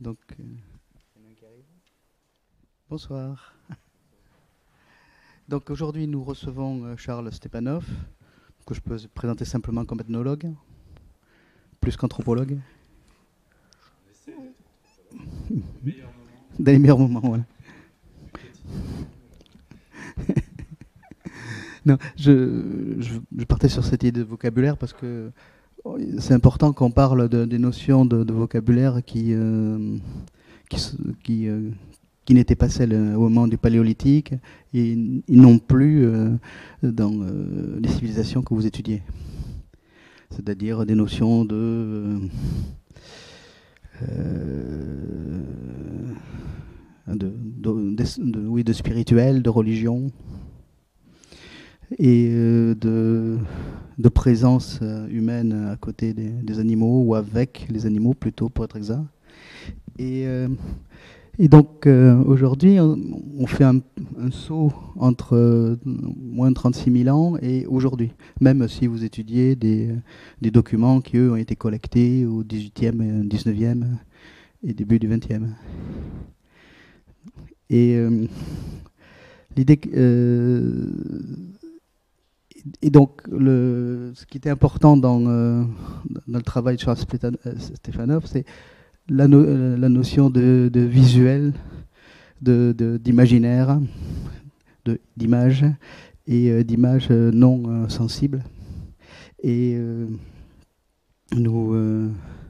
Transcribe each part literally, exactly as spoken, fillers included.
Donc, euh, bonsoir. Donc aujourd'hui, nous recevons euh, Charles Stepanov, que je peux présenter simplement comme ethnologue, plus qu'anthropologue. Dans les meilleurs moments, voilà. Non, je, je, je partais sur cette idée de vocabulaire parce que c'est important qu'on parle de, des notions de, de vocabulaire qui, euh, qui, qui, euh, qui n'étaient pas celles au moment du Paléolithique et, et non plus euh, dans euh, les civilisations que vous étudiez. C'est-à-dire des notions de, euh, de, de, de, de, oui, de spirituel, de religion et euh, de, de présence humaine à côté des, des animaux ou avec les animaux plutôt pour être exact. Et, euh, et donc euh, aujourd'hui on, on fait un, un saut entre euh, moins de trente-six mille ans et aujourd'hui, même si vous étudiez des, des documents qui eux ont été collectés au dix-huitième, dix-neuvième et début du vingtième. Et euh, l'idée que euh, Et donc, le, ce qui était important dans, euh, dans le travail de Charles Stepanov, c'est la, no, la notion de, de visuel, de, de, d'imaginaire, de, d'image et euh, d'image non euh, sensible. Et euh, nous, euh,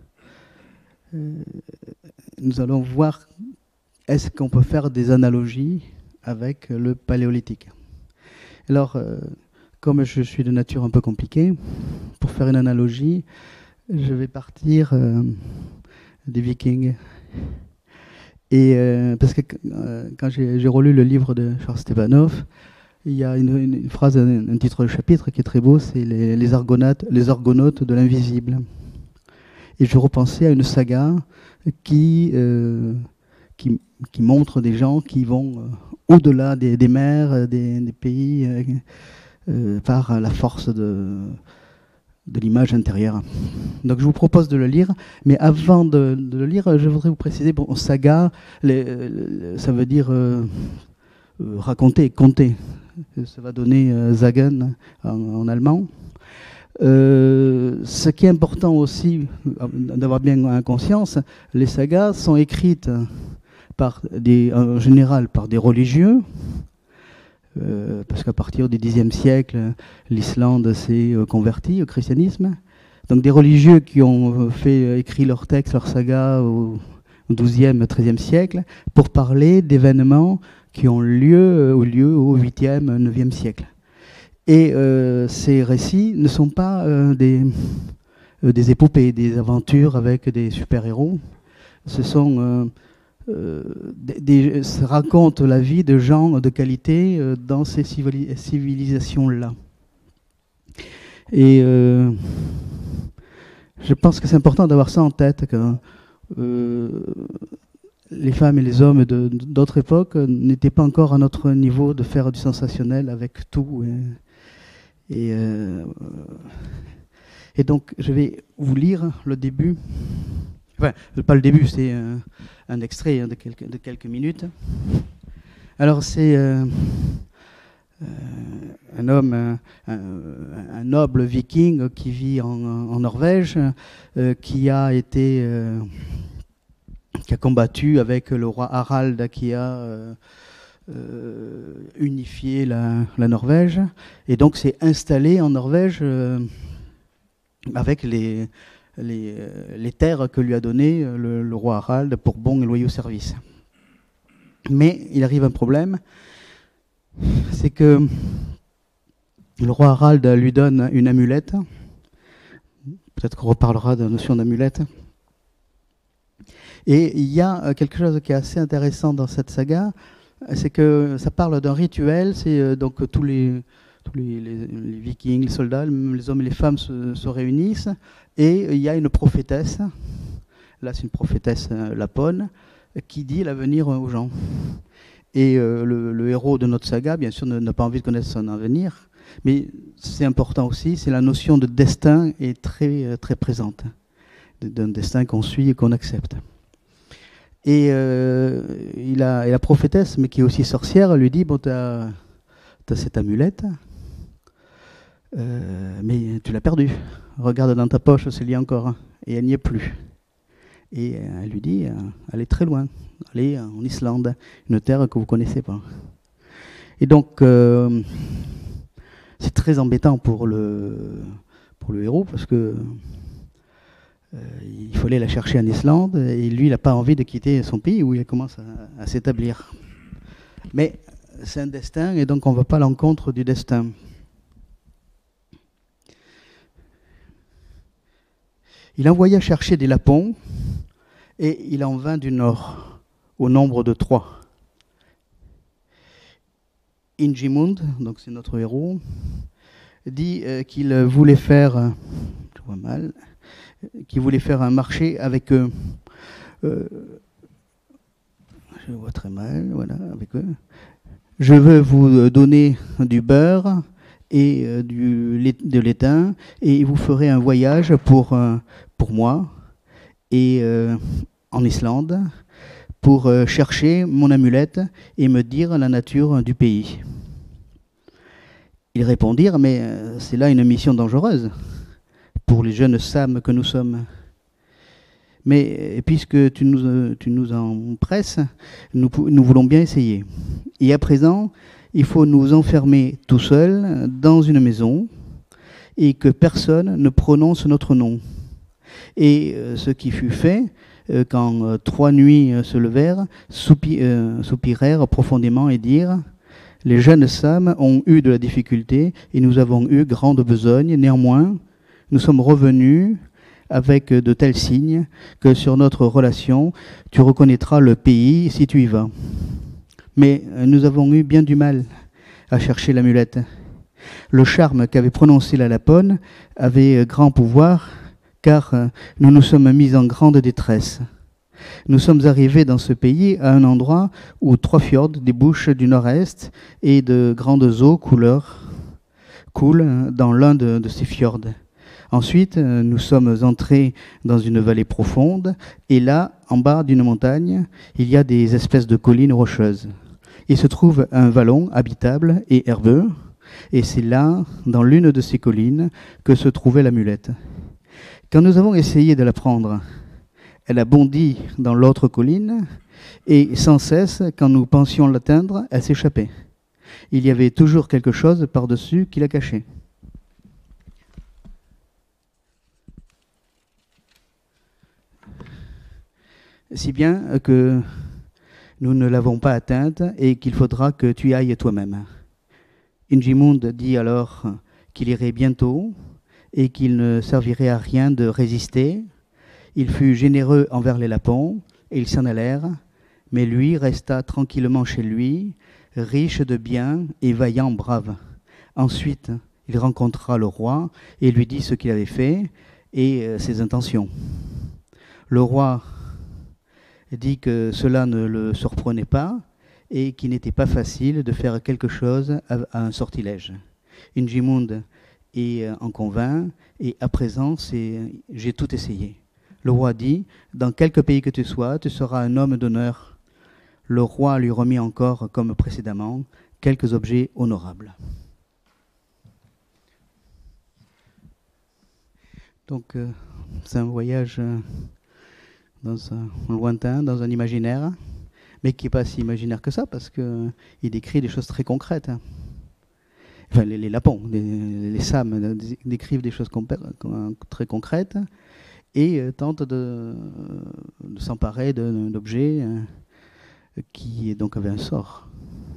euh, nous allons voir est-ce qu'on peut faire des analogies avec le Paléolithique. Alors, euh, comme je suis de nature un peu compliquée, pour faire une analogie, je vais partir euh, des Vikings. Et euh, parce que euh, quand j'ai, j'ai relu le livre de Charles Stepanov, il y a une, une phrase, un, un titre de chapitre qui est très beau, c'est les, les, argonautes, les argonautes de l'invisible. Et je repensais à une saga qui, euh, qui, qui montre des gens qui vont euh, au-delà des, des mers, des, des pays. Euh, Euh, par la force de, de l'image intérieure. Donc je vous propose de le lire, mais avant de, de le lire, je voudrais vous préciser, bon, saga, les, les, ça veut dire euh, euh, raconter, conter. Ça va donner euh, sagen en, en allemand. Euh, ce qui est important aussi, d'avoir bien en conscience, les sagas sont écrites par des, en général par des religieux, Euh, parce qu'à partir du dixième siècle, l'Islande s'est euh, convertie au christianisme. Donc des religieux qui ont fait euh, écrit leurs textes, leurs sagas au douzième, treizième siècle pour parler d'événements qui ont lieu, euh, lieu au huitième, neuvième siècle. Et euh, ces récits ne sont pas euh, des, euh, des épopées, des aventures avec des super-héros. Ce sont... Euh, Euh, des, des, ça raconte la vie de gens de qualité euh, dans ces civili- civilisations-là. Et euh, je pense que c'est important d'avoir ça en tête, que euh, les femmes et les hommes de, d'autres époques n'étaient pas encore à notre niveau de faire du sensationnel avec tout. Et, et, euh, et donc, je vais vous lire le début. Enfin, pas le début, c'est euh, un extrait hein, de, quelques, de quelques minutes. Alors, c'est euh, euh, un homme, un, un, un noble viking qui vit en, en Norvège, euh, qui a été, euh, qui a combattu avec le roi Harald, qui a euh, euh, unifié la, la Norvège, et donc s'est installé en Norvège euh, avec les Les, euh, les terres que lui a données le, le roi Harald pour bons et loyaux services. Mais il arrive un problème, c'est que le roi Harald lui donne une amulette. Peut-être qu'on reparlera de la notion d'amulette. Et il y a quelque chose qui est assez intéressant dans cette saga, c'est que ça parle d'un rituel, c'est euh, donc tous les... Tous les, les, les vikings, les soldats, les hommes et les femmes se, se réunissent et il y a une prophétesse, là c'est une prophétesse euh, lapone, qui dit l'avenir aux gens. Et euh, le, le héros de notre saga, bien sûr, n'a pas envie de connaître son avenir, mais c'est important aussi, c'est la notion de destin est très, très présente, d'un destin qu'on suit et qu'on accepte. Et, euh, il a, et la prophétesse, mais qui est aussi sorcière, lui dit, bon, tu as cette amulette, euh, mais tu l'as perdue. Regarde dans ta poche, c'est lié encore, hein, et elle n'y est plus. Et elle lui dit, elle est très loin, elle est en Islande, une terre que vous ne connaissez pas. Et donc, euh, c'est très embêtant pour le, pour le héros, parce que euh, il fallait la chercher en Islande, et lui, il n'a pas envie de quitter son pays où il commence à, à s'établir. Mais c'est un destin, et donc on ne va pas à l'encontre du destin. Il envoya chercher des lapons, et il en vint du nord, au nombre de trois. Ingimund, donc c'est notre héros, dit euh, qu'il voulait faire, je vois mal, qu'il voulait faire un marché avec eux. Euh, je vois très mal, voilà, avec eux. Je veux vous donner du beurre et euh, du, de l'étain, et vous ferez un voyage pour, euh, pour moi et euh, en Islande pour euh, chercher mon amulette et me dire la nature du pays. Ils répondirent, mais euh, c'est là une mission dangereuse pour les jeunes Sam que nous sommes. Mais puisque tu nous, tu nous en presses, nous, nous voulons bien essayer. Et à présent, il faut nous enfermer tout seuls dans une maison et que personne ne prononce notre nom. Et euh, ce qui fut fait, euh, quand euh, trois nuits euh, se levèrent, soupi, euh, soupirèrent profondément et dirent « Les jeunes Sam ont eu de la difficulté et nous avons eu grande besogne. Néanmoins, nous sommes revenus avec de tels signes que sur notre relation, tu reconnaîtras le pays si tu y vas. Mais nous avons eu bien du mal à chercher l'amulette. Le charme qu'avait prononcé la Laponne avait grand pouvoir, car nous nous sommes mis en grande détresse. Nous sommes arrivés dans ce pays à un endroit où trois fjords débouchent du nord-est et de grandes eaux couleur coulent dans l'un de, de ces fjords. Ensuite, nous sommes entrés dans une vallée profonde, et là, en bas d'une montagne, il y a des espèces de collines rocheuses. Il se trouve un vallon habitable et herbeux, et c'est là, dans l'une de ces collines, que se trouvait l'amulette. Quand nous avons essayé de la prendre, elle a bondi dans l'autre colline, et sans cesse, quand nous pensions l'atteindre, elle s'échappait. Il y avait toujours quelque chose par-dessus qui la cachait. Si bien que nous ne l'avons pas atteinte et qu'il faudra que tu y ailles toi-même. Ingimund dit alors qu'il irait bientôt et qu'il ne servirait à rien de résister. Il fut généreux envers les lapons et ils s'en allèrent, mais lui resta tranquillement chez lui, riche de biens et vaillant brave. Ensuite, il rencontra le roi et lui dit ce qu'il avait fait et ses intentions. Le roi dit que cela ne le surprenait pas et qu'il n'était pas facile de faire quelque chose à, à un sortilège. Ingimund est en convainc et à présent, c'est, j'ai tout essayé. Le roi dit, dans quelque pays que tu sois, tu seras un homme d'honneur. Le roi lui remit encore, comme précédemment, quelques objets honorables. Donc, euh, c'est un voyage... Euh, dans un lointain, dans un imaginaire, mais qui n'est pas si imaginaire que ça, parce qu'il décrit des choses très concrètes. Enfin, les, les lapons, les, les Sam décrivent des choses très concrètes et tentent de, de s'emparer d'objets qui donc avaient un sort.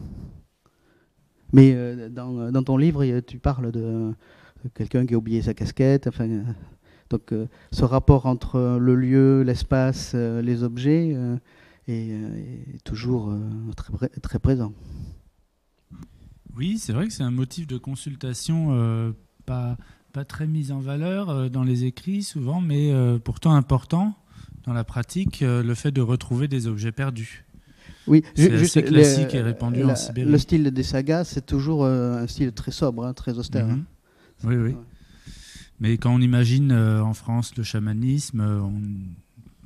Mais dans, dans ton livre, tu parles de quelqu'un qui a oublié sa casquette, enfin... Donc euh, ce rapport entre le lieu, l'espace, euh, les objets euh, est, est toujours euh, très, très présent. Oui, c'est vrai que c'est un motif de consultation euh, pas, pas très mis en valeur euh, dans les écrits souvent, mais euh, pourtant important dans la pratique, euh, le fait de retrouver des objets perdus. Oui, c'est juste assez classique les, et répandu la, en Sibérie. Le style des sagas, c'est toujours euh, un style très sobre, hein, très austère. Mm-hmm. Hein. Oui, oui. Ouais. Mais quand on imagine euh, en France le chamanisme, euh, on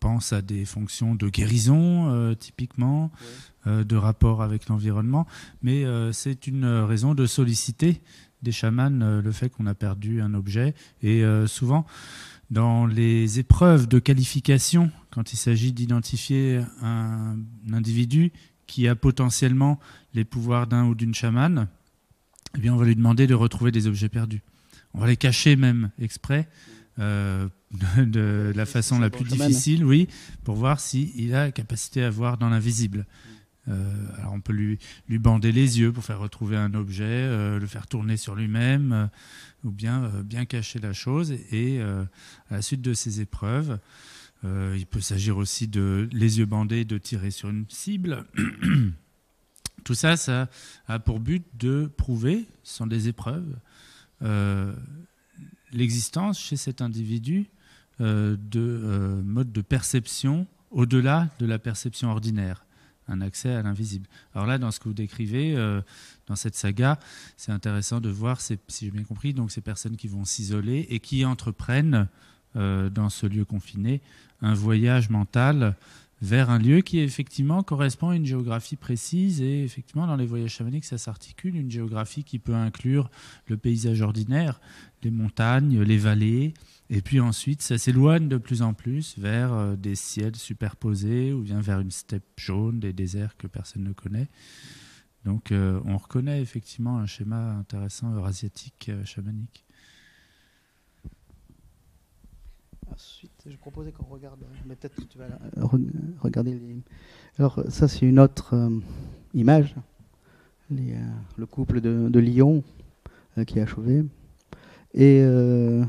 pense à des fonctions de guérison, euh, typiquement, ouais. euh, de rapport avec l'environnement, mais euh, c'est une raison de solliciter des chamans euh, le fait qu'on a perdu un objet. Et euh, souvent, dans les épreuves de qualification, quand il s'agit d'identifier un, un individu qui a potentiellement les pouvoirs d'un ou d'une chamane, eh bien, on va lui demander de retrouver des objets perdus. On va les cacher même exprès, euh, de, de la façon la plus difficile, oui, pour voir s'il a la capacité à voir dans l'invisible. Euh, alors on peut lui, lui bander les yeux pour faire retrouver un objet, euh, le faire tourner sur lui-même, euh, ou bien euh, bien cacher la chose. Et euh, à la suite de ces épreuves, euh, il peut s'agir aussi de les yeux bandés, de tirer sur une cible. Tout ça, ça a pour but de prouver, ce sont des épreuves, euh, l'existence chez cet individu euh, de euh, modes de perception au-delà de la perception ordinaire, un accès à l'invisible. Alors là, dans ce que vous décrivez, euh, dans cette saga, c'est intéressant de voir, ces, si j'ai bien compris, donc ces personnes qui vont s'isoler et qui entreprennent euh, dans ce lieu confiné un voyage mental vers un lieu qui effectivement correspond à une géographie précise. Et effectivement, dans les voyages chamaniques, ça s'articule, une géographie qui peut inclure le paysage ordinaire, les montagnes, les vallées, et puis ensuite ça s'éloigne de plus en plus vers euh, des ciels superposés ou bien vers une steppe jaune, des déserts que personne ne connaît. Donc euh, on reconnaît effectivement un schéma intéressant eurasiatique euh, chamanique. Ensuite, je proposais qu'on regarde, mais peut-être que tu vas regarder les... Alors ça, c'est une autre euh, image, les, euh, le couple de, de lions euh, qui est achevé. Et euh,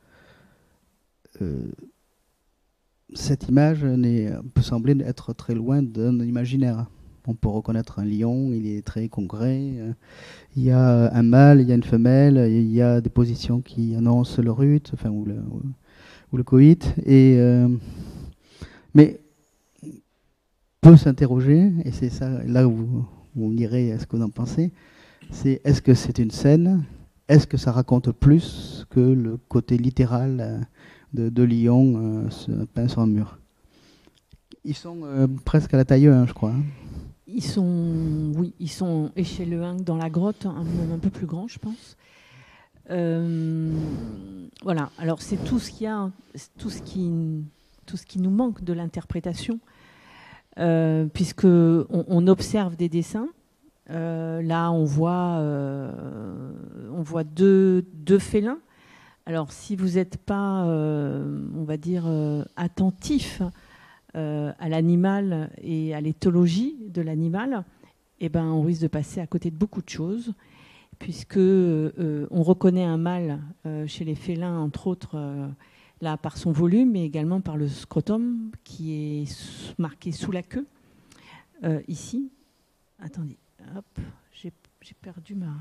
euh, cette image peut sembler être très loin d'un imaginaire. On peut reconnaître un lion, il est très concret. Il y a un mâle, il y a une femelle, il y a des positions qui annoncent le rut, enfin, ou le... Ou, ou le coït, et euh, mais on peut s'interroger, et c'est ça là où, où on dirait ce que vous en pensez, c'est est-ce que c'est une scène, est-ce que ça raconte plus que le côté littéral de, de lion euh, peint sur un mur. Ils sont euh, presque à la taille un, je crois. Hein. Ils sont, oui, ils sont échelle un dans la grotte, un, même un peu plus grand, je pense. Euh, voilà, alors c'est tout ce qu'il y a, tout ce qui, tout ce qui nous manque de l'interprétation, euh, puisque on, on observe des dessins. Euh, là, on voit, euh, on voit deux, deux félins. Alors, si vous n'êtes pas, euh, on va dire, euh, attentif euh, à l'animal et à l'éthologie de l'animal, eh ben, on risque de passer à côté de beaucoup de choses. Puisque euh, on reconnaît un mâle euh, chez les félins, entre autres, euh, là par son volume, mais également par le scrotum qui est marqué sous la queue, euh, ici. Attendez, hop, j'ai, j'ai perdu ma,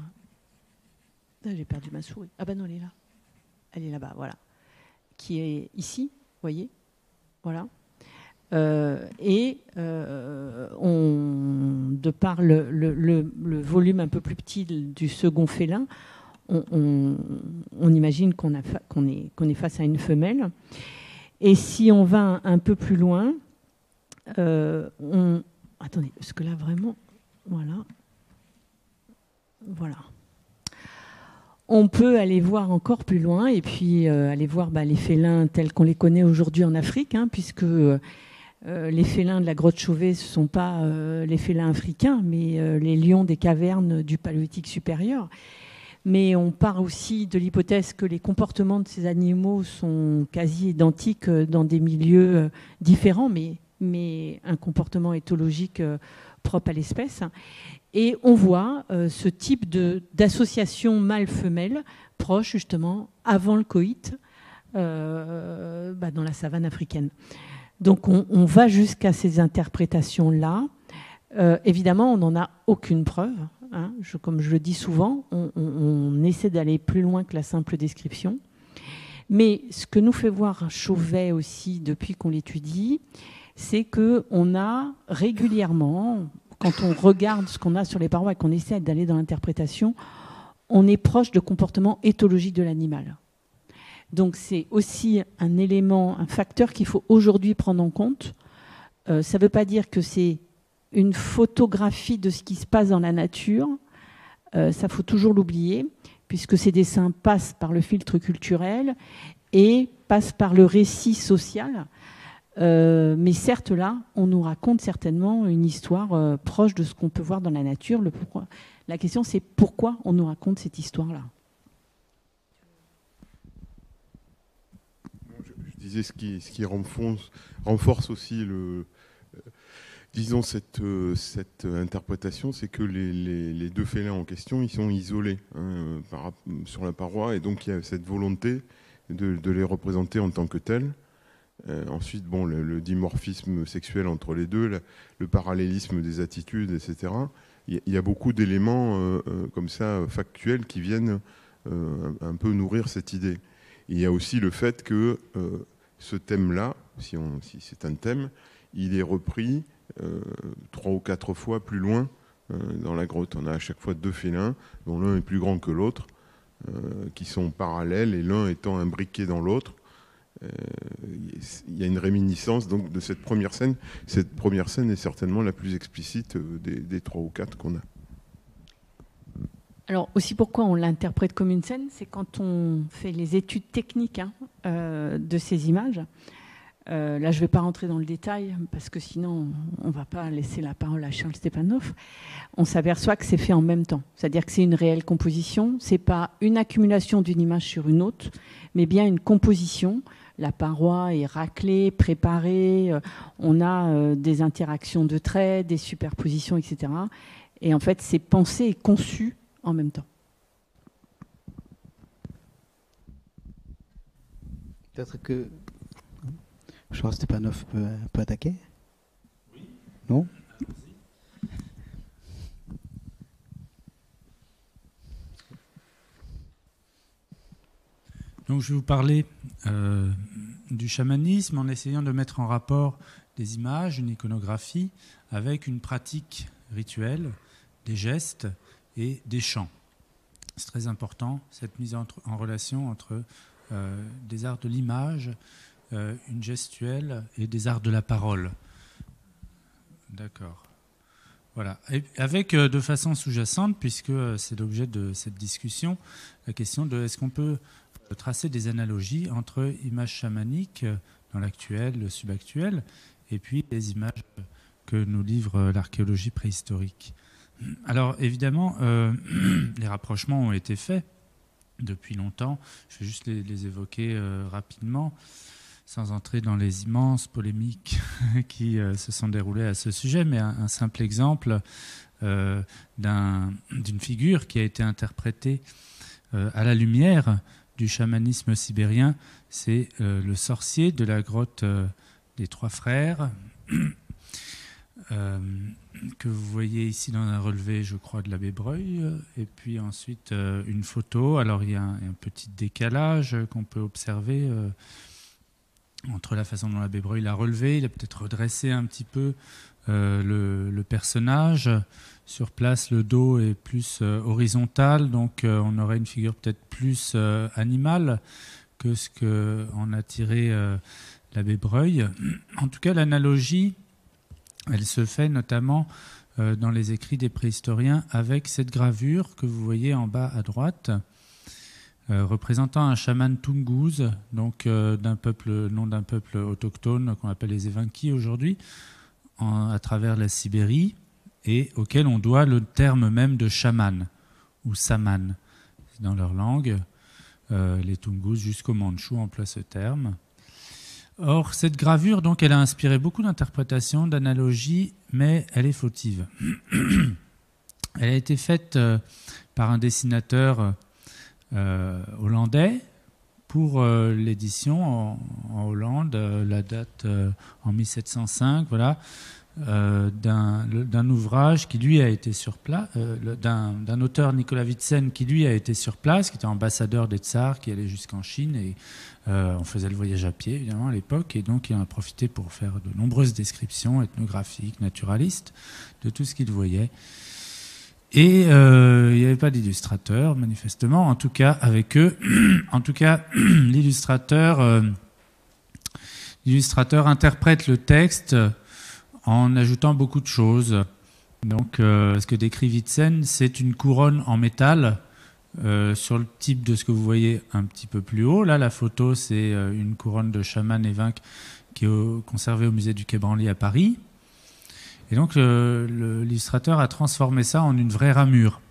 ah, j'ai perdu ma souris. Ah ben non, elle est là, elle est là-bas, voilà, qui est ici, vous voyez, voilà. Euh, et euh, on, de par le, le, le, le volume un peu plus petit du second félin, on, on, on imagine qu'on, a fa- qu'on, est, qu'on est face à une femelle. Et si on va un, un peu plus loin, euh, on... Attendez, parce que là vraiment, voilà, voilà. On peut aller voir encore plus loin et puis euh, aller voir bah, les félins tels qu'on les connaît aujourd'hui en Afrique, hein, puisque euh, Euh, les félins de la grotte Chauvet, ce ne sont pas euh, les félins africains, mais euh, les lions des cavernes du Paléolithique supérieur. Mais on part aussi de l'hypothèse que les comportements de ces animaux sont quasi identiques dans des milieux euh, différents, mais, mais un comportement éthologique euh, propre à l'espèce. Et on voit euh, ce type de, d'association mâle-femelle proche, justement, avant le coït, euh, bah, dans la savane africaine. Donc on, on va jusqu'à ces interprétations-là. Euh, évidemment, on n'en a aucune preuve. Hein. Je, comme je le dis souvent, on, on, on essaie d'aller plus loin que la simple description. Mais ce que nous fait voir Chauvet aussi depuis qu'on l'étudie, c'est qu'on a régulièrement, quand on regarde ce qu'on a sur les parois et qu'on essaie d'aller dans l'interprétation, on est proche de comportements éthologiques de l'animal. Donc c'est aussi un élément, un facteur qu'il faut aujourd'hui prendre en compte. Euh, ça ne veut pas dire que c'est une photographie de ce qui se passe dans la nature. Euh, ça, faut toujours l'oublier, puisque ces dessins passent par le filtre culturel et passent par le récit social. Euh, mais certes, là, on nous raconte certainement une histoire euh, proche de ce qu'on peut voir dans la nature. Le pourquoi. La question, c'est pourquoi on nous raconte cette histoire-là. Je, je disais ce qui, ce qui renforce, renforce aussi le, euh, disons cette, euh, cette interprétation, c'est que les, les, les deux félins en question, ils sont isolés hein, par, sur la paroi, et donc il y a cette volonté de, de les représenter en tant que tels. Euh, ensuite, bon, le, le dimorphisme sexuel entre les deux, la, le parallélisme des attitudes, et cetera. Il y, y a beaucoup d'éléments euh, euh, comme ça factuels qui viennent euh, un, un peu nourrir cette idée. Et il y a aussi le fait que euh, ce thème-là, si, on, si c'est un thème, il est repris euh, trois ou quatre fois plus loin euh, dans la grotte. On a à chaque fois deux félins, dont l'un est plus grand que l'autre, euh, qui sont parallèles et l'un étant imbriqué dans l'autre. Euh, il y a une réminiscence donc de cette première scène. Cette première scène est certainement la plus explicite des, des trois ou quatre qu'on a. Alors aussi pourquoi on l'interprète comme une scène, c'est quand on fait les études techniques hein, euh, de ces images. Euh, là, je ne vais pas rentrer dans le détail parce que sinon, on ne va pas laisser la parole à Charles Stepanov. On s'aperçoit que c'est fait en même temps. C'est-à-dire que c'est une réelle composition. Ce n'est pas une accumulation d'une image sur une autre, mais bien une composition. La paroi est raclée, préparée. On a des interactions de traits, des superpositions, et cetera. Et en fait, c'est pensé et conçu en même temps. Peut-être que Charles Stepanov peut, peut attaquer. Oui. Non. Donc, je vais vous parler euh, du chamanisme en essayant de mettre en rapport des images, une iconographie, avec une pratique rituelle, des gestes et des chants. C'est très important, cette mise en, en relation entre euh, des arts de l'image, euh, une gestuelle et des arts de la parole. D'accord. Voilà. Et avec, euh, de façon sous-jacente, puisque euh, c'est l'objet de cette discussion, la question de est-ce qu'on peut tracer des analogies entre images chamaniques dans l'actuel, le subactuel, et puis les images que nous livre l'archéologie préhistorique. Alors évidemment, euh, les rapprochements ont été faits depuis longtemps. Je vais juste les, les évoquer euh, rapidement, sans entrer dans les immenses polémiques qui euh, se sont déroulées à ce sujet, mais un, un simple exemple euh, d'un, d'une figure qui a été interprétée euh, à la lumière du chamanisme sibérien, c'est euh, le sorcier de la grotte euh, des Trois Frères, euh, que vous voyez ici dans un relevé, je crois, de l'abbé Breuil, et puis ensuite euh, une photo. Alors il y a un, un petit décalage qu'on peut observer euh, entre la façon dont l'abbé Breuil l'a relevé. Il a peut-être redressé un petit peu euh, le, le personnage. Sur place, le dos est plus euh, horizontal, donc euh, on aurait une figure peut-être plus euh, animale que ce qu'en a tiré euh, l'abbé Breuil. En tout cas, l'analogie, elle se fait notamment euh, dans les écrits des préhistoriens avec cette gravure que vous voyez en bas à droite, euh, représentant un chaman Tungouz, donc euh, d'un peuple, nom d'un peuple autochtone qu'on appelle les Evenki aujourd'hui, en, à travers la Sibérie, et auquel on doit le terme même de chaman ou saman. Dans leur langue, euh, les Tungus jusqu'au Mandchou emploient ce terme. Or, cette gravure, donc, elle a inspiré beaucoup d'interprétations, d'analogies, mais elle est fautive. Elle a été faite euh, par un dessinateur euh, hollandais pour euh, l'édition en, en Hollande, euh, la date euh, en mille sept cent cinq, voilà. Euh, d'un, d'un ouvrage qui lui a été sur place, euh, d'un, d'un auteur Nicolas Witsen qui lui a été sur place, qui était ambassadeur des tsars, qui allait jusqu'en Chine, et euh, on faisait le voyage à pied évidemment à l'époque, et donc il en a profité pour faire de nombreuses descriptions ethnographiques, naturalistes de tout ce qu'il voyait. Et euh, il n'y avait pas d'illustrateur, manifestement, en tout cas avec eux. En tout cas, l'illustrateur, euh, l'illustrateur interprète le texte en ajoutant beaucoup de choses. Donc, euh, ce que décrit Witzen, c'est une couronne en métal euh, sur le type de ce que vous voyez un petit peu plus haut. Là, la photo, c'est euh, une couronne de chaman évêque qui est au, conservée au musée du Quai Branly à Paris. Et donc, euh, l'illustrateur a transformé ça en une vraie ramure.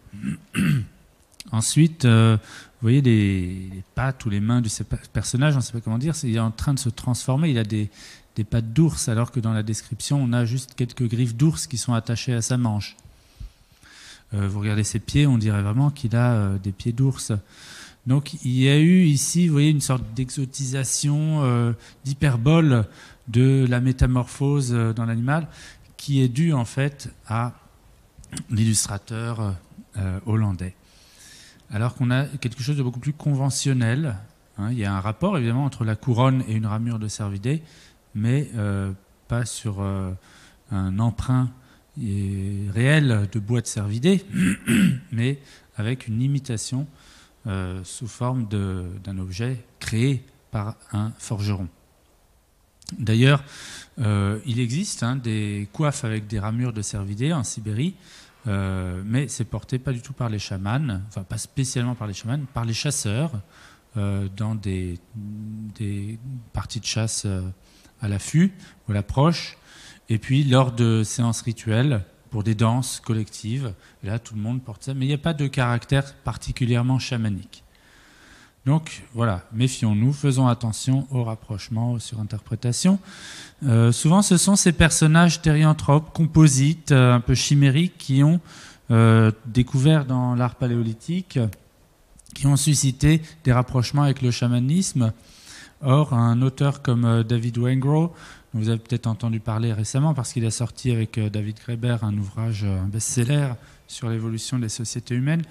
Ensuite, euh, vous voyez les, les pattes ou les mains de ce personnage, on ne sait pas comment dire, il est en train de se transformer, il a des, des pattes d'ours, alors que dans la description, on a juste quelques griffes d'ours qui sont attachées à sa manche. Euh, vous regardez ses pieds, on dirait vraiment qu'il a euh, des pieds d'ours. Donc, il y a eu ici, vous voyez, une sorte d'exotisation, euh, d'hyperbole de la métamorphose euh, dans l'animal, qui est due en fait à l'illustrateur euh, hollandais. Alors qu'on a quelque chose de beaucoup plus conventionnel. Hein, il y a un rapport évidemment entre la couronne et une ramure de cervidé, mais euh, pas sur euh, un emprunt réel de bois de cervidé, mais avec une imitation euh, sous forme d'un objet créé par un forgeron. D'ailleurs, euh, il existe hein, des coiffes avec des ramures de cervidés en Sibérie, euh, mais c'est porté pas du tout par les chamans, enfin pas spécialement par les chamans, par les chasseurs euh, dans des, des parties de chasse euh, à l'affût ou à l'approche, et puis lors de séances rituelles pour des danses collectives. Et là, tout le monde porte ça, mais il n'y a pas de caractère particulièrement chamanique. Donc voilà, méfions-nous, faisons attention au rapprochement, aux surinterprétations. Euh, souvent, ce sont ces personnages thérianthropes, composites, euh, un peu chimériques, qui ont euh, découvert dans l'art paléolithique, qui ont suscité des rapprochements avec le chamanisme. Or, un auteur comme euh, David Wengrow, dont vous avez peut-être entendu parler récemment, parce qu'il a sorti avec euh, David Graeber un ouvrage, un best-seller sur l'évolution des sociétés humaines,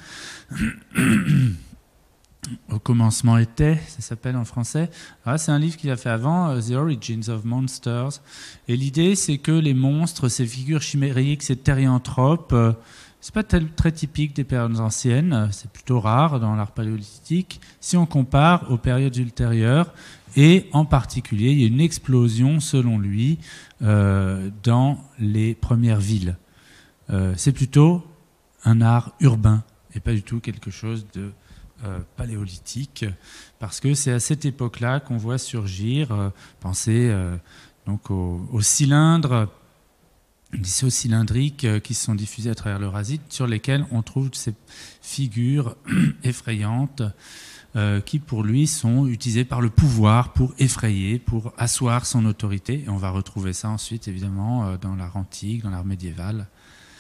Au commencement était, ça s'appelle en français. Ah, c'est un livre qu'il a fait avant, uh, The Origins of Monsters. Et l'idée, c'est que les monstres, ces figures chimériques, ces thérianthropes, euh, c'est pas tel, très typique des périodes anciennes, c'est plutôt rare dans l'art paléolithique, si on compare aux périodes ultérieures. Et en particulier, il y a une explosion, selon lui, euh, dans les premières villes. Euh, c'est plutôt un art urbain et pas du tout quelque chose de Euh, paléolithique, parce que c'est à cette époque-là qu'on voit surgir, euh, pensez euh, donc aux, aux cylindres, des sceaux cylindriques euh, qui se sont diffusés à travers l'Eurasie, sur lesquels on trouve ces figures effrayantes euh, qui, pour lui, sont utilisées par le pouvoir pour effrayer, pour asseoir son autorité. Et on va retrouver ça ensuite, évidemment, euh, dans l'art antique, dans l'art médiéval.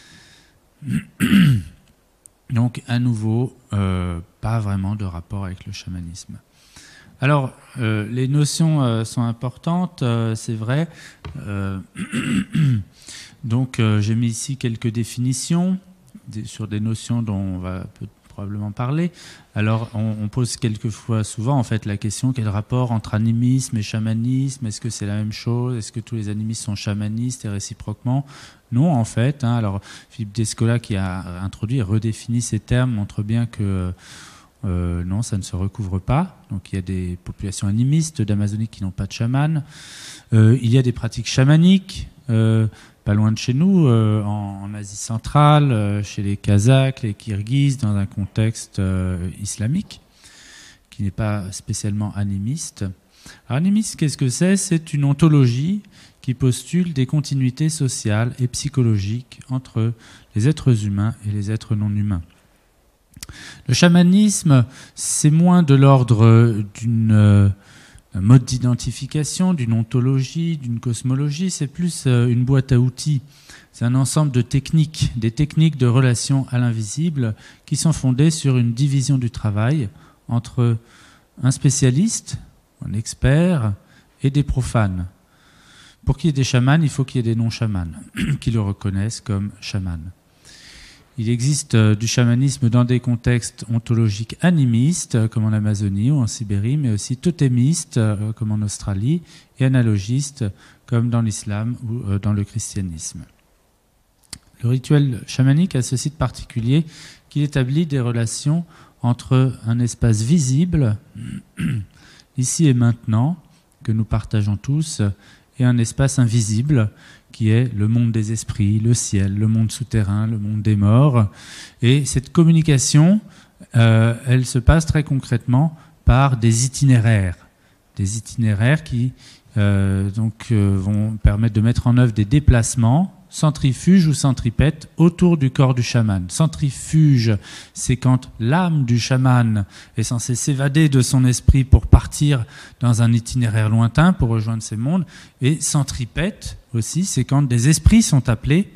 Donc, à nouveau, euh, pas vraiment de rapport avec le chamanisme. Alors, euh, les notions euh, sont importantes, euh, c'est vrai. Euh, donc, euh, j'ai mis ici quelques définitions des, sur des notions dont on va peut probablement parler. Alors, on, on pose quelquefois, souvent, en fait, la question, quel rapport entre animisme et chamanisme? Est-ce que c'est la même chose? Est-ce que tous les animistes sont chamanistes et réciproquement? Non, en fait. Hein, alors, Philippe Descola, qui a introduit et redéfini ces termes, montre bien que euh, non, ça ne se recouvre pas. Donc, il y a des populations animistes d'Amazonie qui n'ont pas de chaman. Euh, il y a des pratiques chamaniques, euh, pas loin de chez nous, euh, en, en Asie centrale, euh, chez les Kazakhs, les Kirghizes, dans un contexte euh, islamique, qui n'est pas spécialement animiste. Alors, animiste, qu'est-ce que c'est? C'est une ontologie qui postule des continuités sociales et psychologiques entre les êtres humains et les êtres non humains. Le chamanisme, c'est moins de l'ordre d'une euh, mode d'identification, d'une ontologie, d'une cosmologie, c'est plus euh, une boîte à outils. C'est un ensemble de techniques, des techniques de relation à l'invisible qui sont fondées sur une division du travail entre un spécialiste, un expert et des profanes. Pour qu'il y ait des chamans, il faut qu'il y ait des non-chamans qui le reconnaissent comme chaman. Il existe euh, du chamanisme dans des contextes ontologiques animistes, euh, comme en Amazonie ou en Sibérie, mais aussi totémistes, euh, comme en Australie, et analogistes, comme dans l'islam ou euh, dans le christianisme. Le rituel chamanique a ce site particulier qu'il établit des relations entre un espace visible, ici et maintenant, que nous partageons tous, et un espace invisible, qui est le monde des esprits, le ciel, le monde souterrain, le monde des morts. Et cette communication, euh, elle se passe très concrètement par des itinéraires. Des itinéraires qui euh, donc, euh, vont permettre de mettre en œuvre des déplacements, centrifuges ou centripètes, autour du corps du chaman. Centrifuge, c'est quand l'âme du chaman est censée s'évader de son esprit pour partir dans un itinéraire lointain, pour rejoindre ces mondes. Et centripète aussi, c'est quand des esprits sont appelés,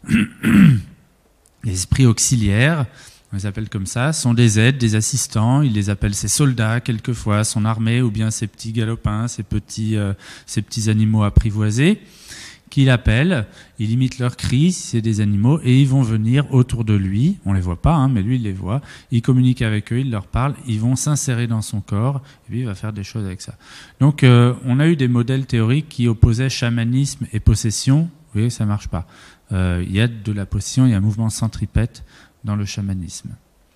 les esprits auxiliaires, on les appelle comme ça, sont des aides, des assistants, il les appelle ses soldats quelquefois, son armée, ou bien ses petits galopins, ses petits, euh, ses petits animaux apprivoisés, qu'il appelle, il imite leurs cris, si c'est des animaux, et ils vont venir autour de lui, on ne les voit pas, hein, mais lui il les voit, il communique avec eux, il leur parle, ils vont s'insérer dans son corps, et lui il va faire des choses avec ça. Donc euh, on a eu des modèles théoriques qui opposaient chamanisme et possession, vous voyez, ça ne marche pas. Euh, il y a de la possession, il y a un mouvement centripète dans le chamanisme.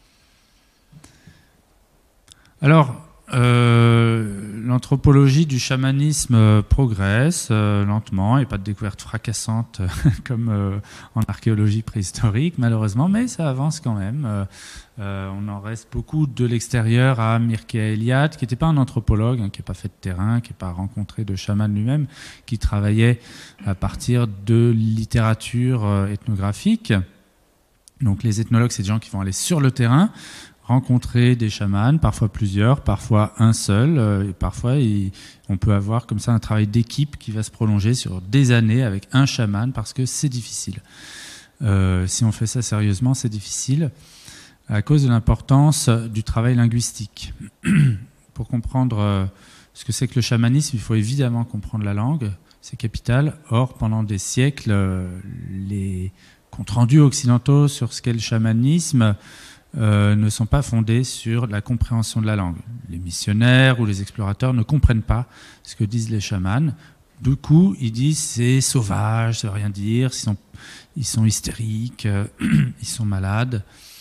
Alors, Euh, l'anthropologie du chamanisme euh, progresse euh, lentement, et pas de découverte fracassante euh, comme euh, en archéologie préhistorique malheureusement, mais ça avance quand même. Euh, euh, on en reste beaucoup de l'extérieur à Mircea Eliade, qui n'était pas un anthropologue, hein, qui n'a pas fait de terrain, qui n'a pas rencontré de chaman lui-même, qui travaillait à partir de littérature euh, ethnographique. Donc les ethnologues, c'est des gens qui vont aller sur le terrain, rencontrer des chamans, parfois plusieurs, parfois un seul, euh, et parfois il, on peut avoir comme ça un travail d'équipe qui va se prolonger sur des années avec un chaman, parce que c'est difficile. Euh, si on fait ça sérieusement, c'est difficile à cause de l'importance du travail linguistique. Pour comprendre euh, ce que c'est que le chamanisme, il faut évidemment comprendre la langue, c'est capital. Or, pendant des siècles, euh, les comptes rendus occidentaux sur ce qu'est le chamanisme Euh, ne sont pas fondés sur la compréhension de la langue. Les missionnaires ou les explorateurs ne comprennent pas ce que disent les chamans. Du coup, ils disent c'est sauvage, ça veut rien dire, ils sont, ils sont hystériques, euh, ils sont malades.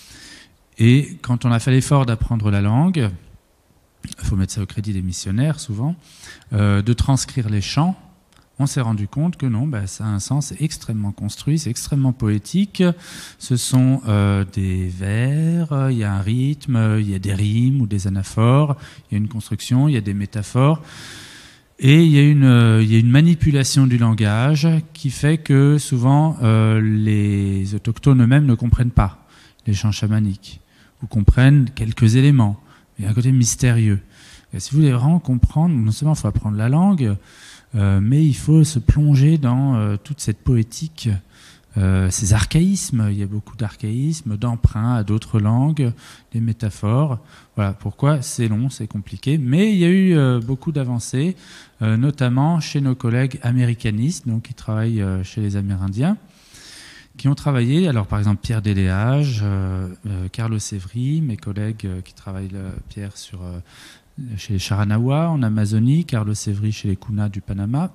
Et quand on a fait l'effort d'apprendre la langue, il faut mettre ça au crédit des missionnaires souvent, euh, de transcrire les chants, on s'est rendu compte que non, bah, ça a un sens extrêmement construit, c'est extrêmement poétique. Ce sont euh, des vers, il y a un rythme, il y a des rimes ou des anaphores, il y a une construction, il y a des métaphores. Et il y a une, il y a une manipulation du langage qui fait que souvent euh, les autochtones eux-mêmes ne comprennent pas les chants chamaniques, ou comprennent quelques éléments. Il y a un côté mystérieux. Et si vous voulez vraiment comprendre, non seulement il faut apprendre la langue, Euh, mais il faut se plonger dans euh, toute cette poétique, euh, ces archaïsmes. Il y a beaucoup d'archaïsmes, d'emprunts à d'autres langues, des métaphores. Voilà pourquoi c'est long, c'est compliqué. Mais il y a eu euh, beaucoup d'avancées, euh, notamment chez nos collègues américanistes, donc qui travaillent euh, chez les Amérindiens, qui ont travaillé, alors par exemple Pierre Deléage, euh, euh, Carlos Evry, mes collègues euh, qui travaillent, euh, Pierre, sur... Euh, chez les Charanawa en Amazonie, Carlos Evry chez les Kuna du Panama.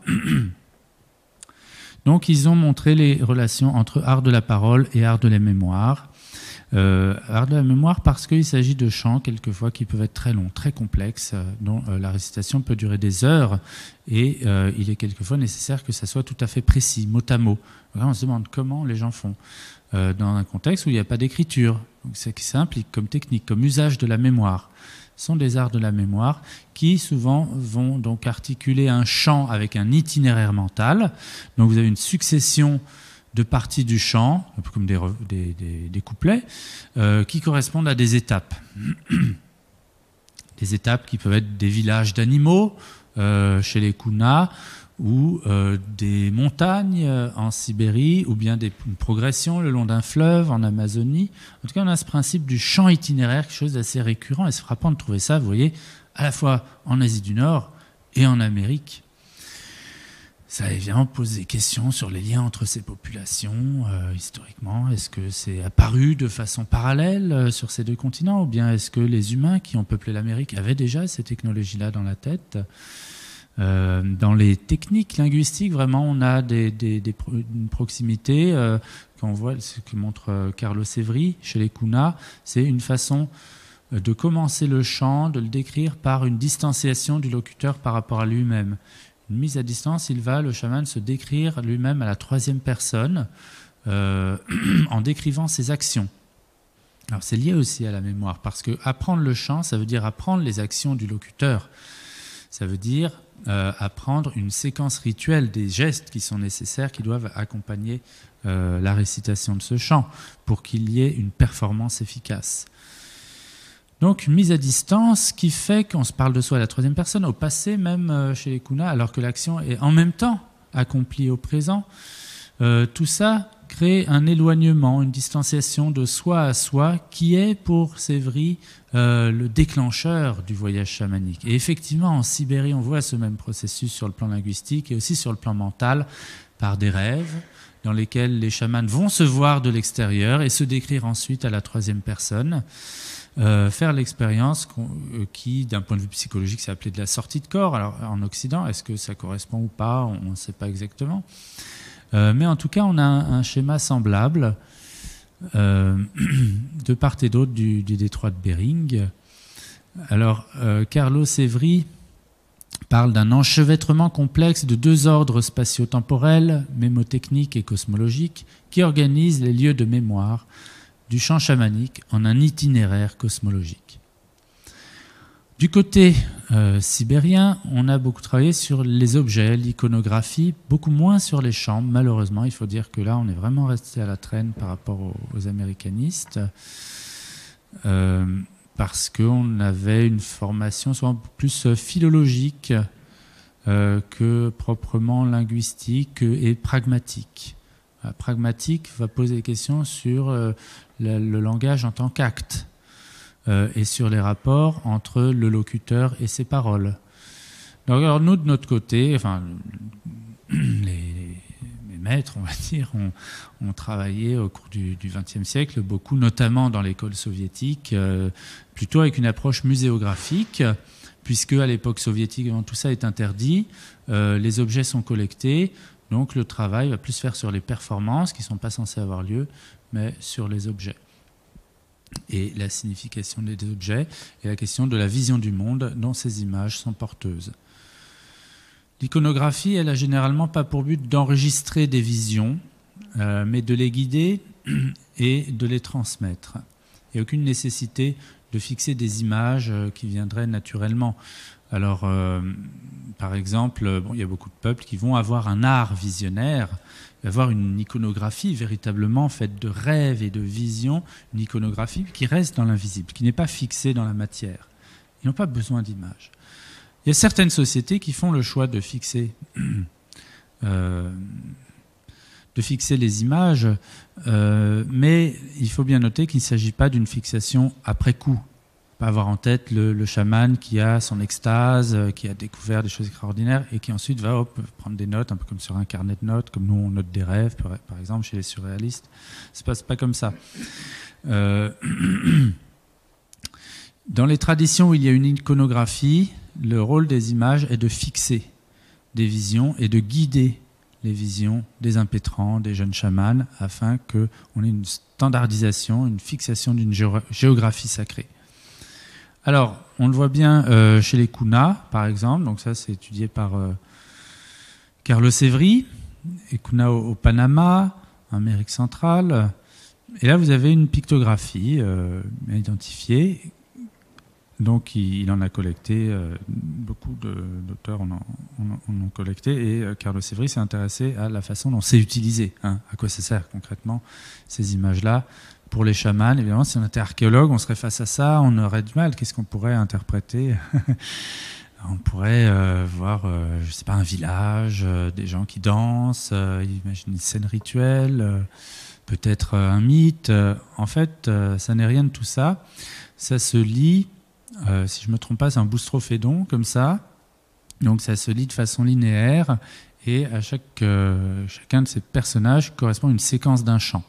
Donc ils ont montré les relations entre art de la parole et art de la mémoire. Euh, art de la mémoire parce qu'il s'agit de chants quelquefois qui peuvent être très longs, très complexes, euh, dont euh, la récitation peut durer des heures, et euh, il est quelquefois nécessaire que ça soit tout à fait précis, mot à mot. Là, on se demande comment les gens font euh, dans un contexte où il n'y a pas d'écriture. Donc c'est que ça implique comme technique, comme usage de la mémoire. Sont des arts de la mémoire qui souvent vont donc articuler un chant avec un itinéraire mental. Donc vous avez une succession de parties du chant, un peu comme des, des, des, des couplets, euh, qui correspondent à des étapes. Des étapes qui peuvent être des villages d'animaux euh, chez les Kuna, ou euh, des montagnes euh, en Sibérie, ou bien des, une progression le long d'un fleuve en Amazonie. En tout cas, on a ce principe du chant itinéraire, quelque chose d'assez récurrent, et c'est frappant de trouver ça, vous voyez, à la fois en Asie du Nord et en Amérique. Ça évidemment pose des questions sur les liens entre ces populations, euh, historiquement. Est-ce que c'est apparu de façon parallèle euh, sur ces deux continents, ou bien est-ce que les humains qui ont peuplé l'Amérique avaient déjà ces technologies-là dans la tête ? Euh, dans les techniques linguistiques, vraiment, on a des, des, des pro, une proximité. Euh, quand on voit ce que montre euh, Carlo Severi chez les Kuna, c'est une façon de commencer le chant, de le décrire par une distanciation du locuteur par rapport à lui-même. Une mise à distance, il va, le chaman, se décrire lui-même à la troisième personne euh, en décrivant ses actions. Alors c'est lié aussi à la mémoire, parce que apprendre le chant, ça veut dire apprendre les actions du locuteur. Ça veut dire euh, apprendre une séquence rituelle des gestes qui sont nécessaires, qui doivent accompagner euh, la récitation de ce chant pour qu'il y ait une performance efficace. Donc une mise à distance qui fait qu'on se parle de soi à la troisième personne, au passé même euh, chez les Kuna, alors que l'action est en même temps accomplie au présent. Euh, tout ça crée un éloignement, une distanciation de soi à soi qui est pour Severi euh, le déclencheur du voyage chamanique. Et effectivement, en Sibérie, on voit ce même processus sur le plan linguistique et aussi sur le plan mental par des rêves dans lesquels les chamans vont se voir de l'extérieur et se décrire ensuite à la troisième personne. Euh, faire l'expérience euh, qui, d'un point de vue psychologique, s'est appelée de la sortie de corps. Alors, en Occident, est-ce que ça correspond ou pas? On ne sait pas exactement. Euh, mais en tout cas, on a un, un schéma semblable euh, de part et d'autre du, du détroit de Bering. Alors, euh, Carlo Severi parle d'un enchevêtrement complexe de deux ordres spatio-temporels, mémotechniques et cosmologiques, qui organisent les lieux de mémoire du chant chamanique en un itinéraire cosmologique. Du côté euh, sibérien, on a beaucoup travaillé sur les objets, l'iconographie, beaucoup moins sur les chants. Malheureusement, il faut dire que là, on est vraiment resté à la traîne par rapport aux, aux américanistes, euh, parce qu'on avait une formation souvent plus philologique euh, que proprement linguistique et pragmatique. La pragmatique va poser des questions sur euh, le, le langage en tant qu'acte euh, et sur les rapports entre le locuteur et ses paroles. Donc, alors nous, de notre côté, enfin, les, les maîtres, on va dire, ont, ont travaillé au cours du vingtième siècle, beaucoup, notamment dans l'école soviétique, euh, plutôt avec une approche muséographique, puisque à l'époque soviétique, tout ça est interdit, euh, les objets sont collectés. Donc le travail va plus se faire sur les performances qui ne sont pas censées avoir lieu, mais sur les objets. Et la signification des objets et la question de la vision du monde dont ces images sont porteuses. L'iconographie, elle n'a généralement pas pour but d'enregistrer des visions, euh, mais de les guider et de les transmettre. Il n'y a aucune nécessité de fixer des images qui viendraient naturellement. Alors, euh, par exemple, bon, il y a beaucoup de peuples qui vont avoir un art visionnaire, avoir une iconographie véritablement faite de rêves et de visions, une iconographie qui reste dans l'invisible, qui n'est pas fixée dans la matière. Ils n'ont pas besoin d'images. Il y a certaines sociétés qui font le choix de fixer, euh, de fixer les images, euh, mais il faut bien noter qu'il ne s'agit pas d'une fixation après coup. Pas avoir en tête le, le chaman qui a son extase, qui a découvert des choses extraordinaires et qui ensuite va hop, prendre des notes, un peu comme sur un carnet de notes, comme nous on note des rêves, par, par exemple chez les surréalistes. C'est pas, c'est pas comme ça. Euh, dans les traditions où il y a une iconographie, le rôle des images est de fixer des visions et de guider les visions des impétrants, des jeunes chamans, afin qu'on ait une standardisation, une fixation d'une géographie sacrée. Alors, on le voit bien euh, chez les Kuna, par exemple. Donc ça, c'est étudié par euh, Carlo Severi, et Kuna au, au Panama, en Amérique centrale. Et là, vous avez une pictographie euh, bien identifiée. Donc, il, il en a collecté, euh, beaucoup de, d'auteurs en, en, en ont collecté, et euh, Carlo Severi s'est intéressé à la façon dont c'est utilisé, hein, à quoi ça sert concrètement, ces images-là. Pour les chamans, évidemment, si on était archéologue, on serait face à ça, on aurait du mal. Qu'est-ce qu'on pourrait interpréter? On pourrait euh, voir, euh, je sais pas, un village, euh, des gens qui dansent, euh, imaginer une scène rituelle, euh, peut-être euh, un mythe. En fait, euh, ça n'est rien de tout ça. Ça se lit, euh, si je ne me trompe pas, c'est un boustrophédon, comme ça. Donc ça se lit de façon linéaire, et à chaque, euh, chacun de ces personnages correspond à une séquence d'un chant.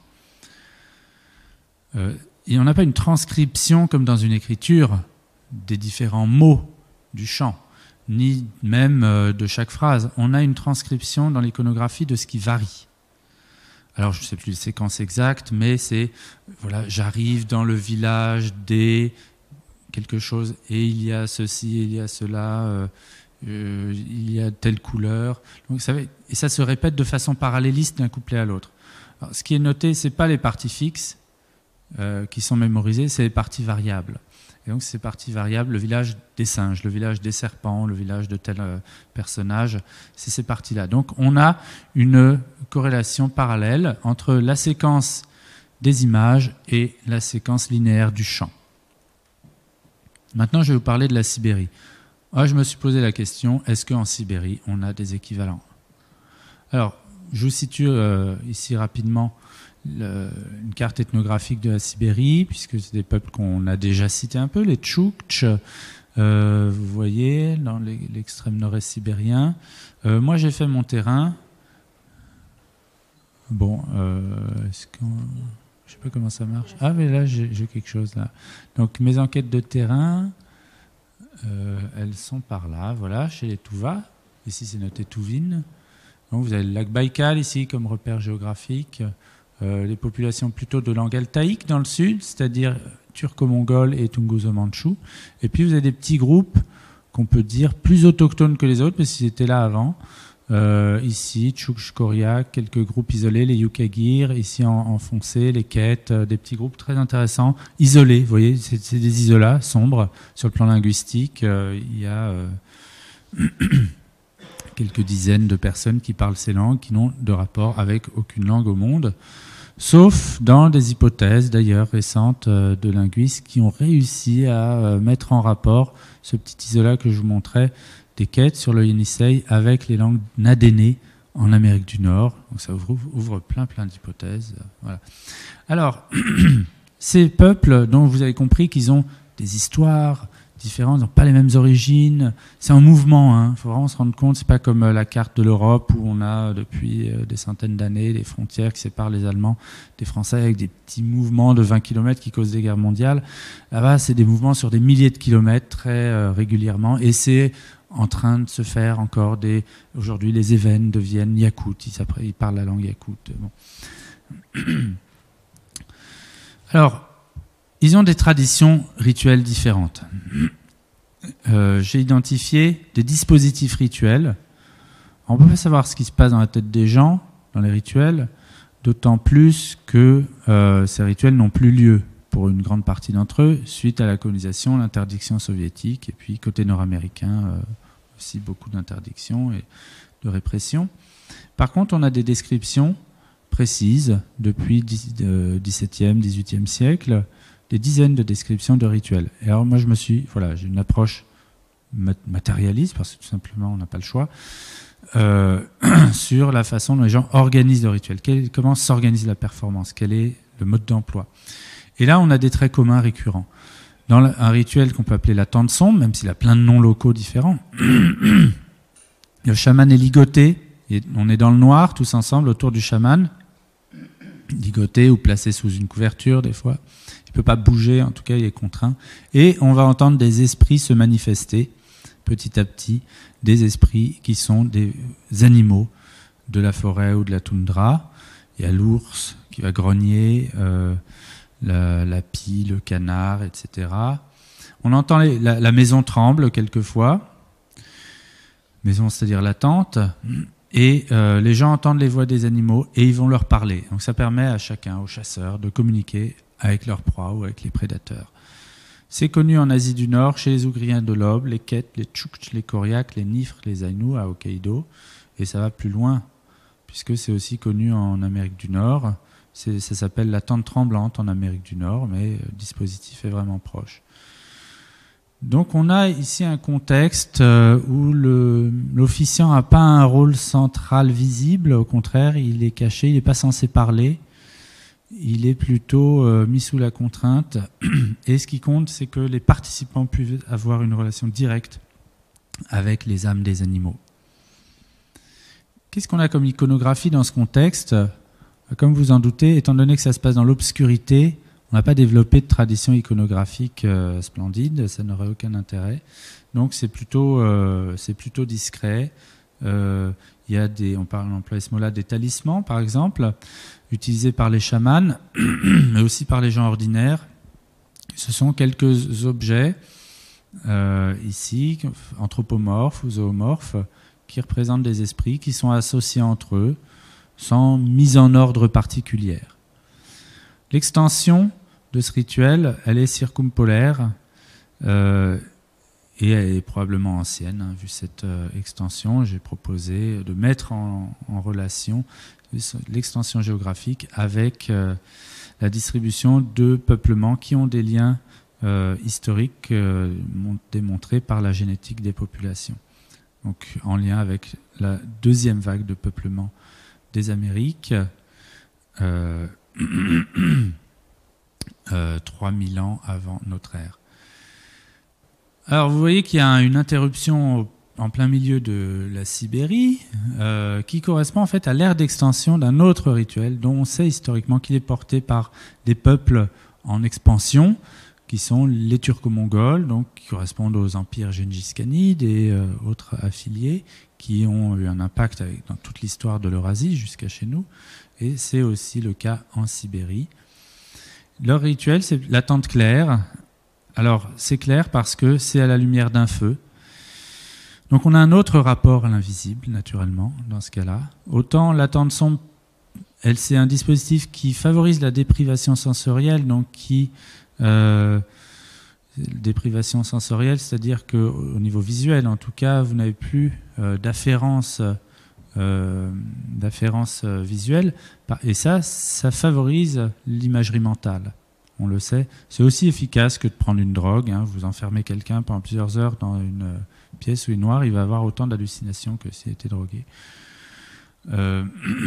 Euh, et on n'a pas une transcription comme dans une écriture des différents mots du chant, ni même euh, de chaque phrase. On a une transcription dans l'iconographie de ce qui varie. Alors, je ne sais plus les séquences exactes, mais c'est, voilà, j'arrive dans le village des quelque chose, et il y a ceci, il y a cela, euh, euh, il y a telle couleur. Donc, ça, et ça se répète de façon paralléliste d'un couplet à l'autre. Alors, ce qui est noté, ce n'est pas les parties fixes euh, qui sont mémorisées, c'est les parties variables. Et donc, ces parties variables, le village des singes, le village des serpents, le village de tel euh, personnage, c'est ces parties-là. Donc, on a une corrélation parallèle entre la séquence des images et la séquence linéaire du chant. Maintenant, je vais vous parler de la Sibérie. Ah, je me suis posé la question, est-ce qu'en Sibérie, on a des équivalents? Alors, je vous situe euh, ici rapidement le, une carte ethnographique de la Sibérie, puisque c'est des peuples qu'on a déjà cités un peu, les Tchoukts, euh, vous voyez, dans l'extrême nord-est sibérien. Euh, moi, j'ai fait mon terrain. Bon, euh, est-ce qu'on... je ne sais pas comment ça marche. Ah, mais là, j'ai, j'ai quelque chose là. Donc, mes enquêtes de terrain, euh, elles sont par là, voilà, chez les Tuva. Ici, c'est noté Touvine. Donc, vous avez le lac Baïkal ici comme repère géographique. Euh, les populations plutôt de langue altaïque dans le sud, c'est-à-dire turco-mongol et tunguso-mandchou. Et puis vous avez des petits groupes qu'on peut dire plus autochtones que les autres, mais s'ils étaient là avant. Euh, ici, Tchouk-Koryak, quelques groupes isolés, les Yukagir, ici en, en foncé, les Kets, euh, des petits groupes très intéressants, isolés, vous voyez, c'est, c'est des isolats sombres. Sur le plan linguistique, euh, il y a euh, quelques dizaines de personnes qui parlent ces langues, qui n'ont de rapport avec aucune langue au monde. Sauf dans des hypothèses d'ailleurs récentes euh, de linguistes qui ont réussi à euh, mettre en rapport ce petit isolat que je vous montrais des quêtes sur le Yenisei avec les langues nadénées en Amérique du Nord. Donc ça ouvre, ouvre plein plein d'hypothèses. Euh, voilà. Alors, ces peuples dont vous avez compris qu'ils ont des histoires différentes, ils n'ont pas les mêmes origines. C'est en mouvement, hein. Il faut vraiment se rendre compte. C'est pas comme la carte de l'Europe où on a depuis des centaines d'années des frontières qui séparent les Allemands des Français avec des petits mouvements de vingt kilomètres qui causent des guerres mondiales. Là-bas, c'est des mouvements sur des milliers de kilomètres très euh, régulièrement, et c'est en train de se faire encore des. Aujourd'hui, les Évennes deviennent yakoutes. Ils, ils parlent la langue yakoute. Bon. Alors. Ils ont des traditions rituelles différentes. Euh, j'ai identifié des dispositifs rituels. On ne peut pas savoir ce qui se passe dans la tête des gens, dans les rituels, d'autant plus que euh, ces rituels n'ont plus lieu pour une grande partie d'entre eux, suite à la colonisation, l'interdiction soviétique, et puis côté nord-américain, euh, aussi beaucoup d'interdictions et de répression. Par contre, on a des descriptions précises depuis le dix-septième, dix-huitième siècle, des dizaines de descriptions de rituels. Et alors moi je me suis, voilà, j'ai une approche matérialiste, parce que tout simplement on n'a pas le choix, euh, sur la façon dont les gens organisent le rituel. Quel, comment s'organise la performance, quel est le mode d'emploi. Et là on a des traits communs récurrents. Dans un rituel qu'on peut appeler la tente sombre, même s'il a plein de noms locaux différents, le chaman est ligoté, et on est dans le noir tous ensemble autour du chaman, ligoté ou placé sous une couverture des fois. Il ne peut pas bouger, en tout cas il est contraint. Et on va entendre des esprits se manifester petit à petit, des esprits qui sont des animaux de la forêt ou de la toundra. Il y a l'ours qui va grogner, euh, la, la pie, le canard, et cetera. On entend les, la, la maison tremble quelquefois, maison c'est-à-dire la tente, et euh, les gens entendent les voix des animaux et ils vont leur parler. Donc ça permet à chacun, aux chasseurs, de communiquer avec leurs proies ou avec les prédateurs. C'est connu en Asie du Nord, chez les Ougriens de l'Aube, les Kets, les Tchoukts, les Koryaks, les Nifres, les Aïnous à Hokkaido, et ça va plus loin, puisque c'est aussi connu en Amérique du Nord. C'est, ça s'appelle la tente tremblante en Amérique du Nord, mais le dispositif est vraiment proche. Donc on a ici un contexte où le, l'officiant n'a pas un rôle central visible, au contraire, il est caché, il n'est pas censé parler. Il est plutôt euh, mis sous la contrainte. Et ce qui compte, c'est que les participants puissent avoir une relation directe avec les âmes des animaux. Qu'est-ce qu'on a comme iconographie dans ce contexte ? Comme vous en doutez, étant donné que ça se passe dans l'obscurité, On n'a pas développé de tradition iconographique euh, splendide, ça n'aurait aucun intérêt. Donc c'est plutôt, euh, c'est plutôt discret. Euh, il y a des, on parle, on emploie ce mot-là, des talismans par exemple, utilisés par les chamans, mais aussi par les gens ordinaires. Ce sont quelques objets, euh, ici, anthropomorphes ou zoomorphes, qui représentent des esprits qui sont associés entre eux, sans mise en ordre particulière. L'extension de ce rituel, elle est circumpolaire, euh, et elle est probablement ancienne. Hein, vu cette euh, extension, j'ai proposé de mettre en, en relation l'extension géographique avec euh, la distribution de peuplements qui ont des liens euh, historiques euh, démontrés par la génétique des populations. Donc en lien avec la deuxième vague de peuplement des Amériques, euh, euh, trois mille ans avant notre ère. Alors vous voyez qu'il y a une interruption en plein milieu de la Sibérie euh, qui correspond en fait à l'ère d'extension d'un autre rituel dont on sait historiquement qu'il est porté par des peuples en expansion qui sont les Turco-Mongols, donc qui correspondent aux empires Gengis-Khanide et euh, autres affiliés qui ont eu un impact avec, dans toute l'histoire de l'Eurasie jusqu'à chez nous, et c'est aussi le cas en Sibérie. Leur rituel, c'est la tente claire. Alors, c'est clair parce que c'est à la lumière d'un feu. Donc, on a un autre rapport à l'invisible, naturellement, dans ce cas-là. Autant la tente sombre, elle, c'est un dispositif qui favorise la déprivation sensorielle, donc qui... Euh, déprivation sensorielle, c'est-à-dire qu'au niveau visuel, en tout cas, vous n'avez plus euh, d'afférence euh, d'afférence visuelle. Et ça, ça favorise l'imagerie mentale. On le sait. C'est aussi efficace que de prendre une drogue. Hein. Vous enfermez quelqu'un pendant plusieurs heures dans une pièce où il est noir, il va avoir autant d'hallucinations que s'il était drogué. Euh,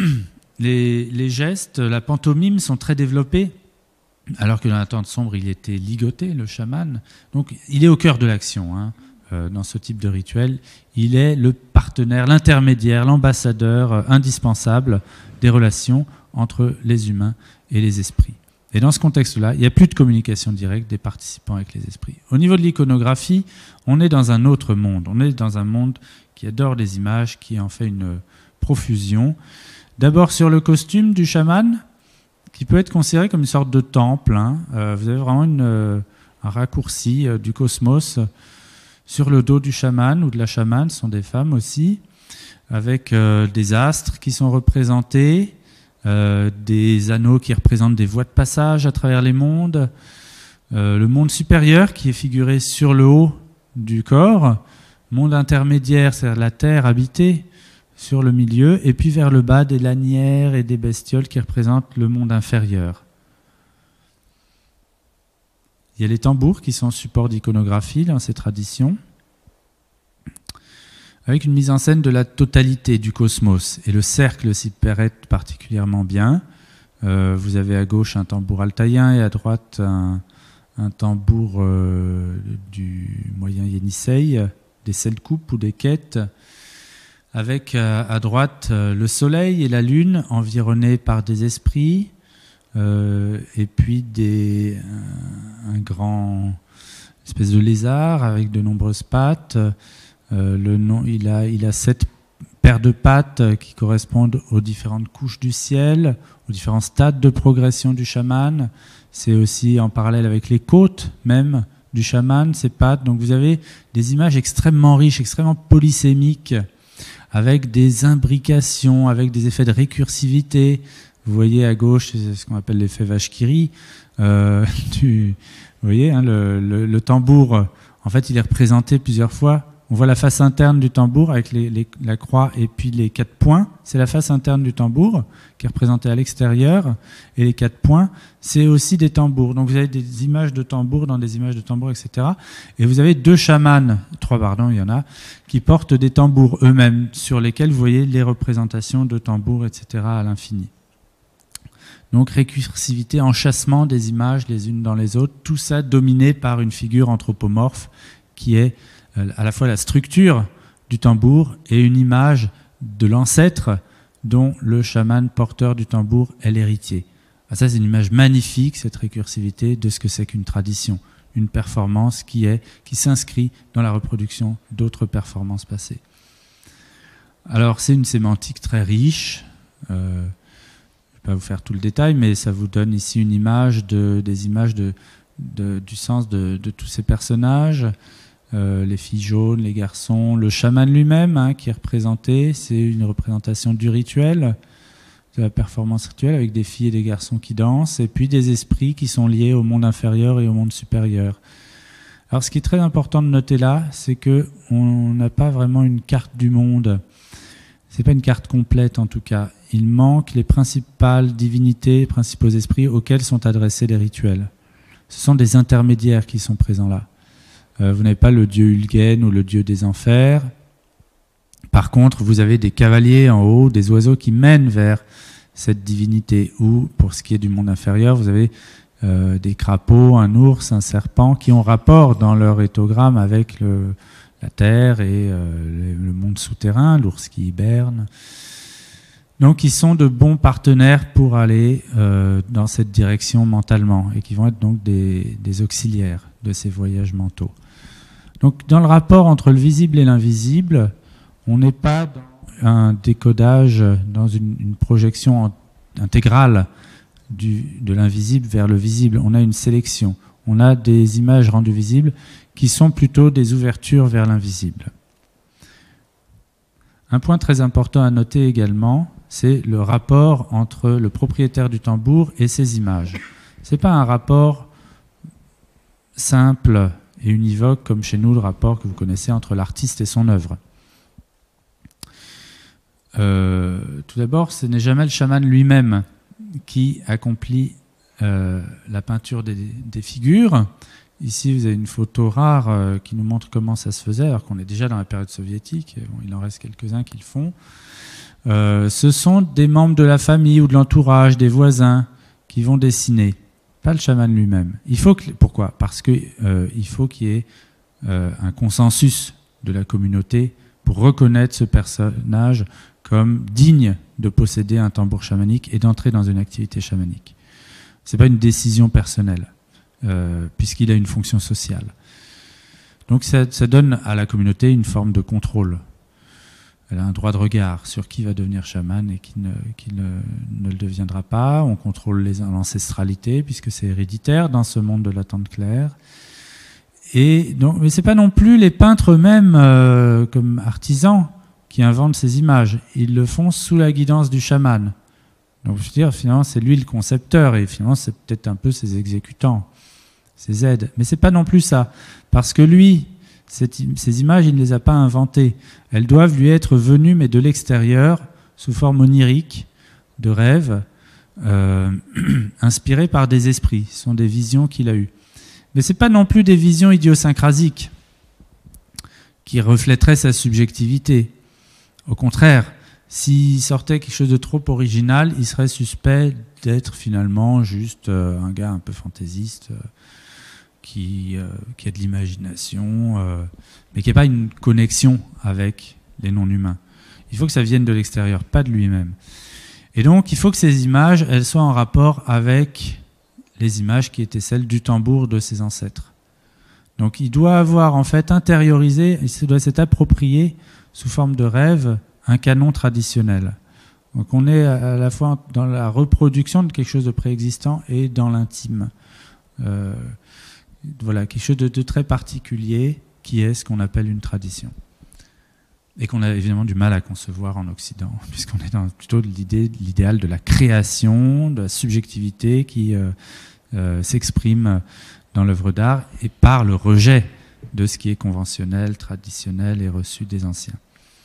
les, les gestes, la pantomime sont très développés. Alors que dans la tente sombre, il était ligoté, le chaman. Donc, il est au cœur de l'action, hein, euh, dans ce type de rituel. Il est le partenaire, l'intermédiaire, l'ambassadeur euh, indispensable des relations entre les humains et les esprits. Et dans ce contexte-là, il n'y a plus de communication directe des participants avec les esprits. Au niveau de l'iconographie, on est dans un autre monde. On est dans un monde qui adore les images, qui en fait une profusion. D'abord sur le costume du chaman, qui peut être considéré comme une sorte de temple. Hein. Euh, vous avez vraiment une, euh, un raccourci euh, du cosmos sur le dos du chaman ou de la chamane, ce sont des femmes aussi, avec euh, des astres qui sont représentés, euh, des anneaux qui représentent des voies de passage à travers les mondes, euh, le monde supérieur qui est figuré sur le haut du corps, monde intermédiaire, c'est-à-dire la terre habitée, sur le milieu, et puis vers le bas des lanières et des bestioles qui représentent le monde inférieur. Il y a les tambours qui sont support d'iconographie dans ces traditions, avec une mise en scène de la totalité du cosmos, et le cercle s'y prête particulièrement bien. Euh, vous avez à gauche un tambour altaïen et à droite un, un tambour euh, du moyen Yenisei, des Selkoup ou des Quêtes, avec euh, à droite euh, le soleil et la lune environnés par des esprits, euh, et puis des, un, un grand espèce de lézard avec de nombreuses pattes. Euh, le nom, il a, il a sept paires de pattes qui correspondent aux différentes couches du ciel, aux différents stades de progression du chaman. C'est aussi en parallèle avec les côtes même du chaman, ces pattes. Donc vous avez des images extrêmement riches, extrêmement polysémiques, avec des imbrications, avec des effets de récursivité. Vous voyez à gauche, c'est ce qu'on appelle l'effet Vachkiri. Euh, du, vous voyez, hein, le, le, le tambour, en fait, il est représenté plusieurs fois. On voit la face interne du tambour avec les, les, la croix et puis les quatre points. C'est la face interne du tambour qui est représentée à l'extérieur. Et les quatre points, c'est aussi des tambours. Donc vous avez des images de tambours dans des images de tambours, et cetera. Et vous avez deux chamans, trois pardon, il y en a, qui portent des tambours eux-mêmes, sur lesquels vous voyez les représentations de tambours, et cetera à l'infini. Donc récursivité, enchâssement des images les unes dans les autres, tout ça dominé par une figure anthropomorphe qui est à la fois la structure du tambour et une image de l'ancêtre dont le chaman porteur du tambour est l'héritier. Ah, ça, c'est une image magnifique, cette récursivité de ce que c'est qu'une tradition, une performance qui est, qui s'inscrit dans la reproduction d'autres performances passées. Alors, c'est une sémantique très riche. Euh, je ne vais pas vous faire tout le détail, mais ça vous donne ici une image de, des images de, de, du sens de, de tous ces personnages. Euh, les filles jaunes, les garçons, le chaman lui-même hein, qui est représenté. C'est une représentation du rituel, de la performance rituelle, avec des filles et des garçons qui dansent, et puis des esprits qui sont liés au monde inférieur et au monde supérieur. Alors, ce qui est très important de noter là, c'est qu'on n'a pas vraiment une carte du monde. Ce n'est pas une carte complète, en tout cas. Il manque les principales divinités, les principaux esprits auxquels sont adressés les rituels. Ce sont des intermédiaires qui sont présents là. Euh, vous n'avez pas le dieu Ulgen ou le dieu des enfers. Par contre, vous avez des cavaliers en haut, des oiseaux qui mènent vers cette divinité. Ou, pour ce qui est du monde inférieur, vous avez euh, des crapauds, un ours, un serpent, qui ont rapport dans leur éthogramme avec le, la terre et euh, le, le monde souterrain, l'ours qui hiberne. Donc, ils sont de bons partenaires pour aller euh, dans cette direction mentalement et qui vont être donc des, des auxiliaires de ces voyages mentaux. Donc, dans le rapport entre le visible et l'invisible, on n'est pas dans un décodage, dans une, une projection intégrale du, de l'invisible vers le visible. On a une sélection. On a des images rendues visibles qui sont plutôt des ouvertures vers l'invisible. Un point très important à noter également, c'est le rapport entre le propriétaire du tambour et ses images. Ce n'est pas un rapport simple et univoque comme chez nous le rapport que vous connaissez entre l'artiste et son œuvre. Euh, tout d'abord, ce n'est jamais le chaman lui-même qui accomplit euh, la peinture des, des figures. Ici, vous avez une photo rare euh, qui nous montre comment ça se faisait, alors qu'on est déjà dans la période soviétique. Et bon, il en reste quelques-uns qui le font. Euh, ce sont des membres de la famille ou de l'entourage, des voisins, qui vont dessiner, pas le chaman lui-même. Il faut que, pourquoi ? Parce qu'il euh, faut qu'il y ait euh, un consensus de la communauté pour reconnaître ce personnage comme digne de posséder un tambour chamanique et d'entrer dans une activité chamanique. Ce n'est pas une décision personnelle, euh, puisqu'il a une fonction sociale. Donc ça, ça donne à la communauté une forme de contrôle. Elle a un droit de regard sur qui va devenir chaman et qui ne, qui ne, ne le deviendra pas. On contrôle l'ancestralité, puisque c'est héréditaire dans ce monde de l'attente claire. Et donc, mais ce n'est pas non plus les peintres eux-mêmes, euh, comme artisans, qui inventent ces images. Ils le font sous la guidance du chaman. Donc, je veux dire, finalement, c'est lui le concepteur, et finalement, c'est peut-être un peu ses exécutants, ses aides. Mais ce n'est pas non plus ça. Parce que lui, cette, ces images, il ne les a pas inventées. Elles doivent lui être venues, mais de l'extérieur, sous forme onirique, de rêves, euh, inspirées par des esprits. Ce sont des visions qu'il a eues. Mais ce n'est pas non plus des visions idiosyncrasiques qui reflèteraient sa subjectivité. Au contraire, s'il sortait quelque chose de trop original, il serait suspect d'être finalement juste euh, un gars un peu fantaisiste euh, qui, euh, qui a de l'imagination, euh, mais qui n'a pas une connexion avec les non-humains. Il faut que ça vienne de l'extérieur, pas de lui-même. Et donc, il faut que ces images, elles soient en rapport avec les images qui étaient celles du tambour de ses ancêtres. Donc, il doit avoir en fait intériorisé, il doit s'être approprié sous forme de rêve, un canon traditionnel. Donc on est à la fois dans la reproduction de quelque chose de préexistant et dans l'intime. Euh, voilà, quelque chose de, de très particulier qui est ce qu'on appelle une tradition. Et qu'on a évidemment du mal à concevoir en Occident, puisqu'on est dans plutôt l'idée, l'idéal de la création, de la subjectivité qui euh, euh, s'exprime dans l'œuvre d'art et par le rejet de ce qui est conventionnel, traditionnel et reçu des anciens.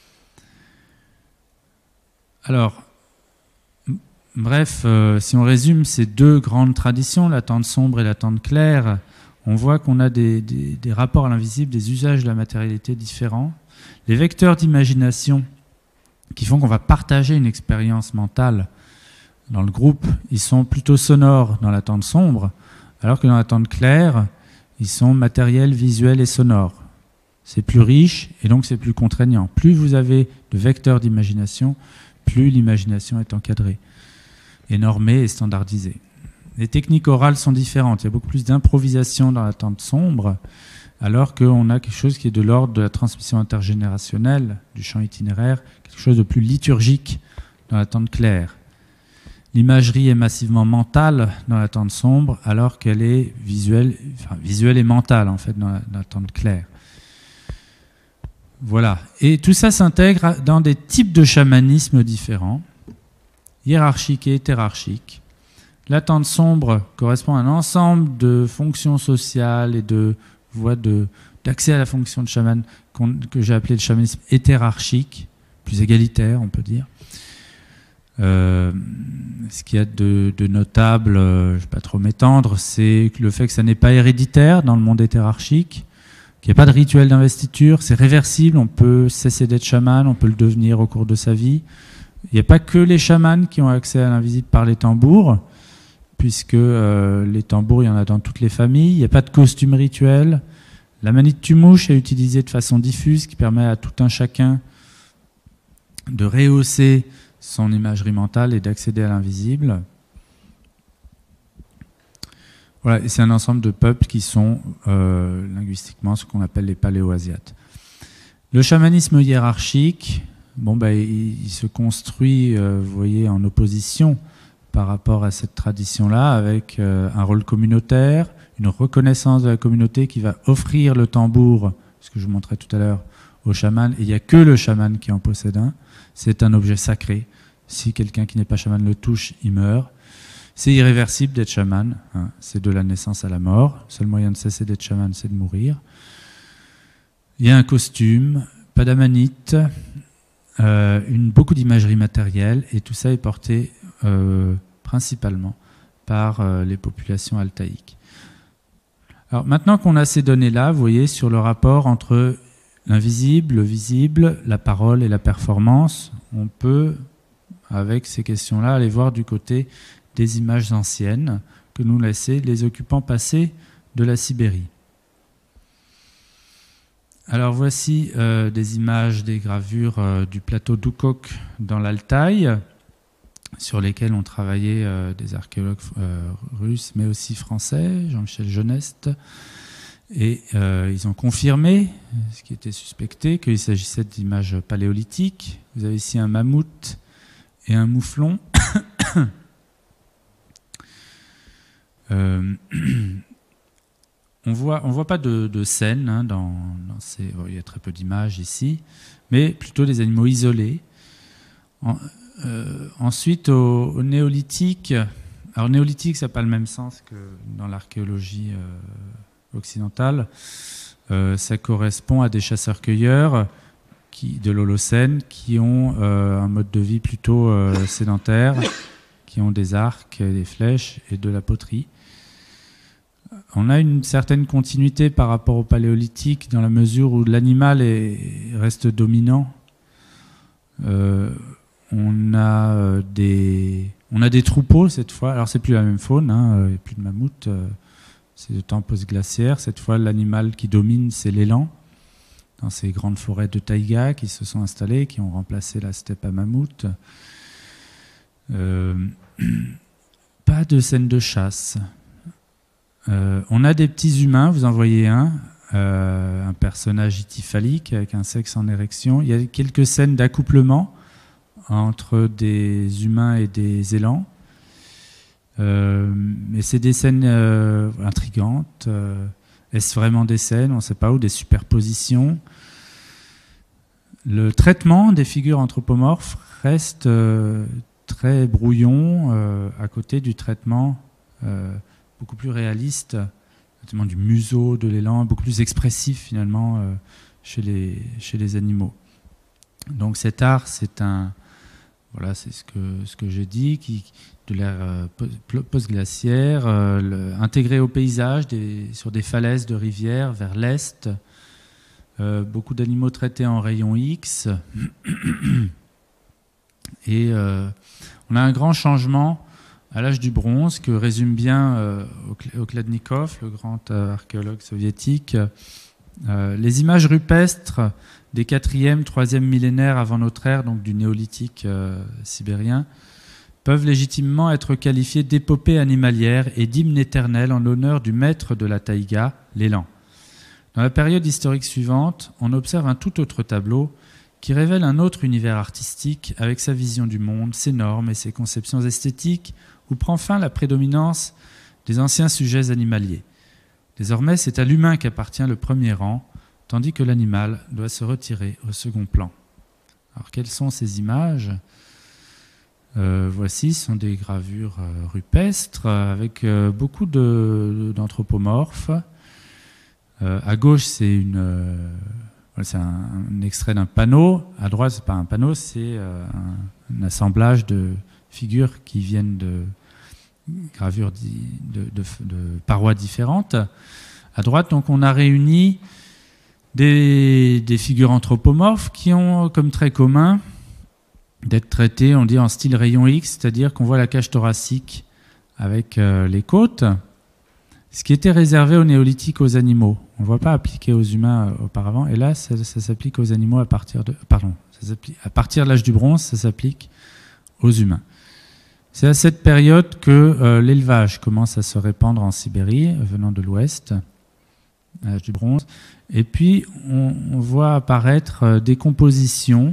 Alors, bref, euh, si on résume ces deux grandes traditions, la tente sombre et la tente claire, on voit qu'on a des, des, des rapports à l'invisible, des usages de la matérialité différents. Les vecteurs d'imagination qui font qu'on va partager une expérience mentale dans le groupe, ils sont plutôt sonores dans la tente sombre, alors que dans la tente claire, ils sont matériels, visuels et sonores. C'est plus riche et donc c'est plus contraignant. Plus vous avez de vecteurs d'imagination, plus l'imagination est encadrée, et normée et standardisée. Les techniques orales sont différentes. Il y a beaucoup plus d'improvisation dans la tente sombre, alors qu'on a quelque chose qui est de l'ordre de la transmission intergénérationnelle, du chant itinéraire, quelque chose de plus liturgique dans la tente claire. L'imagerie est massivement mentale dans la tente sombre, alors qu'elle est visuelle, enfin, visuelle et mentale en fait dans la, dans la tente claire. Voilà. Et tout ça s'intègre dans des types de chamanisme différents, hiérarchiques et hétérarchiques. La tente sombre correspond à un ensemble de fonctions sociales et de voies d'accès à la fonction de chaman que j'ai appelé le chamanisme hétérarchique, plus égalitaire on peut dire. Euh, ce qu'il y a de, de notable, euh, je ne vais pas trop m'étendre, c'est le fait que ça n'est pas héréditaire dans le monde hétérarchique, qu'il n'y a pas de rituel d'investiture, c'est réversible, on peut cesser d'être chaman, on peut le devenir au cours de sa vie. Il n'y a pas que les chamans qui ont accès à l'invisible par les tambours, puisque euh, les tambours, il y en a dans toutes les familles. Il n'y a pas de costume rituel. La manite tumouche est utilisée de façon diffuse, qui permet à tout un chacun de rehausser son imagerie mentale et d'accéder à l'invisible. Voilà, et c'est un ensemble de peuples qui sont euh, linguistiquement ce qu'on appelle les paléo-asiates. Le chamanisme hiérarchique, bon, bah, il, il se construit, euh, vous voyez, en opposition par rapport à cette tradition-là, avec euh, un rôle communautaire, une reconnaissance de la communauté qui va offrir le tambour, ce que je vous montrais tout à l'heure, au chaman, et il n'y a que le chaman qui en possède un. C'est un objet sacré. Si quelqu'un qui n'est pas chaman le touche, il meurt. C'est irréversible d'être chaman, hein. C'est de la naissance à la mort. Le seul moyen de cesser d'être chaman, c'est de mourir. Il y a un costume, pas d'amanite, euh, une, beaucoup d'imagerie matérielle, et tout ça est porté euh, principalement par euh, les populations altaïques. Alors maintenant qu'on a ces données-là, vous voyez, sur le rapport entre l'invisible, le visible, la parole et la performance, on peut, avec ces questions-là, aller voir du côté des images anciennes que nous laissaient les occupants passés de la Sibérie. Alors voici euh, des images, des gravures euh, du plateau d'Oukok dans l'Altaï, sur lesquelles ont travaillé euh, des archéologues euh, russes, mais aussi français, Jean-Michel Geneste. Et euh, ils ont confirmé, ce qui était suspecté, qu'il s'agissait d'images paléolithiques. Vous avez ici un mammouth et un mouflon. euh, on voit, on voit pas de, de scène, hein, dans, dans ces, bon, il y a très peu d'images ici, mais plutôt des animaux isolés. En, euh, ensuite, au, au néolithique, alors néolithique, ça n'a pas le même sens que dans l'archéologie euh, occidentale. Euh, ça correspond à des chasseurs-cueilleurs qui, de l'Holocène qui ont euh, un mode de vie plutôt euh, sédentaire, qui ont des arcs, des flèches et de la poterie. On a une certaine continuité par rapport au paléolithique dans la mesure où l'animal est, reste dominant. Euh, on, a des, on a des troupeaux cette fois. Alors c'est plus la même faune, hein, il n'y a plus de mammouth. Euh, c'est de temps post-glaciaire. Cette fois, l'animal qui domine, c'est l'élan, dans ces grandes forêts de taïga qui se sont installées, qui ont remplacé la steppe à mammouth. Euh, pas de scène de chasse. Euh, on a des petits humains, vous en voyez un, euh, un personnage ityphalique avec un sexe en érection. Il y a quelques scènes d'accouplement entre des humains et des élans. Euh, mais c'est des scènes euh, intrigantes. Euh, est-ce vraiment des scènes? On ne sait pas où, des superpositions. Le traitement des figures anthropomorphes reste euh, très brouillon euh, à côté du traitement euh, beaucoup plus réaliste, notamment du museau, de l'élan, beaucoup plus expressif finalement euh, chez les, chez les animaux. Donc cet art, c'est un, voilà, c'est ce que, ce que j'ai dit, qui, de l'ère euh, post-glaciaire, euh, le, intégré au paysage, des, sur des falaises de rivières vers l'est, euh, beaucoup d'animaux traités en rayon X, et euh, on a un grand changement à l'âge du bronze, que résume bien euh, Okladnikov, le grand euh, archéologue soviétique. Euh, les images rupestres des quatrième, troisième millénaires avant notre ère, donc du néolithique euh, sibérien, peuvent légitimement être qualifiées d'épopées animalières et d'hymnes éternels en l'honneur du maître de la taïga, l'élan. Dans la période historique suivante, on observe un tout autre tableau qui révèle un autre univers artistique avec sa vision du monde, ses normes et ses conceptions esthétiques, où prend fin la prédominance des anciens sujets animaliers. Désormais, c'est à l'humain qu'appartient le premier rang, tandis que l'animal doit se retirer au second plan. Alors, quelles sont ces images ? euh, Voici, ce sont des gravures euh, rupestres avec euh, beaucoup de, d'anthropomorphes. Euh, à gauche, c'est une... Euh, c'est un, un extrait d'un panneau. À droite, c'est pas un panneau, c'est euh, un, un assemblage de figures qui viennent de gravures de, de, de parois différentes. À droite, donc, on a réuni des, des figures anthropomorphes qui ont comme trait commun d'être traitées, on dit en style rayon X, c'est-à-dire qu'on voit la cage thoracique avec euh, les côtes, ce qui était réservé au néolithique aux animaux. On ne voit pas appliqué aux humains euh, auparavant, et là, ça, ça s'applique aux animaux à partir de, pardon, ça s'applique, à partir de l'âge du bronze, ça s'applique aux humains. C'est à cette période que euh, l'élevage commence à se répandre en Sibérie, venant de l'ouest, à l'âge du bronze. Et puis, on, on voit apparaître euh, des compositions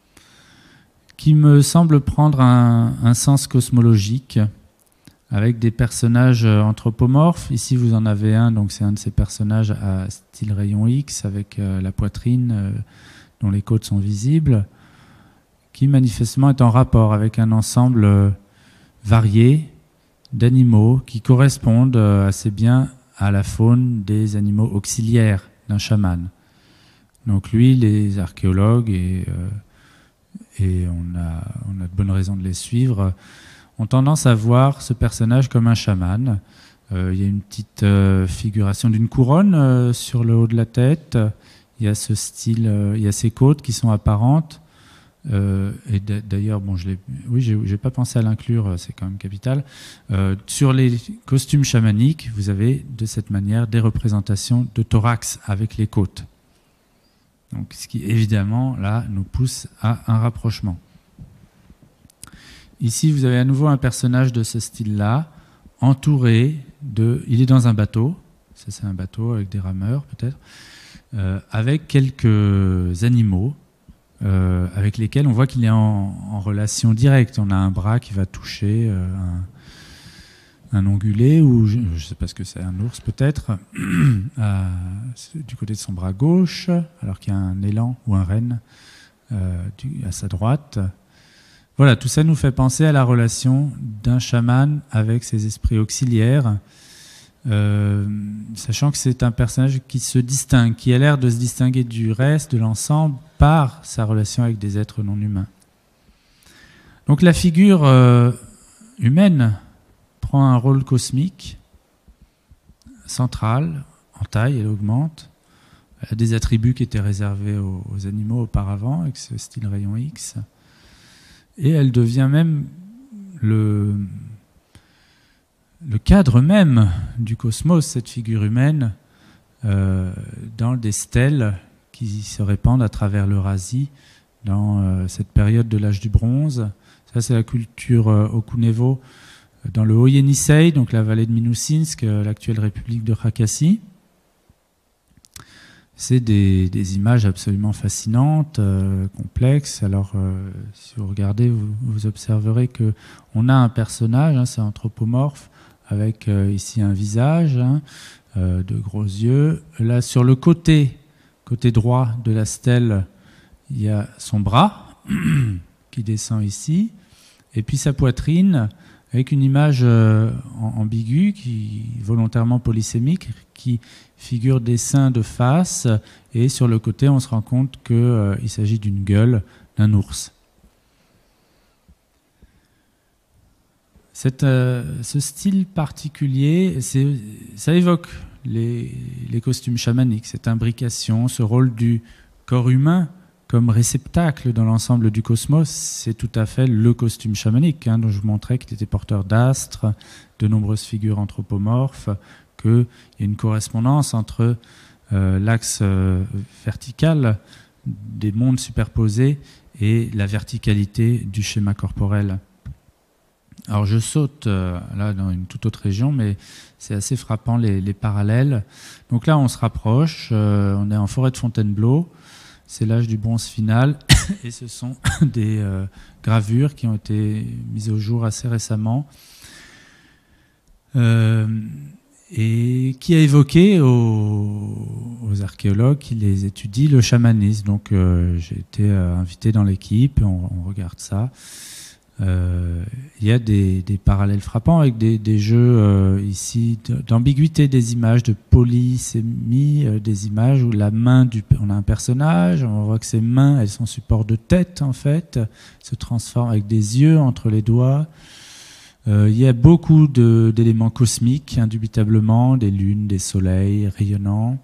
qui me semblent prendre un, un sens cosmologique, avec des personnages anthropomorphes. Ici, vous en avez un, donc c'est un de ces personnages à style rayon X, avec euh, la poitrine euh, dont les côtes sont visibles, qui manifestement est en rapport avec un ensemble euh, varié d'animaux qui correspondent euh, assez bien à la faune des animaux auxiliaires d'un chaman. Donc lui, les archéologues, et, euh, et on a, on a de bonnes raisons de les suivre, ont tendance à voir ce personnage comme un chaman. Euh, il y a une petite euh, figuration d'une couronne euh, sur le haut de la tête. Il y a ce style, euh, il y a ces côtes qui sont apparentes. Euh, et d'ailleurs, bon, je l'ai, oui, j'ai, j'ai pas pensé à l'inclure, c'est quand même capital. Euh, sur les costumes chamaniques, vous avez de cette manière des représentations de thorax avec les côtes. Donc, ce qui évidemment là nous pousse à un rapprochement. Ici, vous avez à nouveau un personnage de ce style-là, entouré de... Il est dans un bateau, ça c'est un bateau avec des rameurs peut-être, euh, avec quelques animaux euh, avec lesquels on voit qu'il est en, en relation directe. On a un bras qui va toucher euh, un, un ongulé, ou je ne sais pas ce que c'est, un ours peut-être, à, du côté de son bras gauche, alors qu'il y a un élan ou un renne euh, du, à sa droite. Voilà, tout ça nous fait penser à la relation d'un chaman avec ses esprits auxiliaires, euh, sachant que c'est un personnage qui se distingue, qui a l'air de se distinguer du reste, de l'ensemble, par sa relation avec des êtres non humains. Donc la figure euh, humaine prend un rôle cosmique, central, en taille, elle augmente. Elle a des attributs qui étaient réservés aux, aux animaux auparavant, avec ce style rayon X. Et elle devient même le, le cadre même du cosmos, cette figure humaine, euh, dans des stèles qui se répandent à travers l'Eurasie dans euh, cette période de l'âge du bronze. Ça, c'est la culture euh, Okunevo dans le Haut-Yenisei, donc la vallée de Minousinsk, l'actuelle république de Khakassie. C'est des, des images absolument fascinantes, euh, complexes. Alors, euh, si vous regardez, vous, vous observerez qu'on a un personnage, hein, c'est anthropomorphe, avec euh, ici un visage, hein, euh, de gros yeux. Là, sur le côté, côté droit de la stèle, il y a son bras qui descend ici, et puis sa poitrine, avec une image euh, ambiguë, qui, volontairement polysémique, qui figure des seins de face, et sur le côté, on se rend compte qu'il euh, s'agit d'une gueule d'un ours. Cette, euh, ce style particulier, c'est, ça évoque les, les costumes chamaniques, cette imbrication, ce rôle du corps humain comme réceptacle dans l'ensemble du cosmos. C'est tout à fait le costume chamanique, hein, dont je vous montrais qu'il était porteur d'astres, de nombreuses figures anthropomorphes, qu'il y a une correspondance entre euh, l'axe euh, vertical des mondes superposés et la verticalité du schéma corporel. alors je saute euh, là dans une toute autre région, mais c'est assez frappant les, les parallèles. Donc là, on se rapproche, euh, on est en forêt de Fontainebleau, c'est l'âge du bronze final, et ce sont des euh, gravures qui ont été mises au jour assez récemment, euh, et qui a évoqué aux, aux archéologues qui les étudient le chamanisme. Donc euh, j'ai été euh, invité dans l'équipe, on, on regarde ça. Euh, il y a des, des parallèles frappants avec des, des jeux euh, ici d'ambiguïté des images, de polysémie euh, des images où la main du, on a un personnage, on voit que ses mains, elles sont support de tête en fait, se transforment avec des yeux entre les doigts. Euh, il y a beaucoup de, d'éléments cosmiques, indubitablement, des lunes, des soleils rayonnants.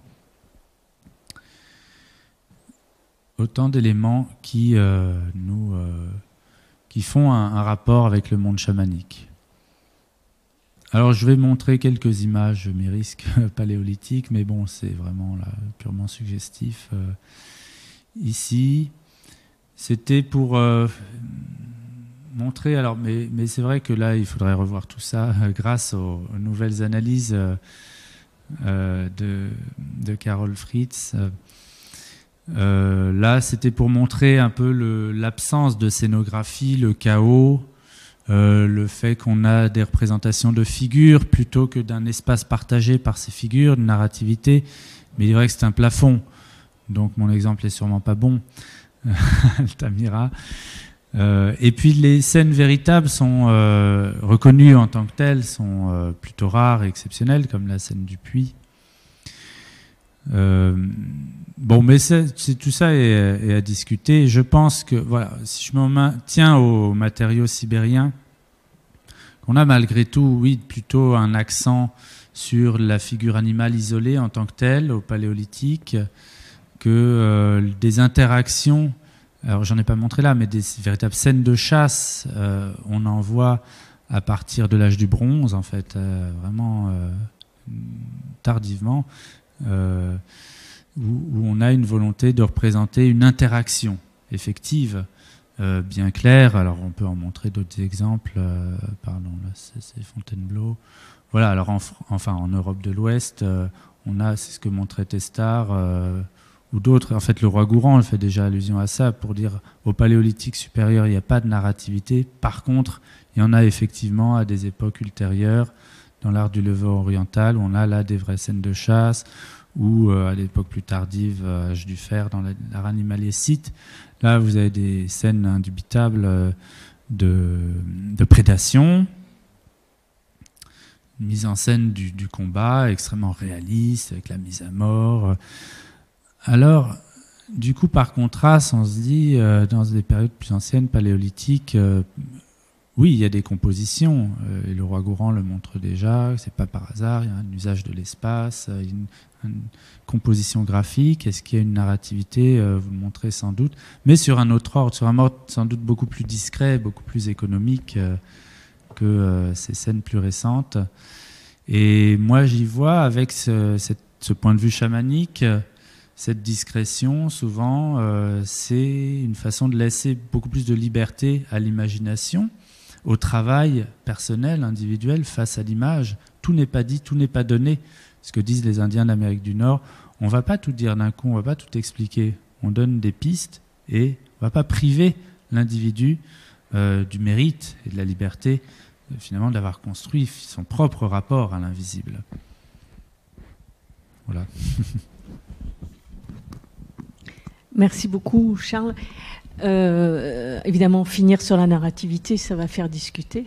Autant d'éléments qui euh, nous euh, qui font un, un rapport avec le monde chamanique. Alors je vais montrer quelques images, je m'y risque, paléolithiques, mais bon, c'est vraiment là, purement suggestif. Euh, ici, c'était pour euh, montrer, alors, mais, mais c'est vrai que là, il faudrait revoir tout ça euh, grâce aux, aux nouvelles analyses euh, euh, de, de Carol Fritz. Euh, Euh, là, c'était pour montrer un peu le, l'absence de scénographie, le chaos, euh, le fait qu'on a des représentations de figures plutôt que d'un espace partagé par ces figures, de narrativité. Mais il est vrai que c'est un plafond, donc mon exemple est sûrement pas bon, Tamira. Euh, et puis les scènes véritables sont euh, reconnues en tant que telles, sont euh, plutôt rares et exceptionnelles, comme la scène du puits. Euh, bon, mais c'est, c'est, tout ça est, est à discuter. Je pense que, voilà, si je me tiens aux matériaux sibériens, qu'on a malgré tout, oui, plutôt un accent sur la figure animale isolée en tant que telle, au paléolithique, que euh, des interactions, alors j'en ai pas montré là, mais des véritables scènes de chasse, euh, on en voit à partir de l'âge du bronze, en fait, euh, vraiment euh, tardivement. Euh, où, où on a une volonté de représenter une interaction effective, euh, bien claire. Alors on peut en montrer d'autres exemples. Euh, pardon, là c'est, c'est Fontainebleau. Voilà. Alors en, enfin en Europe de l'Ouest, euh, on a, c'est ce que montrait Testard euh, ou d'autres. En fait, le roi Gourand fait déjà allusion à ça pour dire au paléolithique supérieur, il n'y a pas de narrativité. Par contre, il y en a effectivement à des époques ultérieures. Dans l'art du Levant oriental, où on a là des vraies scènes de chasse, ou euh, à l'époque plus tardive, euh, âge du fer, dans l'art animalier scythe, là vous avez des scènes indubitables euh, de, de prédation, une mise en scène du, du combat extrêmement réaliste, avec la mise à mort. Alors, du coup, par contraste, on se dit, euh, dans des périodes plus anciennes, paléolithiques, euh, oui, il y a des compositions, euh, et le roi Gourand le montre déjà, c'est pas par hasard, il y a un usage de l'espace, une, une composition graphique, est-ce qu'il y a une narrativité, euh, vous le montrez sans doute, mais sur un autre ordre, sur un ordre sans doute beaucoup plus discret, beaucoup plus économique euh, que euh, ces scènes plus récentes. Et moi j'y vois, avec ce, cette, ce point de vue chamanique, cette discrétion, souvent, euh, c'est une façon de laisser beaucoup plus de liberté à l'imagination, au travail personnel, individuel, face à l'image. Tout n'est pas dit, tout n'est pas donné. Ce que disent les Indiens d'Amérique du Nord, on ne va pas tout dire d'un coup, on ne va pas tout expliquer. On donne des pistes et on ne va pas priver l'individu euh, du mérite et de la liberté, euh, finalement, d'avoir construit son propre rapport à l'invisible. Voilà. Merci beaucoup, Charles. Euh, évidemment, finir sur la narrativité, ça va faire discuter.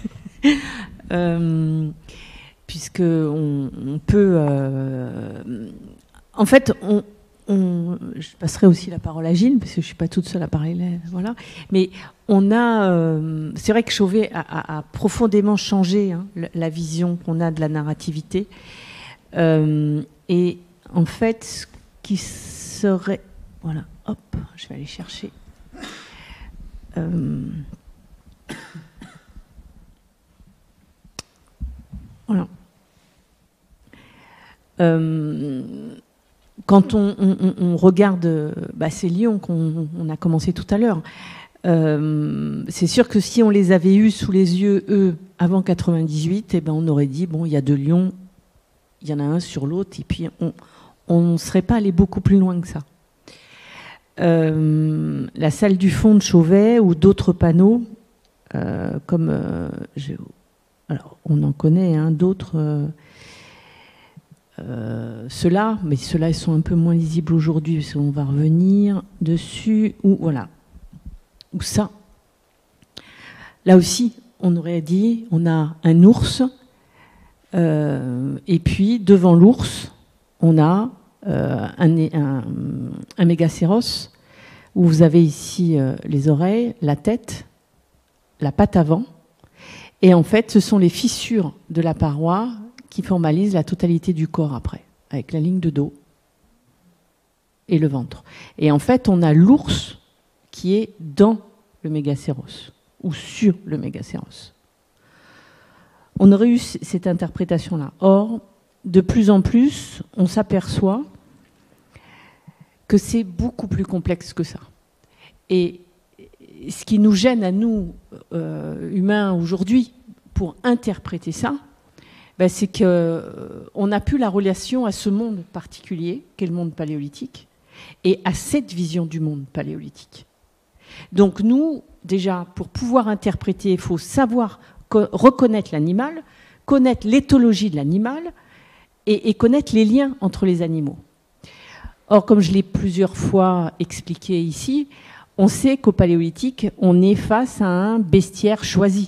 euh, puisque on, on peut... Euh, en fait, on, on, je passerai aussi la parole à Gilles, parce que je ne suis pas toute seule à parler. Voilà. Mais on a... Euh, c'est vrai que Chauvet a, a, a profondément changé hein, la vision qu'on a de la narrativité. Euh, et en fait, ce qui serait... Voilà, hop, je vais aller chercher. Euh, voilà. Euh, quand on, on, on regarde bah, ces lions qu'on on a commencé tout à l'heure, Euh, c'est sûr que si on les avait eus sous les yeux, eux, avant quatre-vingt-dix-huit, eh ben on aurait dit, bon, il y a deux lions, il y en a un sur l'autre, et puis on ne serait pas allé beaucoup plus loin que ça. Euh, la salle du fond de Chauvet ou d'autres panneaux, euh, comme euh, alors on en connaît hein, d'autres, euh, euh, ceux-là, mais ceux-là ils sont un peu moins lisibles aujourd'hui parce qu'on va revenir dessus, ou voilà, ou ça. Là aussi, on aurait dit, on a un ours, euh, et puis devant l'ours, on a Euh, un, un, un mégacéros où vous avez ici euh, les oreilles, la tête, la patte avant, et en fait ce sont les fissures de la paroi qui formalisent la totalité du corps après, avec la ligne de dos et le ventre. Et en fait on a l'ours qui est dans le mégacéros ou sur le mégacéros. On aurait eu cette interprétation-là. Or, de plus en plus, on s'aperçoit que c'est beaucoup plus complexe que ça. Et ce qui nous gêne à nous, euh, humains, aujourd'hui, pour interpréter ça, ben c'est qu'on euh, n'a plus la relation à ce monde particulier, qu'est le monde paléolithique, et à cette vision du monde paléolithique. Donc nous, déjà, pour pouvoir interpréter, il faut savoir reconnaître l'animal, connaître l'éthologie de l'animal, Et, et connaître les liens entre les animaux. Or, comme je l'ai plusieurs fois expliqué ici, on sait qu'au Paléolithique, on est face à un bestiaire choisi.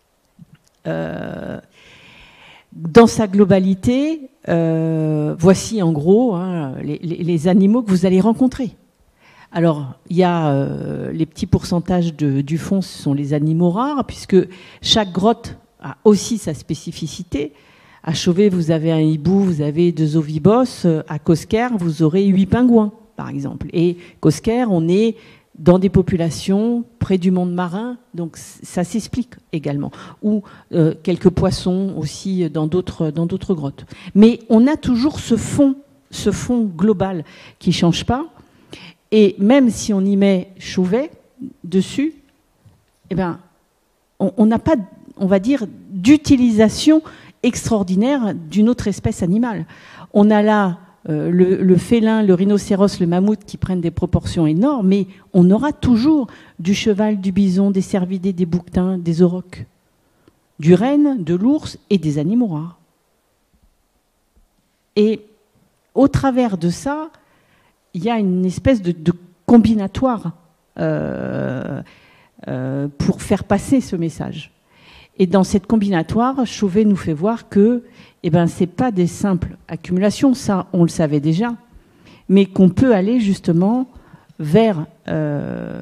Euh, dans sa globalité, euh, voici en gros hein, les, les, les animaux que vous allez rencontrer. Alors, il y a euh, les petits pourcentages de, du fond, ce sont les animaux rares, puisque chaque grotte a aussi sa spécificité. À Chauvet, vous avez un hibou, vous avez deux ovibos. À Cosquer, vous aurez huit pingouins, par exemple. Et Cosquer, on est dans des populations près du monde marin, donc ça s'explique également. Ou euh, quelques poissons aussi dans d'autres dans d'autres grottes. Mais on a toujours ce fond, ce fond global qui ne change pas. Et même si on y met Chauvet dessus, eh ben, on n'a pas, on va dire, d'utilisation extraordinaire d'une autre espèce animale. On a là euh, le, le félin, le rhinocéros, le mammouth qui prennent des proportions énormes, mais on aura toujours du cheval, du bison, des cervidés, des bouquetins, des aurochs, du renne, de l'ours et des animaux rares. Et au travers de ça, il y a une espèce de, de combinatoire euh, euh, pour faire passer ce message. Et dans cette combinatoire, Chauvet nous fait voir que eh ben, ce n'est pas des simples accumulations, ça on le savait déjà, mais qu'on peut aller justement vers euh,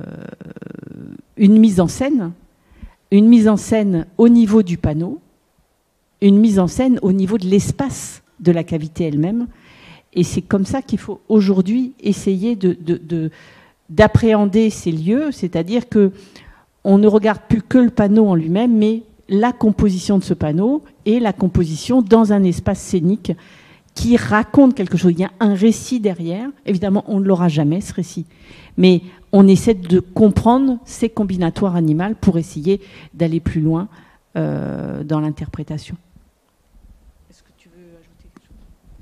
une mise en scène, une mise en scène au niveau du panneau, une mise en scène au niveau de l'espace de la cavité elle-même. Et c'est comme ça qu'il faut aujourd'hui essayer de, de, de, d'appréhender ces lieux, c'est-à-dire qu'on ne regarde plus que le panneau en lui-même, mais la composition de ce panneau et la composition dans un espace scénique qui raconte quelque chose. Il y a un récit derrière. Évidemment, on ne l'aura jamais, ce récit. Mais on essaie de comprendre ces combinatoires animales pour essayer d'aller plus loin euh, dans l'interprétation. Est-ce que tu veux ajouter quelque chose ?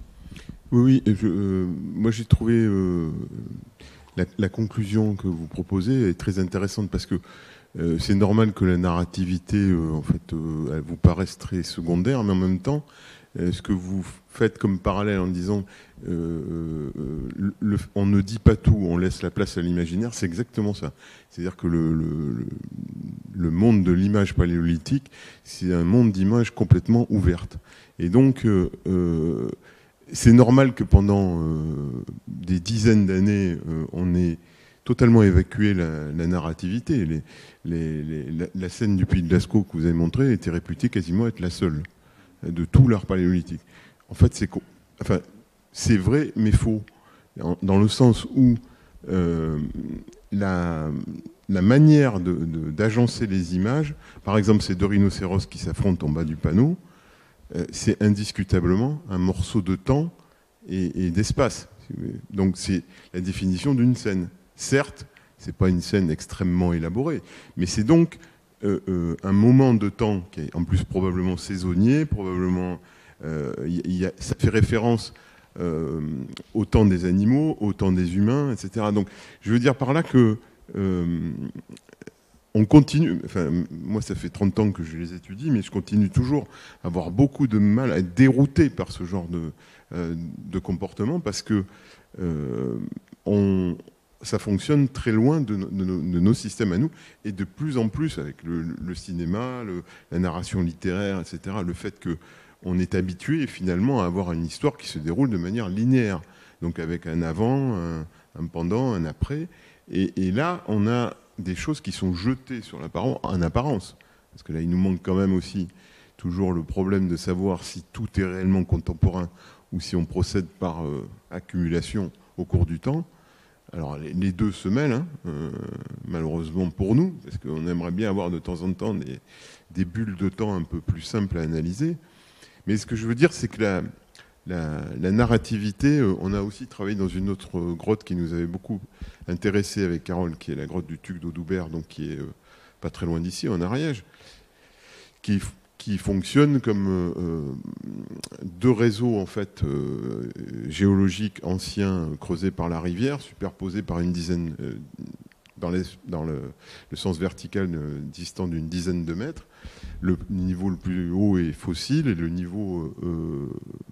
Oui, oui. Je, euh, moi, j'ai trouvé euh, la, la conclusion que vous proposez est très intéressante parce que Euh, c'est normal que la narrativité, euh, en fait, euh, elle vous paraisse très secondaire, mais en même temps, euh, ce que vous faites comme parallèle en disant euh, euh, le, on ne dit pas tout, on laisse la place à l'imaginaire, c'est exactement ça. C'est-à-dire que le, le, le monde de l'image paléolithique, c'est un monde d'images complètement ouverte. Et donc, euh, euh, c'est normal que pendant euh, des dizaines d'années, euh, on ait totalement évacué la, la narrativité. Les, les, les, la, la scène du Puy de Lascaux que vous avez montrée était réputée quasiment être la seule de tout l'art paléolithique. En fait, c'est enfin, c'est vrai, mais faux. Dans le sens où euh, la, la manière de, de, d'agencer les images, par exemple ces deux rhinocéros qui s'affrontent en bas du panneau, euh, c'est indiscutablement un morceau de temps et, et d'espace. Donc c'est la définition d'une scène. Certes, c'est pas une scène extrêmement élaborée. Mais c'est donc euh, euh, un moment de temps qui est en plus probablement saisonnier, probablement euh, y a, ça fait référence euh, au temps des animaux, au temps des humains, et cetera. Donc je veux dire par là que euh, on continue, enfin, moi ça fait trente ans que je les étudie, mais je continue toujours à avoir beaucoup de mal à être dérouté par ce genre de, euh, de comportement parce que euh, on, ça fonctionne très loin de, de, de nos systèmes à nous et de plus en plus avec le, le cinéma, le, la narration littéraire, et cetera. Le fait qu'on est habitué finalement à avoir une histoire qui se déroule de manière linéaire, donc avec un avant, un, un pendant, un après. Et, et là, on a des choses qui sont jetées sur l'apparence, en apparence. Parce que là, il nous manque quand même aussi toujours le problème de savoir si tout est réellement contemporain ou si on procède par euh, accumulation au cours du temps. Alors, les, les deux se mêlent, hein, euh, malheureusement pour nous, parce qu'on aimerait bien avoir de temps en temps des, des bulles de temps un peu plus simples à analyser. Mais ce que je veux dire, c'est que la, la, la narrativité, euh, on a aussi travaillé dans une autre euh, grotte qui nous avait beaucoup intéressé avec Carole, qui est la grotte du Tuc d'Audoubert, donc qui est euh, pas très loin d'ici, en Ariège, qui, qui fonctionne comme euh, deux réseaux en fait euh, géologiques anciens creusés par la rivière, superposés par une dizaine, euh, dans, les, dans le, le sens vertical euh, distant d'une dizaine de mètres. Le niveau le plus haut est fossile et le niveau euh,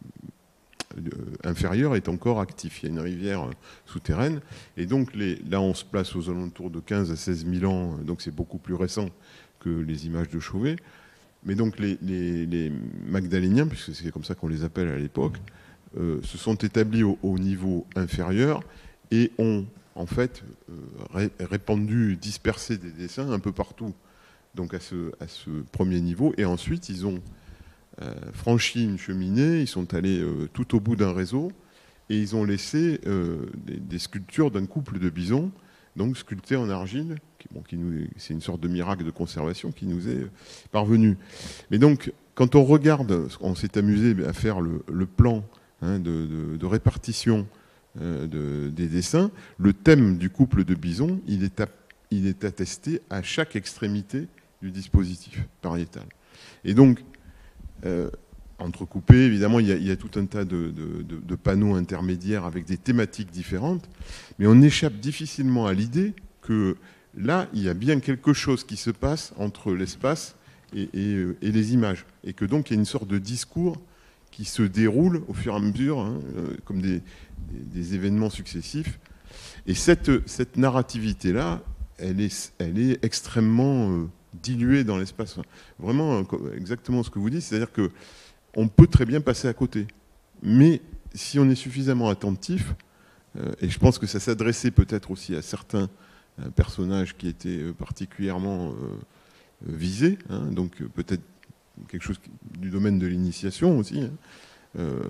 inférieur est encore actif. Il y a une rivière souterraine. Et donc les, là, on se place aux alentours de quinze à seize mille ans. Donc c'est beaucoup plus récent que les images de Chauvet. Mais donc les, les, les Magdaléniens, puisque c'est comme ça qu'on les appelle à l'époque, euh, se sont établis au, au niveau inférieur et ont en fait euh, répandu, dispersé des dessins un peu partout. Donc à ce, à ce premier niveau. Et ensuite, ils ont euh, franchi une cheminée, ils sont allés euh, tout au bout d'un réseau et ils ont laissé euh, des, des sculptures d'un couple de bisons, donc sculptés en argile, qui, bon, qui nous, c'est une sorte de miracle de conservation qui nous est parvenu. Mais donc, quand on regarde, on s'est amusé à faire le, le plan hein, de, de, de répartition euh, de, des dessins, le thème du couple de bisons, il est, à, il est attesté à chaque extrémité du dispositif pariétal. Et donc, euh, entrecoupé, évidemment, il y, a, il y a tout un tas de, de, de, de panneaux intermédiaires avec des thématiques différentes, mais on échappe difficilement à l'idée que là, il y a bien quelque chose qui se passe entre l'espace et, et, et les images, et que donc il y a une sorte de discours qui se déroule au fur et à mesure, hein, euh, comme des, des, des événements successifs. Et cette, cette narrativité-là, elle est, elle est extrêmement... Euh, dilué dans l'espace. Vraiment, exactement ce que vous dites, c'est-à-dire qu'on peut très bien passer à côté. Mais si on est suffisamment attentif, euh, et je pense que ça s'adressait peut-être aussi à certains euh, personnages qui étaient euh, particulièrement euh, visés, hein, donc euh, peut-être quelque chose du domaine de l'initiation aussi. Hein, euh,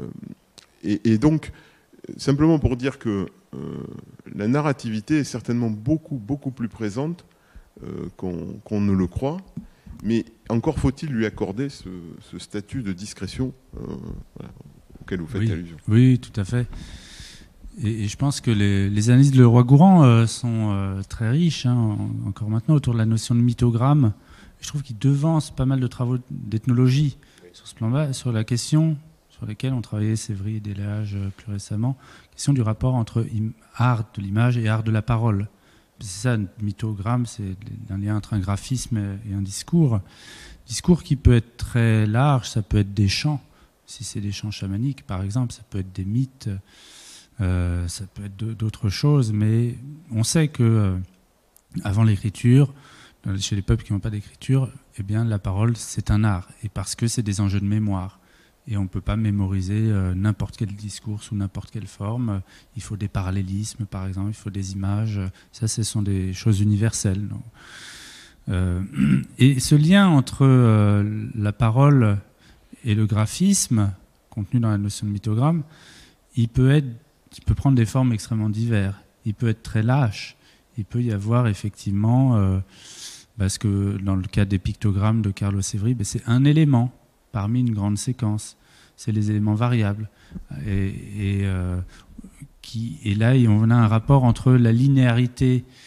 et, et donc, simplement pour dire que euh, la narrativité est certainement beaucoup, beaucoup plus présente Euh, qu'on qu'on ne le croit, mais encore faut-il lui accorder ce, ce statut de discrétion euh, voilà, auquel vous faites oui. allusion. Oui, tout à fait. Et, et je pense que les, les analyses de Leroy-Gourhan euh, sont euh, très riches, hein, en, encore maintenant, autour de la notion de mythogramme. Je trouve qu'ils devancent pas mal de travaux d'ethnologie oui. sur ce plan-là, sur la question sur laquelle ont travaillé Sévry et Delage euh, plus récemment, question du rapport entre art de l'image et art de la parole. C'est ça, un mythogramme, c'est un lien entre un graphisme et un discours. Discours qui peut être très large, ça peut être des chants. Si c'est des chants chamaniques, par exemple, ça peut être des mythes, euh, ça peut être d'autres choses. Mais on sait que euh, avant l'écriture, chez les peuples qui n'ont pas d'écriture, eh bien, la parole, c'est un art. Et parce que c'est des enjeux de mémoire. Et on ne peut pas mémoriser euh, n'importe quel discours sous n'importe quelle forme. Il faut des parallélismes, par exemple, il faut des images. Ça, ce sont des choses universelles. Euh, et ce lien entre euh, la parole et le graphisme, contenu dans la notion de mythogramme, il peut, être, il peut prendre des formes extrêmement diverses. Il peut être très lâche. Il peut y avoir effectivement, euh, parce que dans le cas des pictogrammes de Carlo Sévry, ben, c'est un élément parmi une grande séquence. C'est les éléments variables. Et, et, euh, qui, et là, on a un rapport entre la linéarité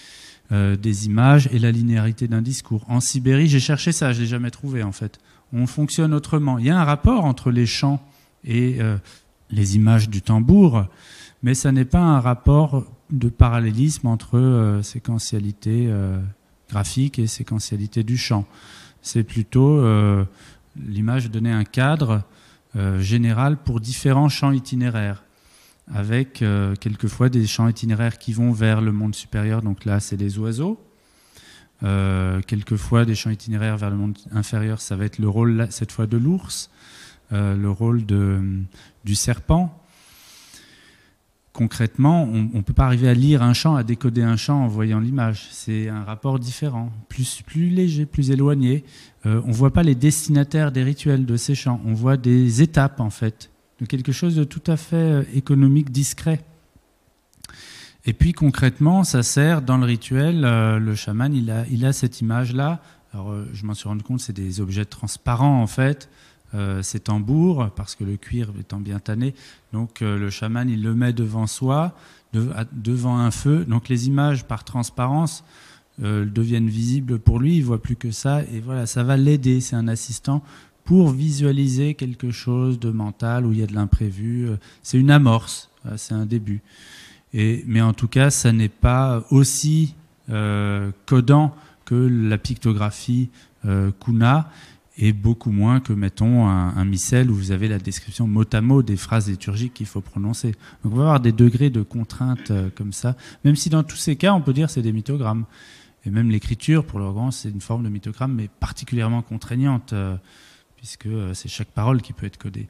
euh, des images et la linéarité d'un discours. En Sibérie, j'ai cherché ça, je ne l'ai jamais trouvé en fait. On fonctionne autrement. Il y a un rapport entre les chants et euh, les images du tambour, mais ça n'est pas un rapport de parallélisme entre euh, séquentialité euh, graphique et séquentialité du chant. C'est plutôt euh, l'image donnait un cadre euh, général pour différents chants itinéraires, avec euh, quelquefois des chants itinéraires qui vont vers le monde supérieur, donc là c'est les oiseaux. Euh, quelquefois des chants itinéraires vers le monde inférieur, ça va être le rôle cette fois de l'ours, euh, le rôle de, du serpent. Concrètement, on ne peut pas arriver à lire un chant, à décoder un chant en voyant l'image. C'est un rapport différent, plus, plus léger, plus éloigné. Euh, on ne voit pas les destinataires des rituels de ces chants, on voit des étapes en fait, de quelque chose de tout à fait économique, discret. Et puis concrètement, ça sert dans le rituel, euh, le chaman, il a, il a cette image-là. Alors euh, je m'en suis rendu compte, c'est des objets transparents en fait, euh, ces tambours, parce que le cuir étant bien tanné. Donc euh, le chaman, il le met devant soi, de, à, devant un feu. Donc les images par transparence euh, deviennent visibles pour lui, il ne voit plus que ça. Et voilà, ça va l'aider, c'est un assistant pour visualiser quelque chose de mental où il y a de l'imprévu. C'est une amorce, c'est un début. Et, mais en tout cas, ça n'est pas aussi euh, codant que la pictographie euh, Kuna, et beaucoup moins que, mettons, un, un missel où vous avez la description mot à mot des phrases liturgiques qu'il faut prononcer. Donc on va avoir des degrés de contrainte euh, comme ça, même si dans tous ces cas, on peut dire que c'est des mythogrammes. Et même l'écriture, pour le grand, c'est une forme de mythogramme, mais particulièrement contraignante, euh, puisque euh, c'est chaque parole qui peut être codée.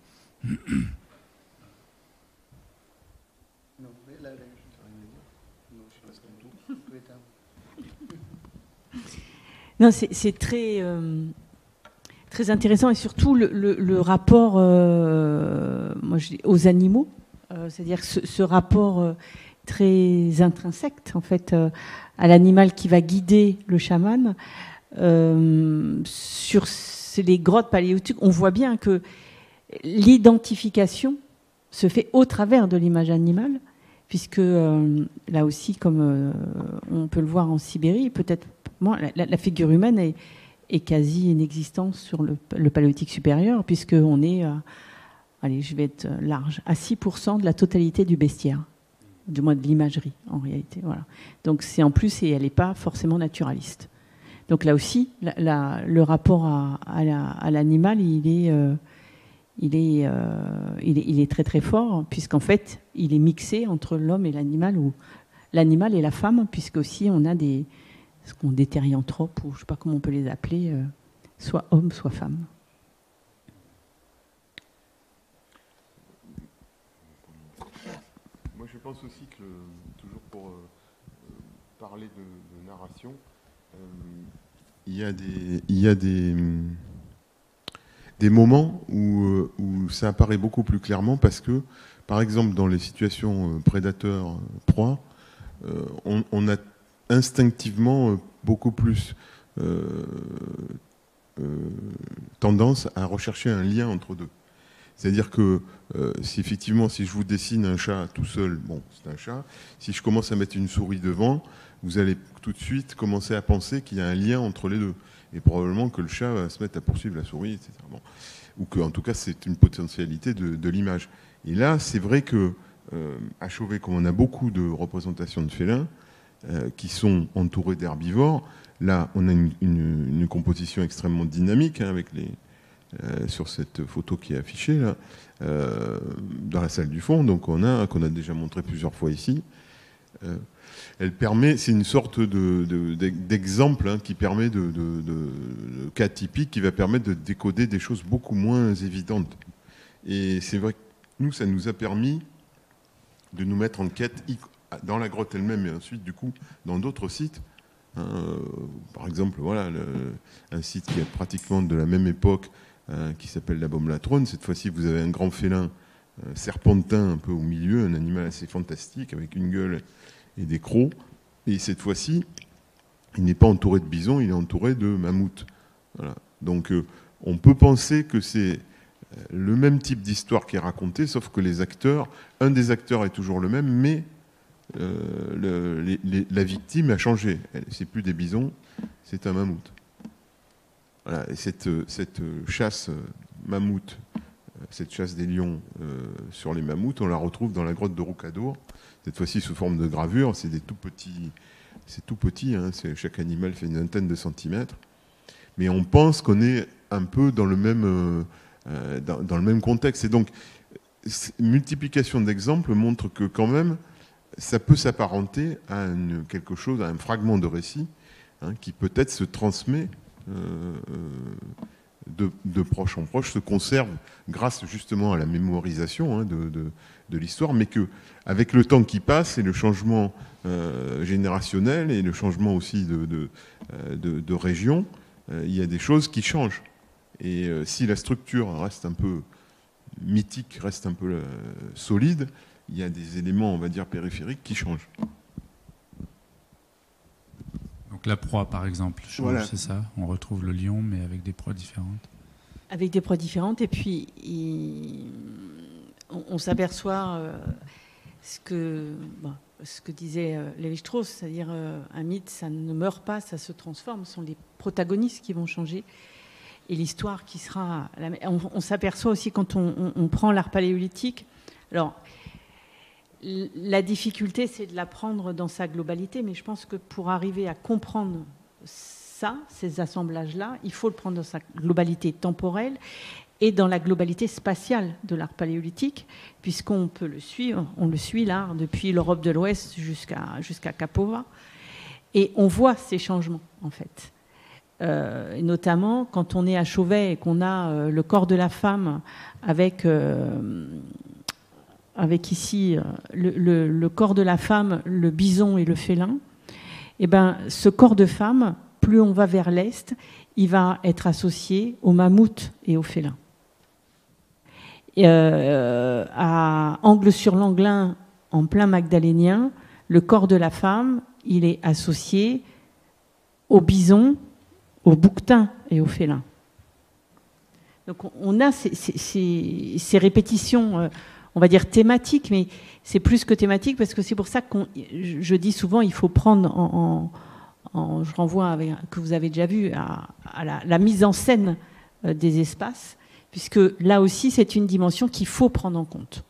Non, c'est très, euh, très intéressant, et surtout le, le, le rapport euh, moi, je dis, aux animaux, euh, c'est-à-dire ce, ce rapport euh, très intrinsèque en fait, euh, à l'animal qui va guider le chaman. Euh, sur les grottes paléolithiques, on voit bien que l'identification se fait au travers de l'image animale, puisque euh, là aussi, comme euh, on peut le voir en Sibérie, peut-être moi, la, la figure humaine est, est quasi inexistante sur le, le paléolithique supérieur, puisqu'on est, euh, allez, je vais être large, à six pour cent de la totalité du bestiaire, du moins de l'imagerie en réalité. Voilà. Donc c'est en plus, et elle n'est pas forcément naturaliste. Donc là aussi, la, la, le rapport à, à l'animal, la, il est... Euh, Il est, euh, il, est, il est très très fort, puisqu'en fait, il est mixé entre l'homme et l'animal, ou l'animal et la femme, puisque aussi on a des, ce qu'on des thérianthropes, ou je ne sais pas comment on peut les appeler, euh, soit homme, soit femme. Moi je pense aussi que, toujours pour euh, parler de, de narration, euh, il y a des... Il y a des des moments où, où ça apparaît beaucoup plus clairement parce que, par exemple, dans les situations prédateurs-proie, euh, on, on a instinctivement beaucoup plus euh, euh, tendance à rechercher un lien entre deux. C'est-à-dire que euh, si effectivement, si je vous dessine un chat tout seul, bon, c'est un chat. Si je commence à mettre une souris devant, vous allez tout de suite commencer à penser qu'il y a un lien entre les deux. Et probablement que le chat va se mettre à poursuivre la souris, et cetera. Bon. Ou qu'en tout cas, c'est une potentialité de, de l'image. Et là, c'est vrai que euh, à Chauvet, comme on a beaucoup de représentations de félins euh, qui sont entourés d'herbivores, là, on a une, une, une composition extrêmement dynamique hein, avec les, euh, sur cette photo qui est affichée là, euh, dans la salle du fond. Donc, on a qu'on a déjà montré plusieurs fois ici. Euh, Elle permet, c'est une sorte de, de, d'exemple hein, qui permet de, de, de, de cas typique qui va permettre de décoder des choses beaucoup moins évidentes. Et c'est vrai que nous, ça nous a permis de nous mettre en quête dans la grotte elle-même et ensuite, du coup, dans d'autres sites. Hein, euh, par exemple, voilà, le, un site qui est pratiquement de la même époque, hein, qui s'appelle la Baume-la-Trône. Cette fois-ci, vous avez un grand félin euh, serpentin un peu au milieu, un animal assez fantastique avec une gueule et des crocs, et cette fois-ci, il n'est pas entouré de bisons, il est entouré de mammouths. Voilà. Donc, euh, on peut penser que c'est le même type d'histoire qui est racontée, sauf que les acteurs, un des acteurs est toujours le même, mais euh, le, les, les, la victime a changé. C'est plus des bisons, c'est un mammouth. Voilà, et cette, cette chasse mammouth, cette chasse des lions euh, sur les mammouths, on la retrouve dans la grotte de Roucadour, cette fois-ci sous forme de gravure. C'est des tout petits, c'est tout petit, hein, chaque animal fait une vingtaine de centimètres. Mais on pense qu'on est un peu dans le même, euh, dans, dans le même contexte. Et donc, multiplication d'exemples montre que quand même, ça peut s'apparenter à une, quelque chose, à un fragment de récit, hein, qui peut-être se transmet euh, de, de proche en proche, se conserve grâce justement à la mémorisation, hein, de, de, de l'histoire, mais que avec le temps qui passe et le changement euh, générationnel et le changement aussi de, de, de, de région, euh, il y a des choses qui changent. Et euh, si la structure reste un peu mythique, reste un peu euh, solide, il y a des éléments, on va dire, périphériques qui changent. Donc la proie, par exemple, change, voilà. C'est ça. On retrouve le lion, mais avec des proies différentes. Avec des proies différentes, et puis il... on, on s'aperçoit euh, ce que, bon, ce que disait euh, Lévi-Strauss, c'est-à-dire euh, un mythe, ça ne meurt pas, ça se transforme. Ce sont les protagonistes qui vont changer. Et l'histoire qui sera... On, on s'aperçoit aussi quand on, on, on prend l'art paléolithique. Alors, la difficulté, c'est de l'apprendre dans sa globalité, mais je pense que pour arriver à comprendre ça, ces assemblages-là, il faut le prendre dans sa globalité temporelle et dans la globalité spatiale de l'art paléolithique, puisqu'on peut le suivre, on le suit l'art depuis l'Europe de l'Ouest jusqu'à jusqu'à Kapova, et on voit ces changements, en fait. Euh, et notamment quand on est à Chauvet et qu'on a euh, le corps de la femme avec... Euh, avec ici le, le, le corps de la femme, le bison et le félin, et ben, ce corps de femme, plus on va vers l'est, il va être associé au mammouth et au félin. Et euh, à Angle-sur-Langlin, en plein magdalénien, le corps de la femme, il est associé au bison, au bouquetin et au félin. Donc on a ces, ces, ces répétitions... Euh, on va dire thématique, mais c'est plus que thématique, parce que c'est pour ça que je dis souvent, il faut prendre en, en, en je renvoie avec, que vous avez déjà vu, à, à la, la mise en scène des espaces, puisque là aussi, c'est une dimension qu'il faut prendre en compte.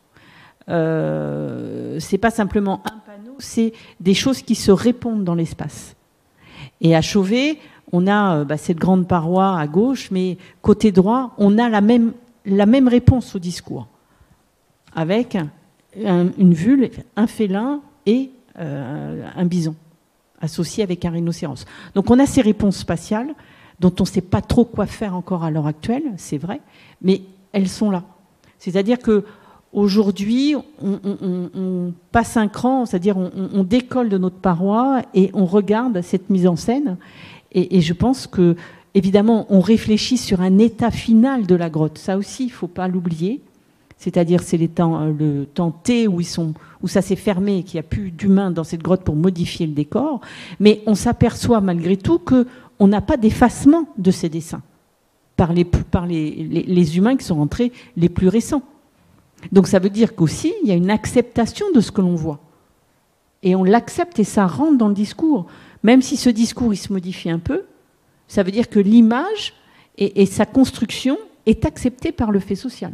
Euh, c'est pas simplement un panneau, c'est des choses qui se répondent dans l'espace. Et à Chauvet, on a bah, cette grande paroi à gauche, mais côté droit, on a la même, la même réponse au discours, avec un, une vule, un félin et euh, un bison, associé avec un rhinocéros. Donc on a ces réponses spatiales, dont on ne sait pas trop quoi faire encore à l'heure actuelle, c'est vrai, mais elles sont là. C'est-à-dire qu'aujourd'hui, on, on, on passe un cran, c'est-à-dire on, on décolle de notre paroi et on regarde cette mise en scène. Et, et je pense que, évidemment, on réfléchit sur un état final de la grotte. Ça aussi, il ne faut pas l'oublier. C'est-à-dire c'est les temps, le temps T où, ils sont, où ça s'est fermé et qu'il n'y a plus d'humains dans cette grotte pour modifier le décor. Mais on s'aperçoit malgré tout qu'on n'a pas d'effacement de ces dessins par, les, par les, les, les humains qui sont rentrés les plus récents. Donc ça veut dire qu'aussi, il y a une acceptation de ce que l'on voit. Et on l'accepte et ça rentre dans le discours. Même si ce discours il se modifie un peu, ça veut dire que l'image et, et sa construction est acceptée par le fait social.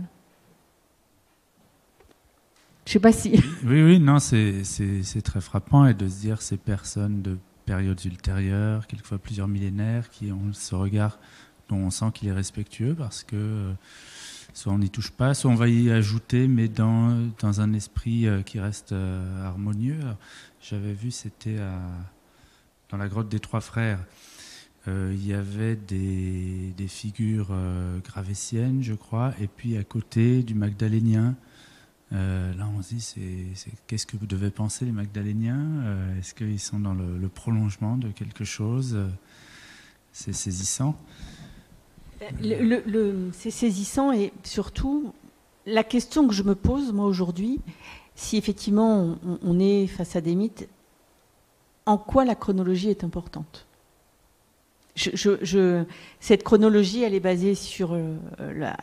Je sais pas si... Oui, oui, non, c'est, c'est, c'est très frappant, et de se dire ces personnes de périodes ultérieures, quelquefois plusieurs millénaires, qui ont ce regard dont on sent qu'il est respectueux, parce que euh, soit on n'y touche pas, soit on va y ajouter, mais dans, dans un esprit euh, qui reste euh, harmonieux. Alors, j'avais vu, c'était à, dans la grotte des Trois Frères, euh, il y avait des, des figures euh, gravétiennes, je crois, et puis à côté du magdalénien. Euh, là, on se dit, c'est, c'est, qu'est-ce que vous devez penser les Magdaléniens ? euh, Est-ce qu'ils sont dans le, le prolongement de quelque chose ? euh, C'est saisissant. Le, le, le, c'est saisissant, et surtout, la question que je me pose, moi, aujourd'hui, si effectivement on, on est face à des mythes, en quoi la chronologie est importante ? je, je, je, Cette chronologie, elle est basée sur euh, la,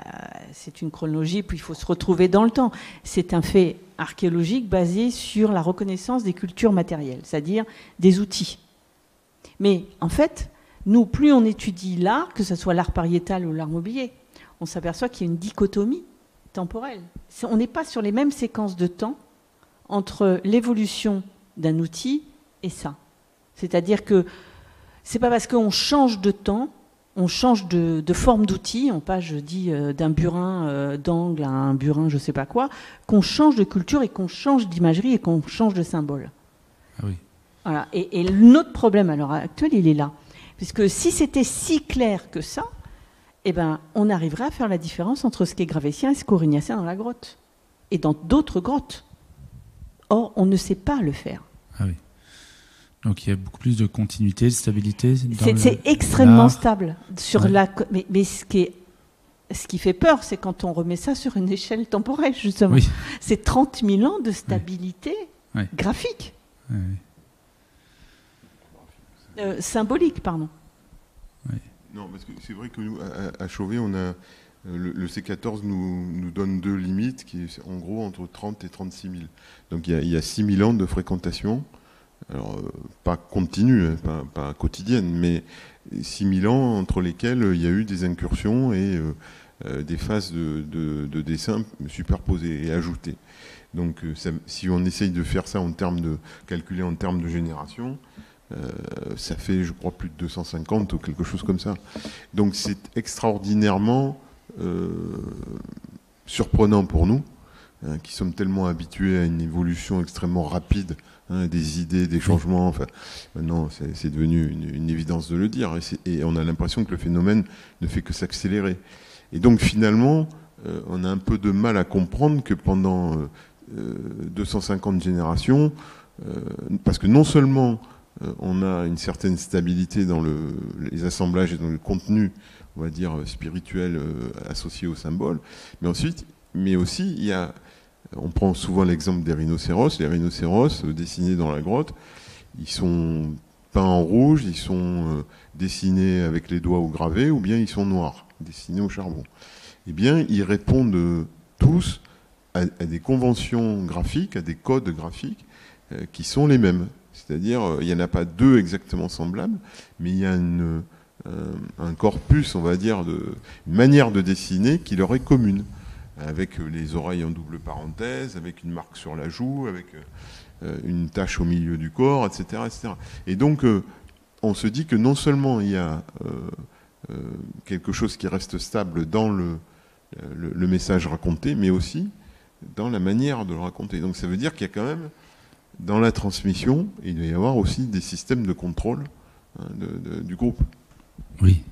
c'est une chronologie, puis il faut se retrouver dans le temps. C'est un fait archéologique basé sur la reconnaissance des cultures matérielles, c'est-à-dire des outils. Mais en fait, nous, plus on étudie l'art, que ce soit l'art pariétal ou l'art mobilier, on s'aperçoit qu'il y a une dichotomie temporelle. On n'est pas sur les mêmes séquences de temps entre l'évolution d'un outil et ça. C'est-à-dire que c'est pas parce qu'on change de temps, on change de, de forme d'outil, on passe, je dis, euh, d'un burin euh, d'angle à un burin je sais pas quoi, qu'on change de culture et qu'on change d'imagerie et qu'on change de symbole. Ah oui. Voilà. Et, et notre problème à l'heure actuelle, il est là. Puisque si c'était si clair que ça, eh ben, on arriverait à faire la différence entre ce qui est gravétien et ce qu'est aurignacien dans la grotte. Et dans d'autres grottes. Or, on ne sait pas le faire. Ah oui. Donc il y a beaucoup plus de continuité, de stabilité. C'est, c'est extrêmement stable. Sur ouais. la, mais mais ce, qui est, ce qui fait peur, c'est quand on remet ça sur une échelle temporelle, justement. Oui. C'est trente mille ans de stabilité oui. Oui. graphique. Oui. Euh, symbolique, pardon. Oui. Non, parce que c'est vrai que nous, à, à Chauvet, on a, le, le C quatorze nous, nous donne deux limites, qui est en gros entre trente et trente-six mille. Donc il y a, il y a six mille ans de fréquentation. Alors, euh, pas continue, hein, pas, pas quotidienne, mais six mille ans entre lesquels il y a eu des incursions et euh, euh, des phases de, de, de dessin superposées et ajoutées. Donc, euh, ça, si on essaye de faire ça en termes de calculer en termes de génération, euh, ça fait, je crois, plus de deux cent cinquante ou quelque chose comme ça. Donc, c'est extraordinairement euh, surprenant pour nous, hein, qui sommes tellement habitués à une évolution extrêmement rapide. Hein, des idées, des changements. Enfin, maintenant, c'est, c'est devenu une, une évidence de le dire. Et, c'est, et on a l'impression que le phénomène ne fait que s'accélérer. Et donc, finalement, euh, on a un peu de mal à comprendre que pendant euh, deux cent cinquante générations, euh, parce que non seulement euh, on a une certaine stabilité dans le, les assemblages et dans le contenu, on va dire, spirituel euh, associé au symbole, mais ensuite, mais aussi, il y a on prend souvent l'exemple des rhinocéros. Les rhinocéros euh, dessinés dans la grotte, ils sont peints en rouge, ils sont euh, dessinés avec les doigts ou gravés, ou bien ils sont noirs, dessinés au charbon. Eh bien, ils répondent euh, tous à, à des conventions graphiques, à des codes graphiques euh, qui sont les mêmes. C'est-à-dire, euh, il n'y en a pas deux exactement semblables, mais il y a une, euh, un corpus, on va dire, de, une manière de dessiner qui leur est commune, avec les oreilles en double parenthèse, avec une marque sur la joue, avec euh, une tache au milieu du corps, et cetera, et cetera. Et donc, euh, on se dit que non seulement il y a euh, euh, quelque chose qui reste stable dans le, le, le message raconté, mais aussi dans la manière de le raconter. Donc, ça veut dire qu'il y a quand même, dans la transmission, il doit y avoir aussi des systèmes de contrôle hein, de, de, du groupe. Oui.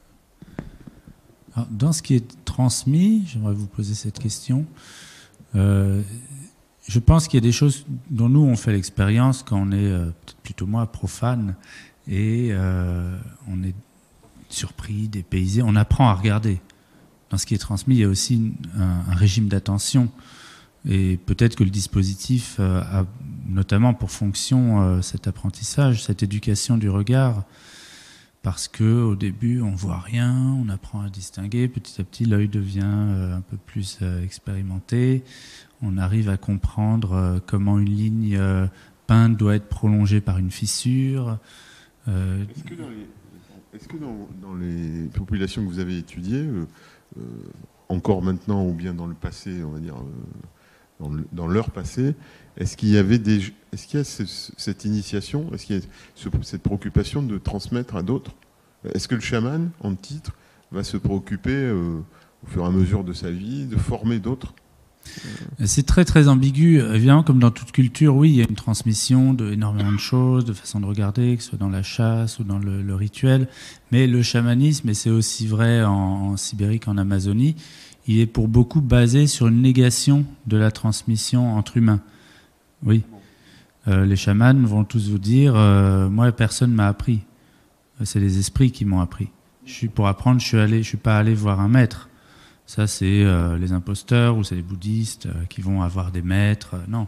Alors, dans ce qui est transmis, j'aimerais vous poser cette question. Euh, je pense qu'il y a des choses dont nous, on fait l'expérience quand on est, euh, peut-être plutôt moi, profane, et euh, on est surpris, dépaysé, on apprend à regarder. Dans ce qui est transmis, il y a aussi un, un régime d'attention. Et peut-être que le dispositif euh, a notamment pour fonction euh, cet apprentissage, cette éducation du regard, parce qu'au début, on ne voit rien, on apprend à distinguer. Petit à petit, l'œil devient euh, un peu plus euh, expérimenté. On arrive à comprendre euh, comment une ligne euh, peinte doit être prolongée par une fissure. Euh, est-ce que dans les, est-ce que dans, dans les populations que vous avez étudiées, euh, euh, encore maintenant ou bien dans le passé, on va dire, euh, dans, le, dans leur passé, est-ce qu'il y avait des, est-ce qu'il y a ce, cette initiation, est-ce qu'il y a ce, cette préoccupation de transmettre à d'autres? Est-ce que le chaman, en titre, va se préoccuper euh, au fur et à mesure de sa vie, de former d'autres? C'est très très ambigu. Évidemment, comme dans toute culture, oui, il y a une transmission d'énormément de choses, de façon de regarder, que ce soit dans la chasse ou dans le, le rituel. Mais le chamanisme, et c'est aussi vrai en, en Sibérie qu'en Amazonie, il est pour beaucoup basé sur une négation de la transmission entre humains. Oui. Euh, les chamans vont tous vous dire euh, moi, personne ne m'a appris. C'est les esprits qui m'ont appris. Je suis, pour apprendre, je suis allé, je suis pas allé voir un maître. Ça, c'est euh, les imposteurs ou c'est les bouddhistes euh, qui vont avoir des maîtres. Non.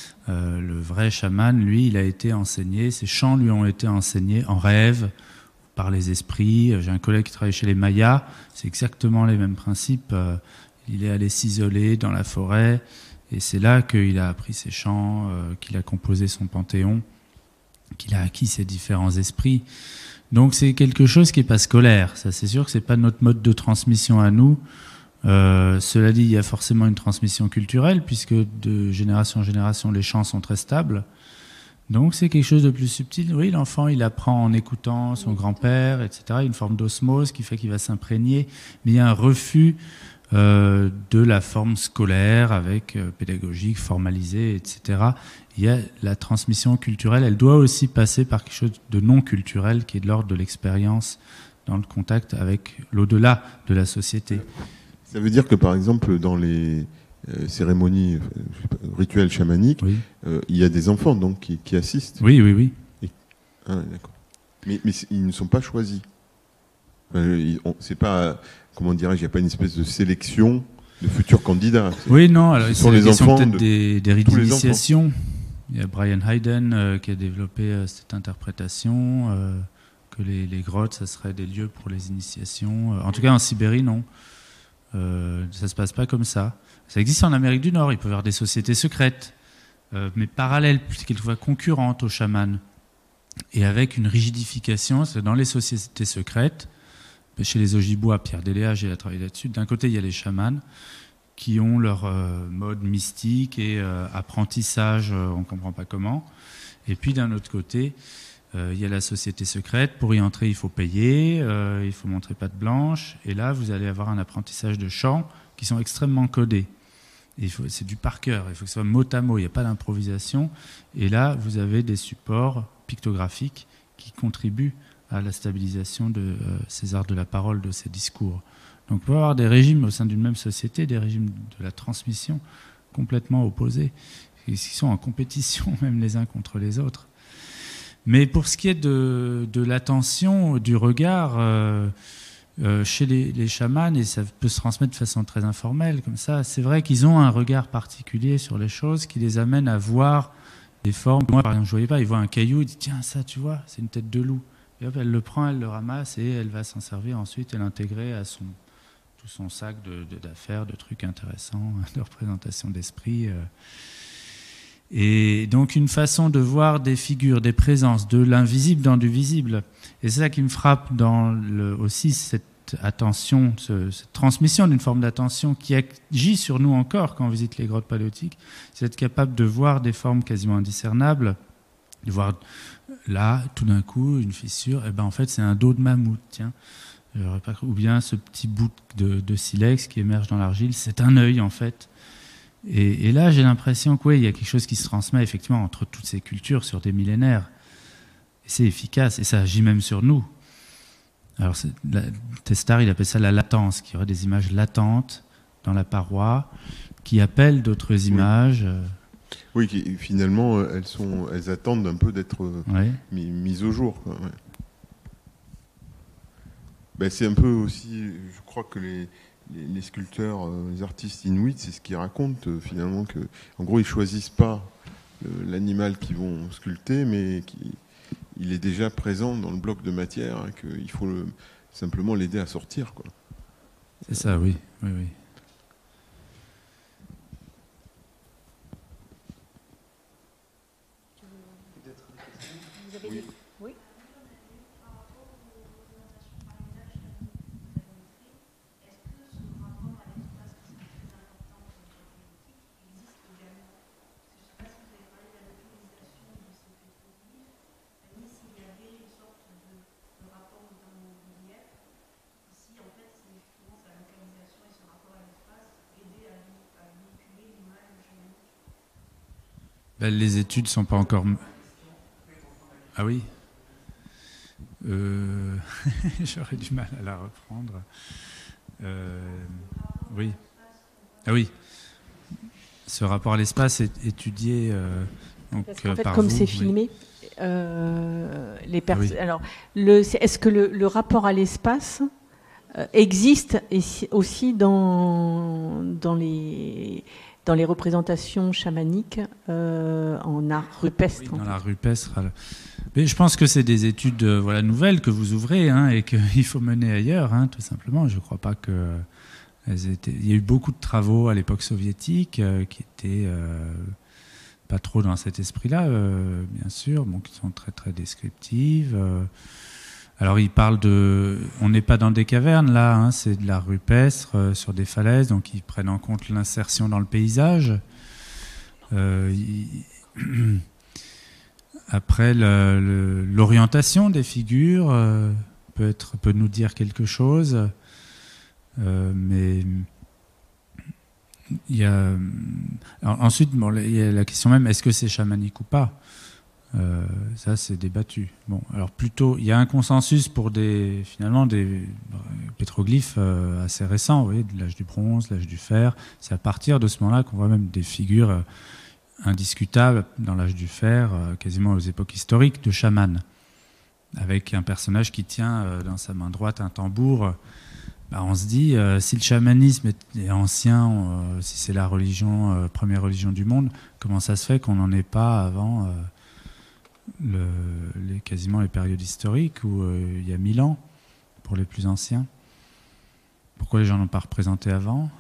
Euh, le vrai chaman, lui, il a été enseigné, ses chants lui ont été enseignés en rêve par les esprits. J'ai un collègue qui travaille chez les Mayas, c'est exactement les mêmes principes. Euh, il est allé s'isoler dans la forêt, et c'est là qu'il a appris ses chants, euh, qu'il a composé son panthéon, qu'il a acquis ses différents esprits. Donc c'est quelque chose qui n'est pas scolaire. Ça, c'est sûr que c'est pas notre mode de transmission à nous. Euh, cela dit, il y a forcément une transmission culturelle, puisque de génération en génération, les chants sont très stables. Donc c'est quelque chose de plus subtil. Oui, l'enfant, il apprend en écoutant son grand-père, et cetera. Une forme d'osmose qui fait qu'il va s'imprégner. Mais il y a un refus euh, de la forme scolaire, avec euh, pédagogique, formalisée, et cetera. Il y a la transmission culturelle. Elle doit aussi passer par quelque chose de non culturel, qui est de l'ordre de l'expérience dans le contact avec l'au-delà de la société. Ça veut dire que, par exemple, dans les euh, cérémonies, euh, je sais pas, rituels chamaniques, oui. euh, il y a des enfants donc, qui, qui assistent. Oui, oui, oui. Et... Ah, d'accord. Mais, mais ils ne sont pas choisis. Enfin, c'est pas, comment dirais-je, il n'y a pas une espèce de sélection de futurs candidats. Oui, non, alors, ce sont les enfants peut-être de des, des rites d'initiation. Il y a Brian Hayden euh, qui a développé euh, cette interprétation, euh, que les, les grottes, ça serait des lieux pour les initiations. Euh, en tout cas, en Sibérie, non. Euh, ça ne se passe pas comme ça. Ça existe en Amérique du Nord, il peut y avoir des sociétés secrètes, euh, mais parallèles, quelquefois concurrentes aux chamans, et avec une rigidification. C'est dans les sociétés secrètes, chez les Ojibwa, Pierre Déléa, j'ai travaillé là-dessus, d'un côté il y a les chamans qui ont leur euh, mode mystique et euh, apprentissage, euh, on ne comprend pas comment, et puis d'un autre côté, Euh, il y a la société secrète. Pour y entrer, il faut payer, euh, il faut montrer patte blanche. Et là, vous allez avoir un apprentissage de chants qui sont extrêmement codés. Et il faut, c'est du par cœur. Il faut que ce soit mot à mot. Il n'y a pas d'improvisation. Et là, vous avez des supports pictographiques qui contribuent à la stabilisation de euh, ces arts de la parole, de ces discours. Donc, on peut avoir des régimes au sein d'une même société, des régimes de la transmission complètement opposés, qui sont en compétition même les uns contre les autres. Mais pour ce qui est de, de l'attention, du regard, euh, euh, chez les, les chamans, et ça peut se transmettre de façon très informelle, comme ça, c'est vrai qu'ils ont un regard particulier sur les choses qui les amène à voir des formes. Moi, par exemple, je ne voyais pas, ils voient un caillou, ils disent « Tiens, ça, tu vois, c'est une tête de loup ». Et hop, elle le prend, elle le ramasse et elle va s'en servir ensuite et l'intégrer à son, tout son sac de, de, d'affaires, de trucs intéressants, de représentation d'esprit. Euh. Et donc une façon de voir des figures, des présences, de l'invisible dans du visible. Et c'est ça qui me frappe dans le, aussi cette attention, ce, cette transmission d'une forme d'attention qui agit sur nous encore quand on visite les grottes paléolithiques, c'est d'être capable de voir des formes quasiment indiscernables, de voir là, tout d'un coup, une fissure, et ben en fait c'est un dos de mammouth, tiens. Ou bien ce petit bout de, de silex qui émerge dans l'argile, c'est un œil en fait. Et, et là, j'ai l'impression qu'il oui, y a quelque chose qui se transmet effectivement entre toutes ces cultures sur des millénaires. Et c'est efficace, et ça agit même sur nous. Alors, la, Testard, il appelle ça la latence, qu'il y aurait des images latentes dans la paroi qui appellent d'autres oui. images. Oui, qui, finalement, elles, sont, elles attendent un peu d'être oui. mis, mises au jour. Quoi, ouais. Ben, c'est un peu aussi, je crois que les... Les sculpteurs, les artistes inuits, c'est ce qu'ils racontent euh, finalement que, en gros, ils choisissent pas le, l'animal qu'ils vont sculpter, mais qui, il est déjà présent dans le bloc de matière, hein, qu'il faut le, simplement l'aider à sortir, quoi. C'est ça, oui, oui, oui. Vous avez dit oui. Ben, les études ne sont pas encore... Ah oui euh... J'aurais du mal à la reprendre. Euh... Oui. Ah oui. Ce rapport à l'espace est étudié euh, donc, Parce qu'en fait, par comme vous, c'est oui. filmé, euh, les pers- oui. alors, le, est-ce que le, le rapport à l'espace euh, existe aussi dans, dans les... dans les représentations chamaniques euh, en art rupestre. Oui, en dans fait. l'art rupestre. Mais je pense que c'est des études euh, voilà, nouvelles que vous ouvrez hein, et qu'il faut mener ailleurs, hein, tout simplement. Je ne crois pas que... Elles étaient... Il y a eu beaucoup de travaux à l'époque soviétique euh, qui étaient euh, pas trop dans cet esprit-là, euh, bien sûr, bon, qui sont très très descriptives. Euh, Alors, il parle de... On n'est pas dans des cavernes, là, hein, c'est de l'art rupestre euh, sur des falaises, donc ils prennent en compte l'insertion dans le paysage. Euh, il... Après, le, le, l'orientation des figures euh, peut, être, peut nous dire quelque chose, euh, mais il y a... Alors, ensuite, bon, il y a la question même, est-ce que c'est chamanique ou pas ? Euh, ça c'est débattu. Bon, alors plutôt, il y a un consensus pour des finalement des pétroglyphes euh, assez récents, vous voyez, de l'âge du bronze, l'âge du fer. C'est à partir de ce moment-là qu'on voit même des figures euh, indiscutables dans l'âge du fer, euh, quasiment aux époques historiques, de chamans, avec un personnage qui tient euh, dans sa main droite un tambour. Bah, on se dit, euh, si le chamanisme est, est ancien, euh, si c'est la religion, euh, première religion du monde, comment ça se fait qu'on n'en ait pas avant euh, Le, les, quasiment les périodes historiques où euh, il y a mille ans pour les plus anciens. Pourquoi les gens n'ont pas représenté avant?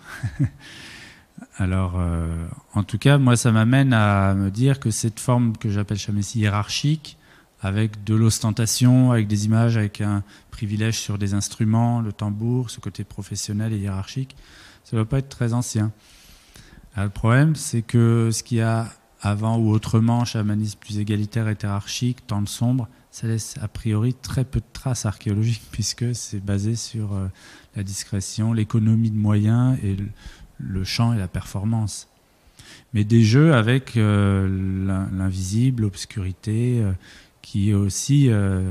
Alors, euh, en tout cas, moi, ça m'amène à me dire que cette forme que j'appelle chamanisme hiérarchique, avec de l'ostentation, avec des images, avec un privilège sur des instruments, le tambour, ce côté professionnel et hiérarchique, ça ne doit pas être très ancien. Alors, le problème, c'est que ce qu'il y a avant ou autrement, chamanisme plus égalitaire et hiérarchique, temps de sombre, ça laisse a priori très peu de traces archéologiques puisque c'est basé sur euh, la discrétion, l'économie de moyens et le, le chant et la performance. Mais des jeux avec euh, l'invisible, l'obscurité, euh, qui aussi euh, euh,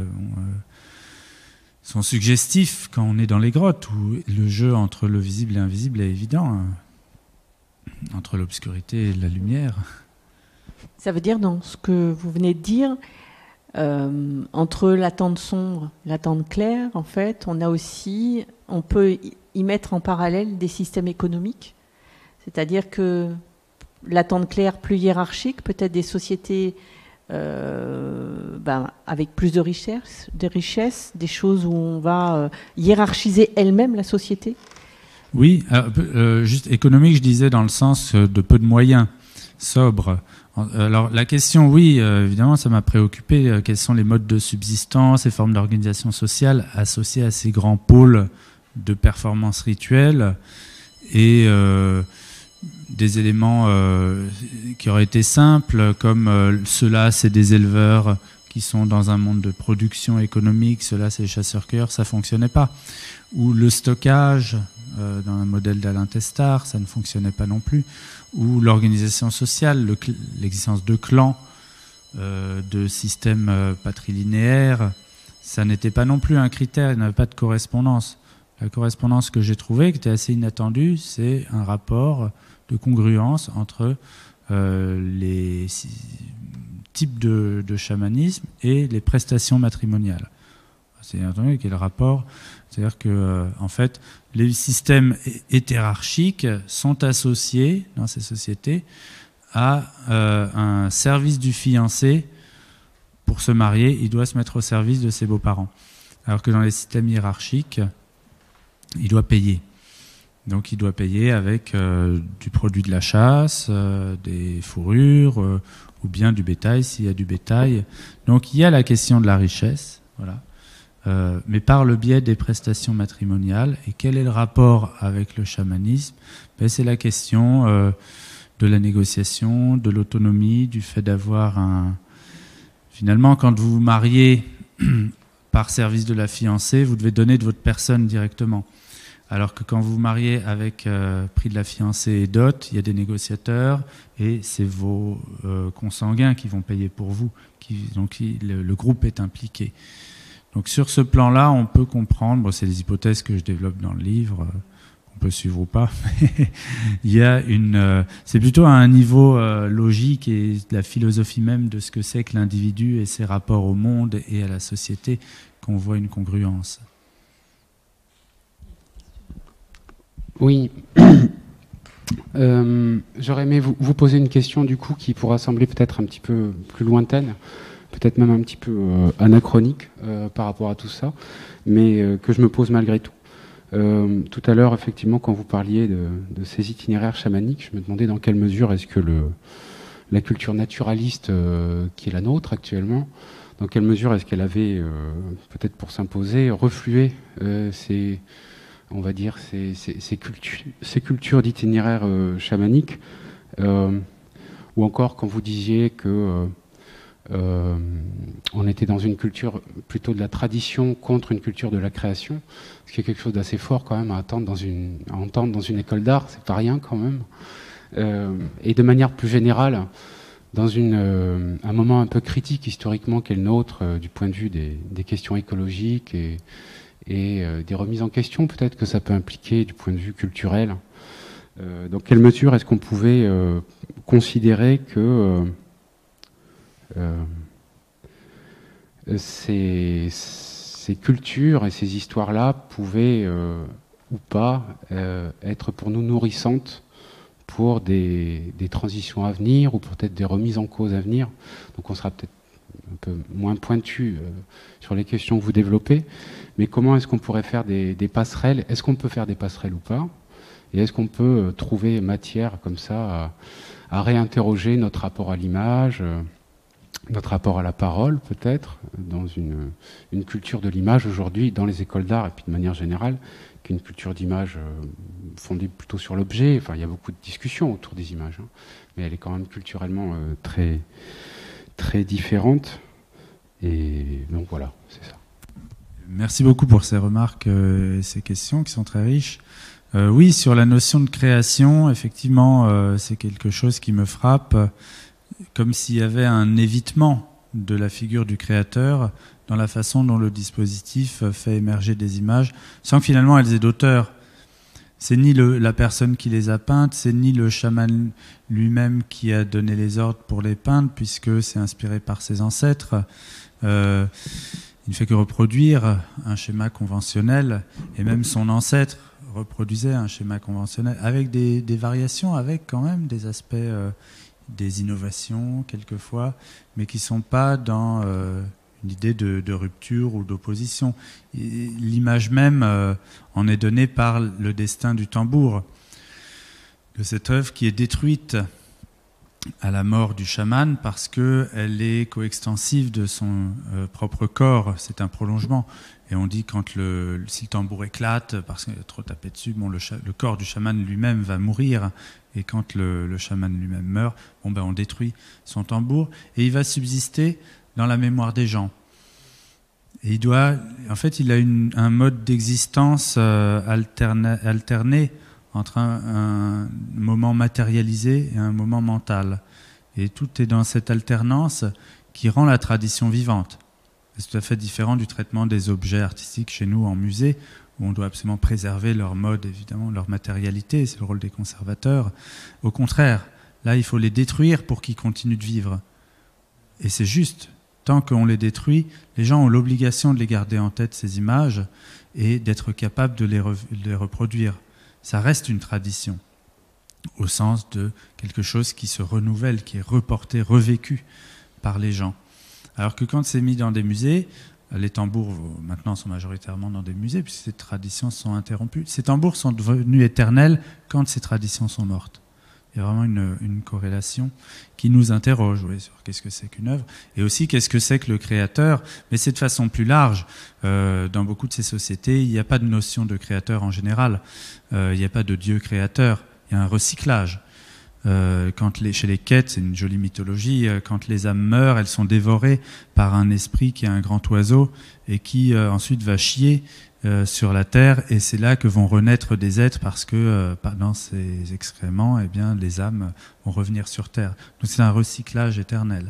sont suggestifs quand on est dans les grottes, où le jeu entre le visible et l'invisible est évident, hein, entre l'obscurité et la lumière. Ça veut dire, dans ce que vous venez de dire, euh, entre la tente sombre et la tente claire, en fait, on a aussi, on peut y mettre en parallèle des systèmes économiques. C'est-à-dire que la tente claire plus hiérarchique, peut-être des sociétés euh, ben, avec plus de richesses, de richesses, des choses où on va euh, hiérarchiser elle-même la société. Oui, alors, euh, juste économique, je disais dans le sens de peu de moyens, sobre. Alors la question, oui, euh, évidemment, ça m'a préoccupé. Euh, quels sont les modes de subsistance, les formes d'organisation sociale associées à ces grands pôles de performance rituelle et euh, des éléments euh, qui auraient été simples, comme euh, ceux-là, c'est des éleveurs qui sont dans un monde de production économique, ceux-là, c'est des chasseurs-cueilleurs, ça ne fonctionnait pas. Ou le stockage, euh, dans un modèle d'Alain Testard, ça ne fonctionnait pas non plus. Ou l'organisation sociale, le, l'existence de clans, euh, de systèmes euh, patrilinéaires, ça n'était pas non plus un critère, il n'y avait pas de correspondance. La correspondance que j'ai trouvée, qui était assez inattendue, c'est un rapport de congruence entre euh, les types de, de chamanisme et les prestations matrimoniales. C'est inattendu quel rapport, c'est-à-dire que euh, en fait, les systèmes hétérarchiques sont associés dans ces sociétés à euh, un service du fiancé. Pour se marier, il doit se mettre au service de ses beaux-parents. Alors que dans les systèmes hiérarchiques, il doit payer. Donc il doit payer avec euh, du produit de la chasse, euh, des fourrures, euh, ou bien du bétail, s'il y a du bétail. Donc il y a la question de la richesse, voilà. Euh, mais par le biais des prestations matrimoniales. Et quel est le rapport avec le chamanisme? Ben, c'est la question euh, de la négociation, de l'autonomie, du fait d'avoir un... Finalement, quand vous vous mariez par service de la fiancée, vous devez donner de votre personne directement. Alors que quand vous vous mariez avec euh, prix de la fiancée et dot, il y a des négociateurs et c'est vos euh, consanguins qui vont payer pour vous. Qui, donc qui, le, le groupe est impliqué. Donc sur ce plan-là, on peut comprendre, bon, c'est des hypothèses que je développe dans le livre, euh, on peut suivre ou pas, mais il y a une, euh, c'est plutôt à un niveau euh, logique et de la philosophie même de ce que c'est que l'individu et ses rapports au monde et à la société qu'on voit une congruence. Oui. Euh, J'aurais aimé vous, vous poser une question du coup qui pourra sembler peut-être un petit peu plus lointaine, peut-être même un petit peu euh, anachronique euh, par rapport à tout ça, mais euh, que je me pose malgré tout. Euh, tout à l'heure, effectivement, quand vous parliez de, de ces itinéraires chamaniques, je me demandais dans quelle mesure est-ce que le, la culture naturaliste euh, qui est la nôtre actuellement, dans quelle mesure est-ce qu'elle avait, euh, peut-être pour s'imposer, reflué euh, ces, on va dire, ces, ces, ces, cultu ces cultures d'itinéraires euh, chamaniques, euh, ou encore quand vous disiez que euh, Euh, on était dans une culture plutôt de la tradition contre une culture de la création, ce qui est quelque chose d'assez fort quand même à, attendre dans une, à entendre dans une école d'art, c'est pas rien quand même. Euh, et de manière plus générale, dans une, euh, un moment un peu critique historiquement qu'est le nôtre, euh, du point de vue des, des questions écologiques et, et euh, des remises en question peut-être que ça peut impliquer du point de vue culturel. Euh, dans quelle mesure est-ce qu'on pouvait euh, considérer que euh, Euh, ces, ces cultures et ces histoires-là pouvaient euh, ou pas euh, être pour nous nourrissantes pour des, des transitions à venir ou peut-être des remises en cause à venir. Donc on sera peut-être un peu moins pointu euh, sur les questions que vous développez, mais comment est-ce qu'on pourrait faire des, des passerelles? Est-ce qu'on peut faire des passerelles ou pas? Et est-ce qu'on peut euh, trouver matière comme ça à, à réinterroger notre rapport à l'image, euh, notre rapport à la parole, peut-être, dans une, une culture de l'image aujourd'hui, dans les écoles d'art, et puis de manière générale, qui est une culture d'image euh, fondée plutôt sur l'objet. Enfin, il y a beaucoup de discussions autour des images, hein, mais elle est quand même culturellement euh, très, très différente. Et donc voilà, c'est ça. Merci beaucoup pour ces remarques euh, et ces questions qui sont très riches. Euh, oui, sur la notion de création, effectivement, euh, c'est quelque chose qui me frappe. Comme s'il y avait un évitement de la figure du créateur dans la façon dont le dispositif fait émerger des images, sans que finalement elles aient d'auteur. C'est ni le, la personne qui les a peintes, c'est ni le chaman lui-même qui a donné les ordres pour les peindre, puisque c'est inspiré par ses ancêtres. Euh, il ne fait que reproduire un schéma conventionnel, et même son ancêtre reproduisait un schéma conventionnel, avec des, des variations, avec quand même des aspects... Euh, des innovations quelquefois, mais qui ne sont pas dans euh, une idée de, de rupture ou d'opposition. L'image même euh, en est donnée par le destin du tambour, de cette œuvre qui est détruite à la mort du chaman parce qu'elle est coextensive de son euh, propre corps, c'est un prolongement. Et on dit quand le, si le tambour éclate, parce qu'il est trop tapé dessus, bon, le, le corps du chaman lui-même va mourir. Et quand le, le chaman lui-même meurt, bon, ben, on détruit son tambour. Et il va subsister dans la mémoire des gens. Et il doit, en fait, il a une, un mode d'existence euh, alterné, alterné entre un, un moment matérialisé et un moment mental. Et tout est dans cette alternance qui rend la tradition vivante. C'est tout à fait différent du traitement des objets artistiques chez nous en musée, où on doit absolument préserver leur mode, évidemment, leur matérialité, c'est le rôle des conservateurs. Au contraire, là, il faut les détruire pour qu'ils continuent de vivre. Et c'est juste, tant qu'on les détruit, les gens ont l'obligation de les garder en tête, ces images, et d'être capables de les, re de les reproduire. Ça reste une tradition, au sens de quelque chose qui se renouvelle, qui est reporté, revécu par les gens. Alors que quand c'est mis dans des musées, les tambours maintenant sont majoritairement dans des musées, puisque ces traditions sont interrompues. Ces tambours sont devenus éternels quand ces traditions sont mortes. Il y a vraiment une, une corrélation qui nous interroge, oui, sur qu'est-ce que c'est qu'une œuvre, et aussi qu'est-ce que c'est que le créateur, mais c'est de façon plus large. Euh, dans beaucoup de ces sociétés, il n'y a pas de notion de créateur en général, euh, il n'y a pas de Dieu créateur, il y a un recyclage. Euh, quand les, chez les Quêtes, c'est une jolie mythologie, euh, quand les âmes meurent, elles sont dévorées par un esprit qui est un grand oiseau et qui euh, ensuite va chier euh, sur la terre, et c'est là que vont renaître des êtres parce que euh, dans ces excréments, eh bien, les âmes vont revenir sur terre. Donc c'est un recyclage éternel.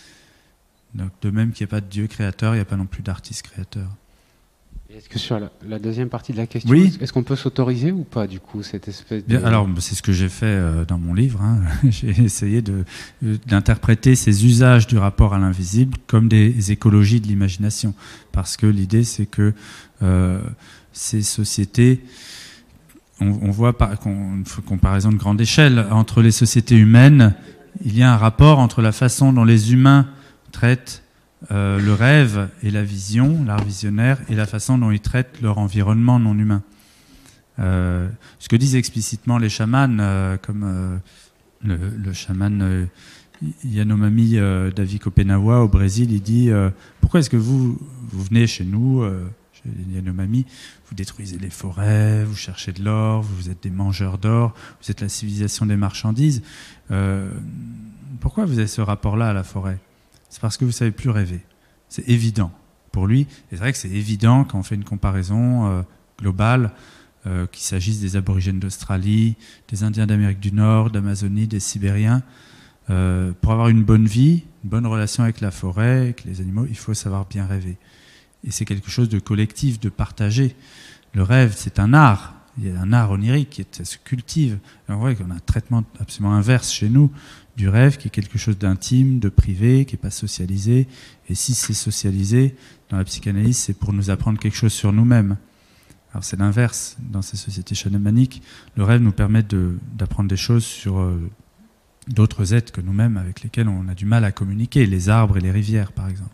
Donc, de même qu'il n'y a pas de Dieu créateur, il n'y a pas non plus d'artiste créateur. Est-ce que sur la, la deuxième partie de la question, oui. Est-ce qu'on peut s'autoriser ou pas, du coup, cette espèce de... Bien, alors, c'est ce que j'ai fait euh, dans mon livre. Hein. J'ai essayé de, d'interpréter ces usages du rapport à l'invisible comme des écologies de l'imagination. Parce que l'idée, c'est que euh, ces sociétés on, on voit par, qu'on, une comparaison de grande échelle entre les sociétés humaines. Il y a un rapport entre la façon dont les humains traitent euh, le rêve et la vision, l'art visionnaire, et la façon dont ils traitent leur environnement non humain. Euh, ce que disent explicitement les chamans, euh, comme euh, le, le chaman euh, Yanomami euh, Davi Kopenawa au Brésil, il dit euh, pourquoi est-ce que vous, vous venez chez nous, euh, chez les Yanomami, vous détruisez les forêts, vous cherchez de l'or, vous êtes des mangeurs d'or, vous êtes la civilisation des marchandises. Euh, pourquoi vous avez ce rapport-là à la forêt? C'est parce que vous ne savez plus rêver. C'est évident pour lui. Et c'est vrai que c'est évident quand on fait une comparaison euh, globale, euh, qu'il s'agisse des aborigènes d'Australie, des Indiens d'Amérique du Nord, d'Amazonie, des Sibériens. Euh, pour avoir une bonne vie, une bonne relation avec la forêt, avec les animaux, il faut savoir bien rêver. Et c'est quelque chose de collectif, de partagé. Le rêve, c'est un art. Il y a un art onirique qui est, se cultive. Et on voit qu'on a un traitement absolument inverse chez nous du rêve, qui est quelque chose d'intime, de privé, qui n'est pas socialisé. Et si c'est socialisé, dans la psychanalyse, c'est pour nous apprendre quelque chose sur nous-mêmes. Alors c'est l'inverse. Dans ces sociétés chamaniques, le rêve nous permet de, d'apprendre des choses sur euh, d'autres êtres que nous-mêmes, avec lesquels on a du mal à communiquer, les arbres et les rivières, par exemple.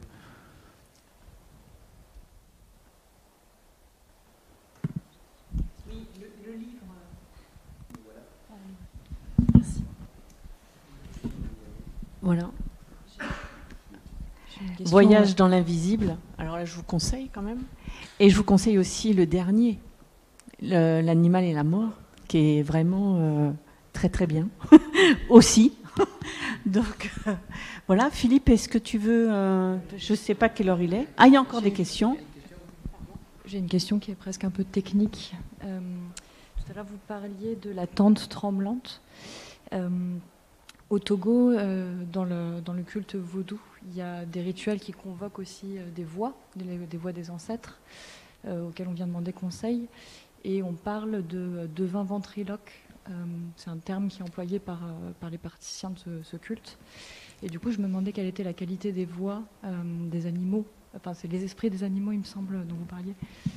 Voilà. Voyage dans l'invisible. Alors là, je vous conseille quand même. Et je vous conseille aussi le dernier, le, l'animal et la mort, qui est vraiment euh, très très bien aussi. Donc euh, voilà, Philippe, est-ce que tu veux euh, je ne sais pas quelle heure il est. Ah, il y a encore J'ai des questions. J'ai une question qui est presque un peu technique. Euh, tout à l'heure, vous parliez de la tente tremblante. Euh, Au Togo, euh, dans, le, dans le culte vaudou, il y a des rituels qui convoquent aussi euh, des voix, des, des voix des ancêtres, euh, auxquels on vient demander conseil. Et on parle de devin ventriloque. Euh, c'est un terme qui est employé par, euh, par les praticiens de ce, ce culte. Et du coup, je me demandais quelle était la qualité des voix euh, des animaux. Enfin, c'est les esprits des animaux, il me semble, dont vous parliez.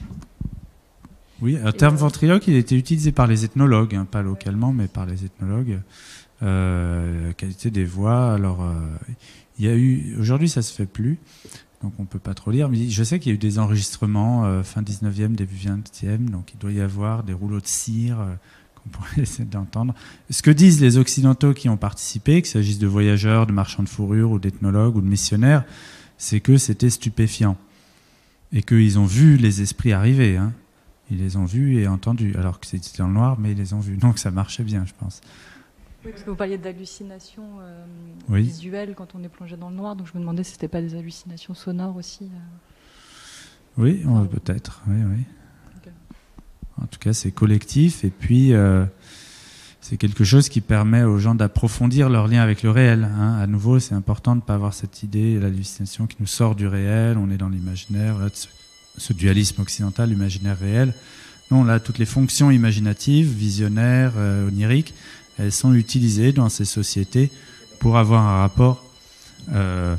Oui, un terme ventriloque, il a été utilisé par les ethnologues, hein, pas localement, mais par les ethnologues. Euh, la qualité des voix. Alors, euh, il y a eu. Aujourd'hui, ça se fait plus, donc on peut pas trop lire. Mais je sais qu'il y a eu des enregistrements euh, fin dix-neuvième, début vingtième, donc il doit y avoir des rouleaux de cire euh, qu'on pourrait essayer d'entendre. Ce que disent les Occidentaux qui ont participé, qu'il s'agisse de voyageurs, de marchands de fourrure, ou d'ethnologues, ou de missionnaires, c'est que c'était stupéfiant et qu'ils ont vu les esprits arriver. Hein. Ils les ont vus et entendus, alors que c'était dans le noir, mais ils les ont vus. Donc ça marchait bien, je pense. Oui, parce que vous parliez d'hallucinations euh, oui. visuelles quand on est plongé dans le noir, donc je me demandais si ce n'était pas des hallucinations sonores aussi. Euh... Oui, on, ah, peut-être, oui, oui. Okay. En tout cas, c'est collectif, et puis euh, c'est quelque chose qui permet aux gens d'approfondir leur lien avec le réel. Hein. À nouveau, c'est important de ne pas avoir cette idée, l'hallucination qui nous sort du réel, on est dans l'imaginaire, là, ce, ce dualisme occidental, imaginaire-réel. Non, là, toutes les fonctions imaginatives, visionnaires, euh, oniriques, elles sont utilisées dans ces sociétés pour avoir un rapport euh,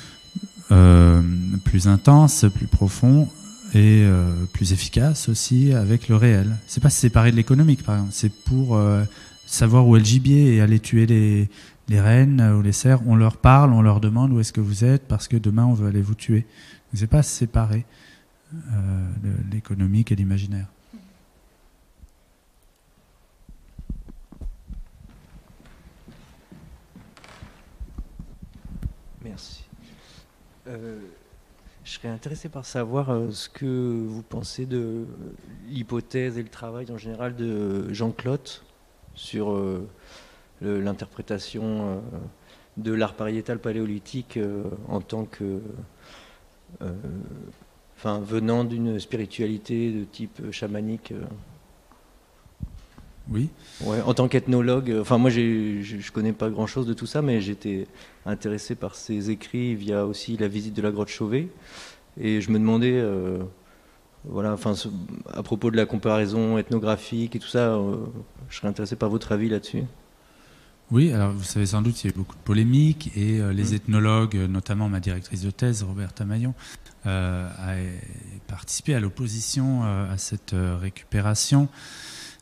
euh, plus intense, plus profond et euh, plus efficace aussi avec le réel. C'est pas se séparer de l'économique, par exemple. C'est pour euh, savoir où est le gibier et aller tuer les, les rennes ou les cerfs. On leur parle, on leur demande où est-ce que vous êtes parce que demain on veut aller vous tuer. Donc, c'est pas se séparer euh, de l'économique et l'imaginaire. Merci. Euh, je serais intéressé par savoir euh, ce que vous pensez de l'hypothèse et le travail en général de Jean Clotte sur euh, le, l'interprétation euh, de l'art pariétal paléolithique euh, en tant que, euh, enfin, venant d'une spiritualité de type chamanique. Euh. Oui. Ouais, en tant qu'ethnologue, enfin moi j'ai, je ne connais pas grand-chose de tout ça, mais j'étais intéressé par ses écrits via aussi la visite de la grotte Chauvet, et je me demandais, euh, voilà, enfin à propos de la comparaison ethnographique et tout ça, euh, je serais intéressé par votre avis là-dessus. Oui, alors vous savez sans doute qu'il y a eu beaucoup de polémiques et euh, les mmh. ethnologues, notamment ma directrice de thèse, Roberta Maillon, euh, a participé à l'opposition euh, à cette euh, récupération.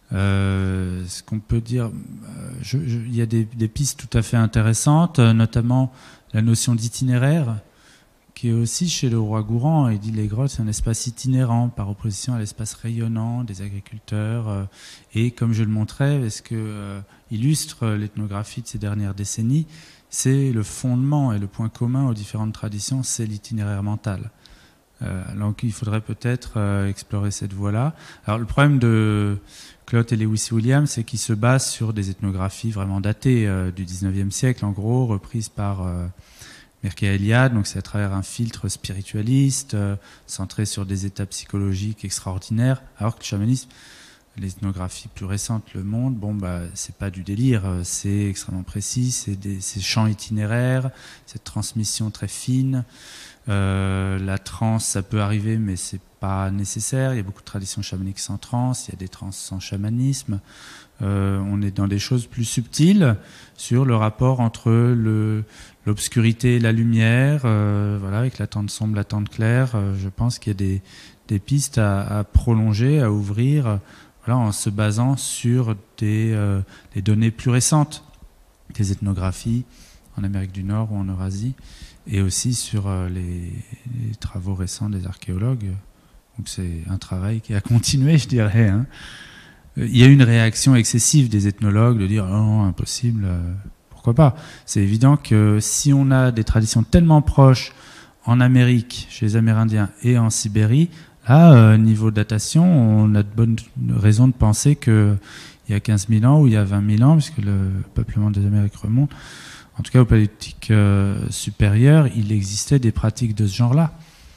Euh, ce qu'on peut dire, je, je, il y a des, des pistes tout à fait intéressantes, notamment la notion d'itinéraire, qui est aussi chez le roi Gourand. Il dit les grottes, c'est un espace itinérant par opposition à l'espace rayonnant des agriculteurs. Euh, et comme je le montrais, ce que euh, illustre l'ethnographie de ces dernières décennies, c'est le fondement et le point commun aux différentes traditions, c'est l'itinéraire mental. Euh, donc il faudrait peut-être euh, explorer cette voie-là. Alors le problème de Clot et Lewis-Williams, c'est qu'ils se basent sur des ethnographies vraiment datées euh, du dix-neuvième siècle, en gros, reprises par... Euh, Mircea-Eliade, donc c'est à travers un filtre spiritualiste, euh, centré sur des états psychologiques extraordinaires, alors que le chamanisme, l'ethnographie plus récente le montre, bon bah c'est pas du délire, c'est extrêmement précis, c'est des c'est champs itinéraires, cette transmission très fine, euh, la transe ça peut arriver mais c'est pas nécessaire, il y a beaucoup de traditions chamaniques sans transe, il y a des transes sans chamanisme. Euh, on est dans des choses plus subtiles sur le rapport entre le, l'obscurité et la lumière, euh, voilà, avec la tente sombre, la tente claire. Euh, je pense qu'il y a des, des pistes à, à prolonger, à ouvrir, euh, voilà, en se basant sur des, euh, des données plus récentes, des ethnographies en Amérique du Nord ou en Eurasie, et aussi sur euh, les, les travaux récents des archéologues. Donc c'est un travail qui a continué, je dirais, hein. Il y a une réaction excessive des ethnologues de dire oh non, impossible, euh, pourquoi pas. C'est évident que si on a des traditions tellement proches en Amérique, chez les Amérindiens et en Sibérie, là, euh, niveau datation, on a de bonnes raisons de penser qu'il y a quinze mille ans ou il y a vingt mille ans, puisque le peuplement des Amériques remonte, en tout cas au paléolithique euh, supérieur, il existait des pratiques de ce genre-là.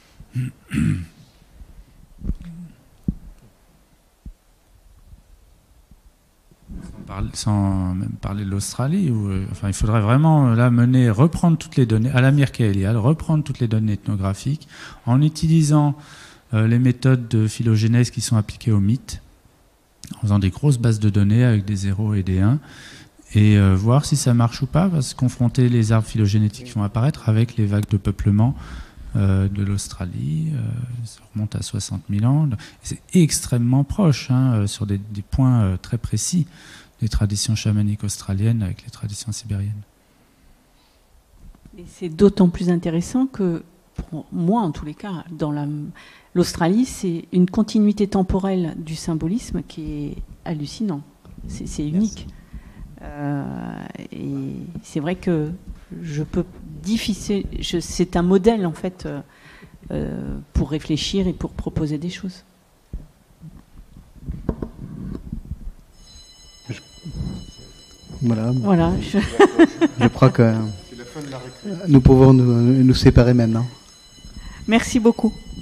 Sans même parler de l'Australie, où, euh, enfin, il faudrait vraiment là mener, reprendre toutes les données à la Mircea-Eliade, reprendre toutes les données ethnographiques en utilisant euh, les méthodes de phylogénèse qui sont appliquées aux mythes, en faisant des grosses bases de données avec des zéros et des uns, et euh, voir si ça marche ou pas, parce que confronter les arbres phylogénétiques qui vont apparaître avec les vagues de peuplement euh, de l'Australie, euh, ça remonte à soixante mille ans, c'est extrêmement proche, hein, sur des, des points euh, très précis. Les traditions chamaniques australiennes avec les traditions sibériennes. Et c'est d'autant plus intéressant que, pour moi en tous les cas, dans la, l'Australie, c'est une continuité temporelle du symbolisme qui est hallucinant. C'est, c'est unique. Euh, et c'est vrai que je peux difficile, je, c'est un modèle en fait euh, pour réfléchir et pour proposer des choses. Voilà. Voilà. Je, je crois que nous pouvons nous, nous séparer maintenant. Merci beaucoup.